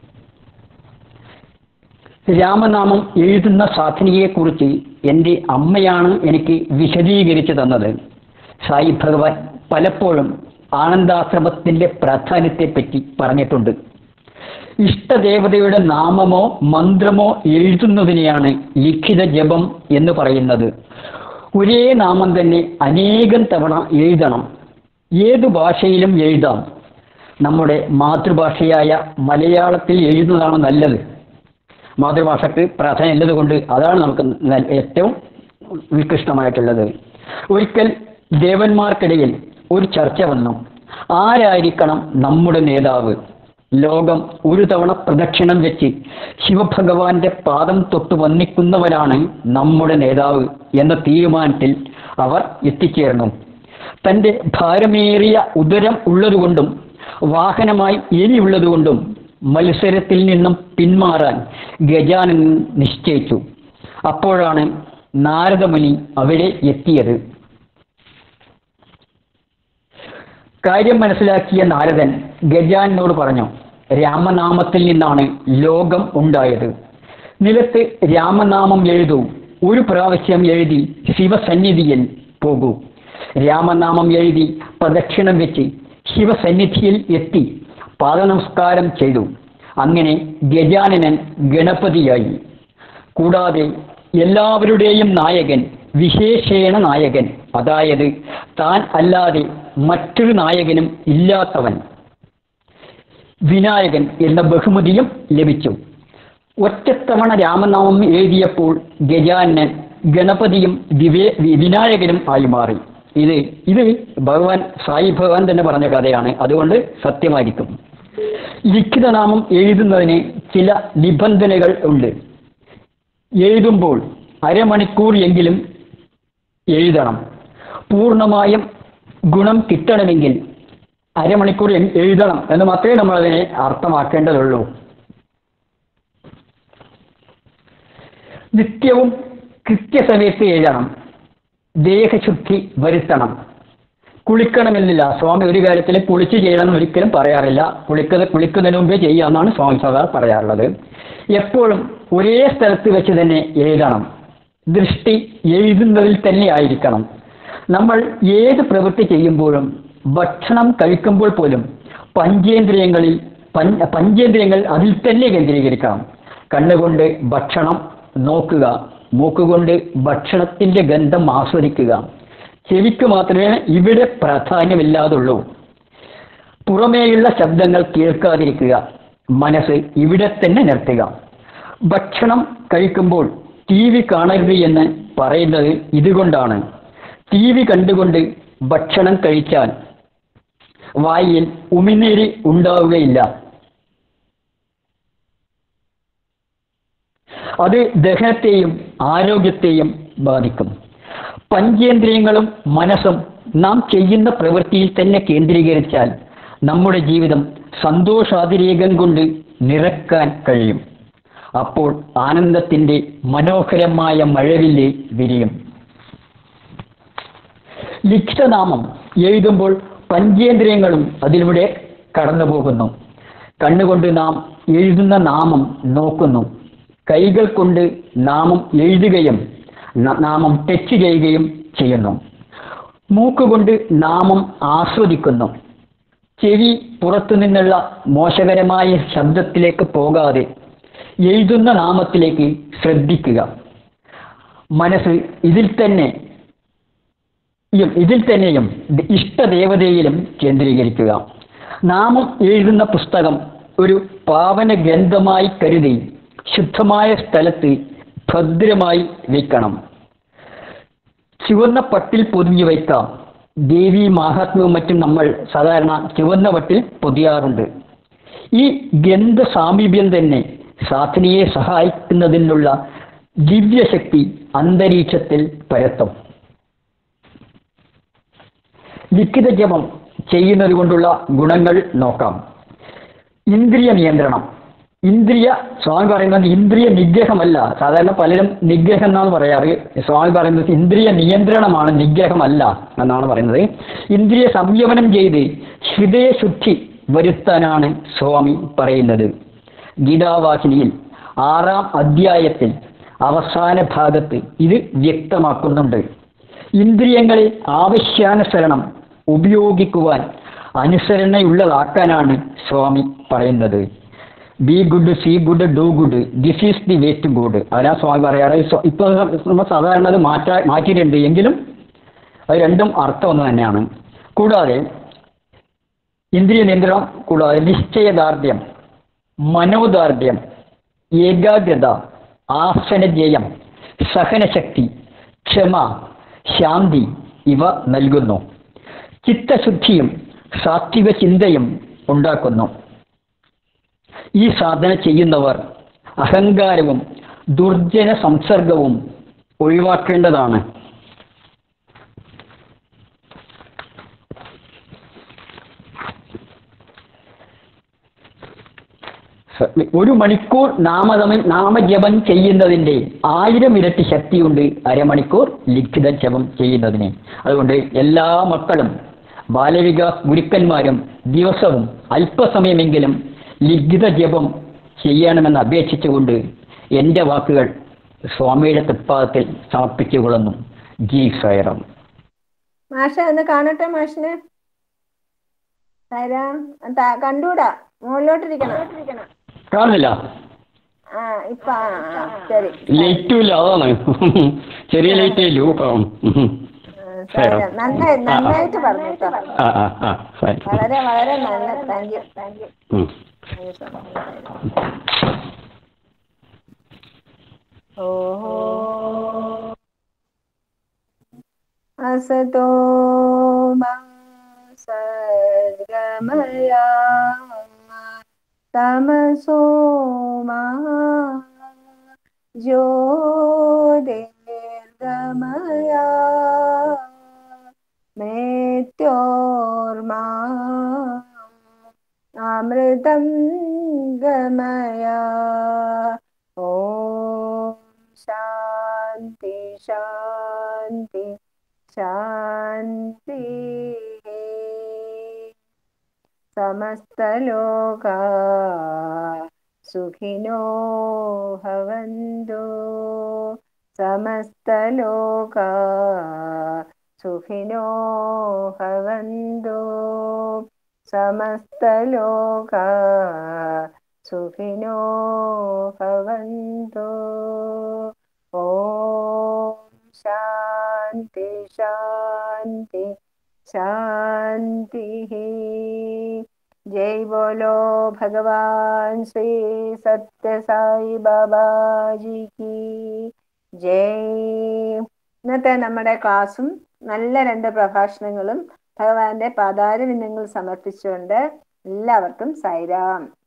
രാമനാമം എഴുതുന്ന സാധനയെക്കുറിച്ച് എൻ്റെ അമ്മയാണ് എനിക്ക് വിശദീകരിച്ചു തന്നത്. സായി ഭഗവാൻ പലപ്പോഴും ആനന്ദാശ്രമത്തിൻ്റെ പ്രാധാന്യത്തെപ്പറ്റി പറഞ്ഞിട്ടുണ്ട്. ഇഷ്ടദേവതയുടെ നാമമോ മന്ത്രമോ എഴുതുന്നതിനെയാണ് ലിഖിത ജപം എന്ന് പറയുന്നത്. ഒരേ നാമം തന്നെ അനേകം തവണ എഴുതണം. ഏതു ഭാഷയിലും എഴുതാം. നമ്മുടെ മാതൃഭാഷയായ മലയാളത്തിൽ എഴുതുന്നതാണ് നല്ലത്. മാതൃഭാഷയ്ക്ക് പ്രാധാന്യം ഉള്ളത് കൊണ്ട് അതാണ് നമുക്ക് ഏറ്റവും ഉത്കൃഷ്ടമായിട്ടുള്ളത്. ഒരിക്കൽ ദേവന്മാർക്കിടയിൽ ഒരു ചർച്ച വന്നു. ആരായിരിക്കണം നമ്മുടെ നേതാവ്? ലോകം ഒരു തവണ പ്രദക്ഷിണം വെച്ച് ശിവഭഗവാന്റെ പാദം തൊട്ട് വന്ദിക്കുന്നവരാണ് നമ്മുടെ നേതാവ് എന്ന തീരുമാനത്തിൽ അവർ എത്തിച്ചേർന്നു. തൻ്റെ ഭാരമേറിയ ഉദരം ഉള്ളതുകൊണ്ടും വാഹനമായി എലിയുള്ളതുകൊണ്ടും മത്സരത്തിൽ നിന്നും പിന്മാറാൻ ഗജാനൻ നിശ്ചയിച്ചു. അപ്പോഴാണ് നാരദമുനി അവിടെ എത്തിയത്. കാര്യം മനസ്സിലാക്കിയ നാരദൻ ഗജാനനോട് പറഞ്ഞു, രാമനാമത്തിൽ നിന്നാണ് ലോകം ഉണ്ടായത്. നിലത്ത് രാമനാമം എഴുതൂ, ഒരു പ്രാവശ്യം എഴുതി ശിവസന്നിധിയിൽ പോകൂ. രാമനാമം എഴുതി പ്രദക്ഷിണം വെച്ച് ശിവസന്നിധിയിൽ എത്തി പാദനമസ്കാരം ചെയ്തു. അങ്ങനെ ഗജാനനൻ ഗണപതിയായി. കൂടാതെ എല്ലാവരുടെയും നായകൻ, വിശേഷേണ നായകൻ, അതായത് താൻ അല്ലാതെ മറ്റൊരു നായകനും ഇല്ലാത്തവൻ, വിനായകൻ എന്ന ബഹുമതിയും ലഭിച്ചു. ഒറ്റത്തവണ രാമനാമം എഴുതിയപ്പോൾ ഗജാനൻ ഗണപതിയും വിനായകനും ആയി മാറി. ഇത് ഭഗവാൻ സായി ഭഗവാൻ തന്നെ പറഞ്ഞ കഥയാണ്, അതുകൊണ്ട് സത്യമായിരിക്കും. ലിഖിതനാമം എഴുതുന്നതിന് ചില നിബന്ധനകൾ ഉണ്ട്. എഴുതുമ്പോൾ അരമണിക്കൂർ എങ്കിലും എഴുതണം. പൂർണ്ണമായും ഗുണം കിട്ടണമെങ്കിൽ അരമണിക്കൂർ എഴുതണം എന്ന് മാത്രമേ നമ്മൾ അതിനെ അർത്ഥമാക്കേണ്ടതുള്ളൂ. നിത്യവും കൃത്യസമയത്ത് എഴുതണം. ദേഹശുദ്ധി വരുത്തണം. കുളിക്കണമെന്നില്ല. സ്വാമി ഒരു കാര്യത്തിൽ കുളിച്ച് ചെയ്യണമെന്ന് ഒരിക്കലും പറയാറില്ല. കുളിക്കുന്നതിന് മുമ്പേ ചെയ്യാമെന്നാണ് സ്വാമി സദാ പറയാറുള്ളത്. എപ്പോഴും ഒരേ സ്ഥലത്ത് വെച്ച് തന്നെ എഴുതണം. ദൃഷ്ടി എഴുതുന്നതിൽ തന്നെ ആയിരിക്കണം. നമ്മൾ ഏത് പ്രവൃത്തി ചെയ്യുമ്പോഴും, ഭക്ഷണം കഴിക്കുമ്പോൾ പോലും പഞ്ചേന്ദ്രിയങ്ങൾ അതിൽ തന്നെ കേന്ദ്രീകരിക്കണം. കണ്ണുകൊണ്ട് ഭക്ഷണം നോക്കുക, മൂക്കുകൊണ്ട് ഭക്ഷണത്തിന്റെ ഗന്ധം ആസ്വദിക്കുക. ചെവിക്ക് മാത്രമേ ഇവിടെ പ്രാധാന്യമില്ലാതുള്ളൂ. പുറമേയുള്ള ശബ്ദങ്ങൾ കേൾക്കാതിരിക്കുക. മനസ്സ് ഇവിടെ തന്നെ നിർത്തുക. ഭക്ഷണം കഴിക്കുമ്പോൾ TV കാണരുത് എന്ന് പറയുന്നത് ഇതുകൊണ്ടാണ്. TV കണ്ടുകൊണ്ട് ഭക്ഷണം കഴിച്ചാൽ വായിൽ ഉമിനീര് ഉണ്ടാവുകയില്ല. അത് ദഹനത്തെയും ആരോഗ്യത്തെയും ബാധിക്കും. പഞ്ചേന്ദ്രിയങ്ങളും മനസ്സും നാം ചെയ്യുന്ന പ്രവൃത്തിയിൽ തന്നെ കേന്ദ്രീകരിച്ചാൽ നമ്മുടെ ജീവിതം സന്തോഷാതിരേകം കൊണ്ട് നിറക്കാൻ കഴിയും. അപ്പോൾ ആനന്ദത്തിന്റെ മനോഹരമായ മഴവില്ല് വിരിയും. ലിഖിതനാമം എഴുതുമ്പോൾ പഞ്ചേന്ദ്രിയങ്ങളും അതിലൂടെ കടന്നു പോകുന്നു. കണ്ണുകൊണ്ട് നാം എഴുതുന്ന നാമം നോക്കുന്നു. കൈകൾ കൊണ്ട് നാമം എഴുതുകയും നാമം ടച്ച് ചെയ്യുകയും ചെയ്യുന്നു. മൂക്കുകൊണ്ട് നാമം ആസ്വദിക്കുന്നു. ചെവി പുറത്തു നിന്നുള്ള മോശകരമായ ശബ്ദത്തിലേക്ക് പോകാതെ എഴുതുന്ന നാമത്തിലേക്ക് ശ്രദ്ധിക്കുക. മനസ്സ് ഇതിൽ തന്നെയും ഇഷ്ടദേവതയിലും കേന്ദ്രീകരിക്കുക. നാമം എഴുതുന്ന പുസ്തകം ഒരു പാവന ഗ്രന്ഥമായി കരുതി ശുദ്ധമായ സ്ഥലത്ത് ഭദ്രമായി വയ്ക്കണം. ചുവന്ന പട്ടിൽ പൊതിഞ്ഞു വയ്ക്കാം. ദേവി മാഹാത്മ്യവും മറ്റും നമ്മൾ സാധാരണ ചുവന്ന പട്ടിൽ പൊതിയാറുണ്ട്. ഈ ഗ്രന്ഥ സാമീപ്യം തന്നെ സാധനയെ സഹായിക്കുന്നതിനുള്ള ദിവ്യശക്തി അന്തരീക്ഷത്തിൽ പരത്തും. ലിഖിത ജപം ചെയ്യുന്നത് കൊണ്ടുള്ള ഗുണങ്ങൾ നോക്കാം. ഇന്ദ്രിയ നിയന്ത്രണം. സ്വാമി പറയുന്നത് ഇന്ദ്രിയ നിഗ്രഹമല്ല. സാധാരണ പലരും നിഗ്രഹം എന്നാണ് പറയാറ്. സ്വാമി പറയുന്നത് ഇന്ദ്രിയ നിയന്ത്രണമാണ്, നിഗ്രഹമല്ല എന്നാണ് പറയുന്നത്. ഇന്ദ്രിയ സംയമനം ചെയ്ത് ഹൃദയശുദ്ധി വരുത്താനാണ് സ്വാമി പറയുന്നത്. ഗീതാവാഹിനിയിൽ 6-ാം അധ്യായത്തിൽ അവസാന ഭാഗത്ത് ഇത് വ്യക്തമാക്കുന്നുണ്ട്. ഇന്ദ്രിയങ്ങളെ ആവശ്യാനുസരണം ഉപയോഗിക്കുവാൻ അനുസരണയുള്ളതാക്കാനാണ് സ്വാമി പറയുന്നത്. Be good, see good, do good, this is the way to good. അതിനാ സ്വാമി പറയാറ്. ഇപ്പോൾ നമ്മൾ സാധാരണ അത് മാറ്റിയിട്ടുണ്ട്, എങ്കിലും അത് രണ്ടും അർത്ഥം ഒന്ന് തന്നെയാണ്. കൂടാതെ ഇന്ദ്രിയ നിയന്ത്രണം കൂടാതെ നിശ്ചയദാർഢ്യം, മനോദാർഢ്യം, ഏകാഗ്രത, ആസനജയം, സഹനശക്തി, ക്ഷമ, ശാന്തി ഇവ നൽകുന്നു. ചിത്തശുദ്ധിയും സാത്വിക ചിന്തയും ഉണ്ടാക്കുന്നു. ഈ സാധന ചെയ്യുന്നവർ അഹങ്കാരവും ദുർജന സംസർഗവും ഒഴിവാക്കേണ്ടതാണ്. ഒരു മണിക്കൂർ നാമജപം ചെയ്യുന്നതിൻ്റെ 1000 ഇരട്ടി ശക്തിയുണ്ട് അരമണിക്കൂർ ലിഖിത ജപം ചെയ്യുന്നതിന്. അതുകൊണ്ട് എല്ലാ മക്കളും ബാലവികാസ് ഗുരുക്കന്മാരും ദിവസവും അല്പസമയമെങ്കിലും ലിഖിത ജപം ചെയ്യണമെന്ന് അപേക്ഷിച്ചുകൊണ്ട് എൻ്റെ വാക്കുകൾ സ്വാമിയുടെ തൃപ്പാദത്തിൽ സമർപ്പിച്ചുകൊള്ളുന്നു. ജി സായിറാം. മാഷ ഒന്ന് കാണട്ടെ മാഷിന്. സായിറാം. കണ്ടൂടാ, മുകളിലോട്ടിരിക്കണം. കാണുന്നില്ല, ആ ഇപ്പൊ ശരി. ലൈറ്റും ഇല്ല, അതാണ് ചെറിയ ലൈറ്റേ ഇല്ലൂ. സായിറാം നന്നായിട്ട് പറഞ്ഞു കേട്ടോ. വളരെ വളരെ നല്ല. Thank you. ഓഹോ असतो मा सद्गमय तमसो मा ज्योतिर्गमय मृत्योर्मा अमृतं गमय. ॐ शान्ति शान्ति शान्ति. समस्तलोका सुखिनो भवन्तु. समस्तलोका सुखिनो भवन्तु. समस्तलोका सुखिनो भवन्तु. ॐ शान्ति शान्ति शान्ति. जय बोलो भगवान श्री सत्य साई बाबा जी की ജയ്. ഇന്നത്തെ നമ്മുടെ ക്ലാസ്സും നല്ല 2 പ്രഭാഷണങ്ങളും ഭഗവാന്റെ പാതാരവിന്ദങ്ങൾ സമർപ്പിച്ചുകൊണ്ട് എല്ലാവർക്കും സായിരാം.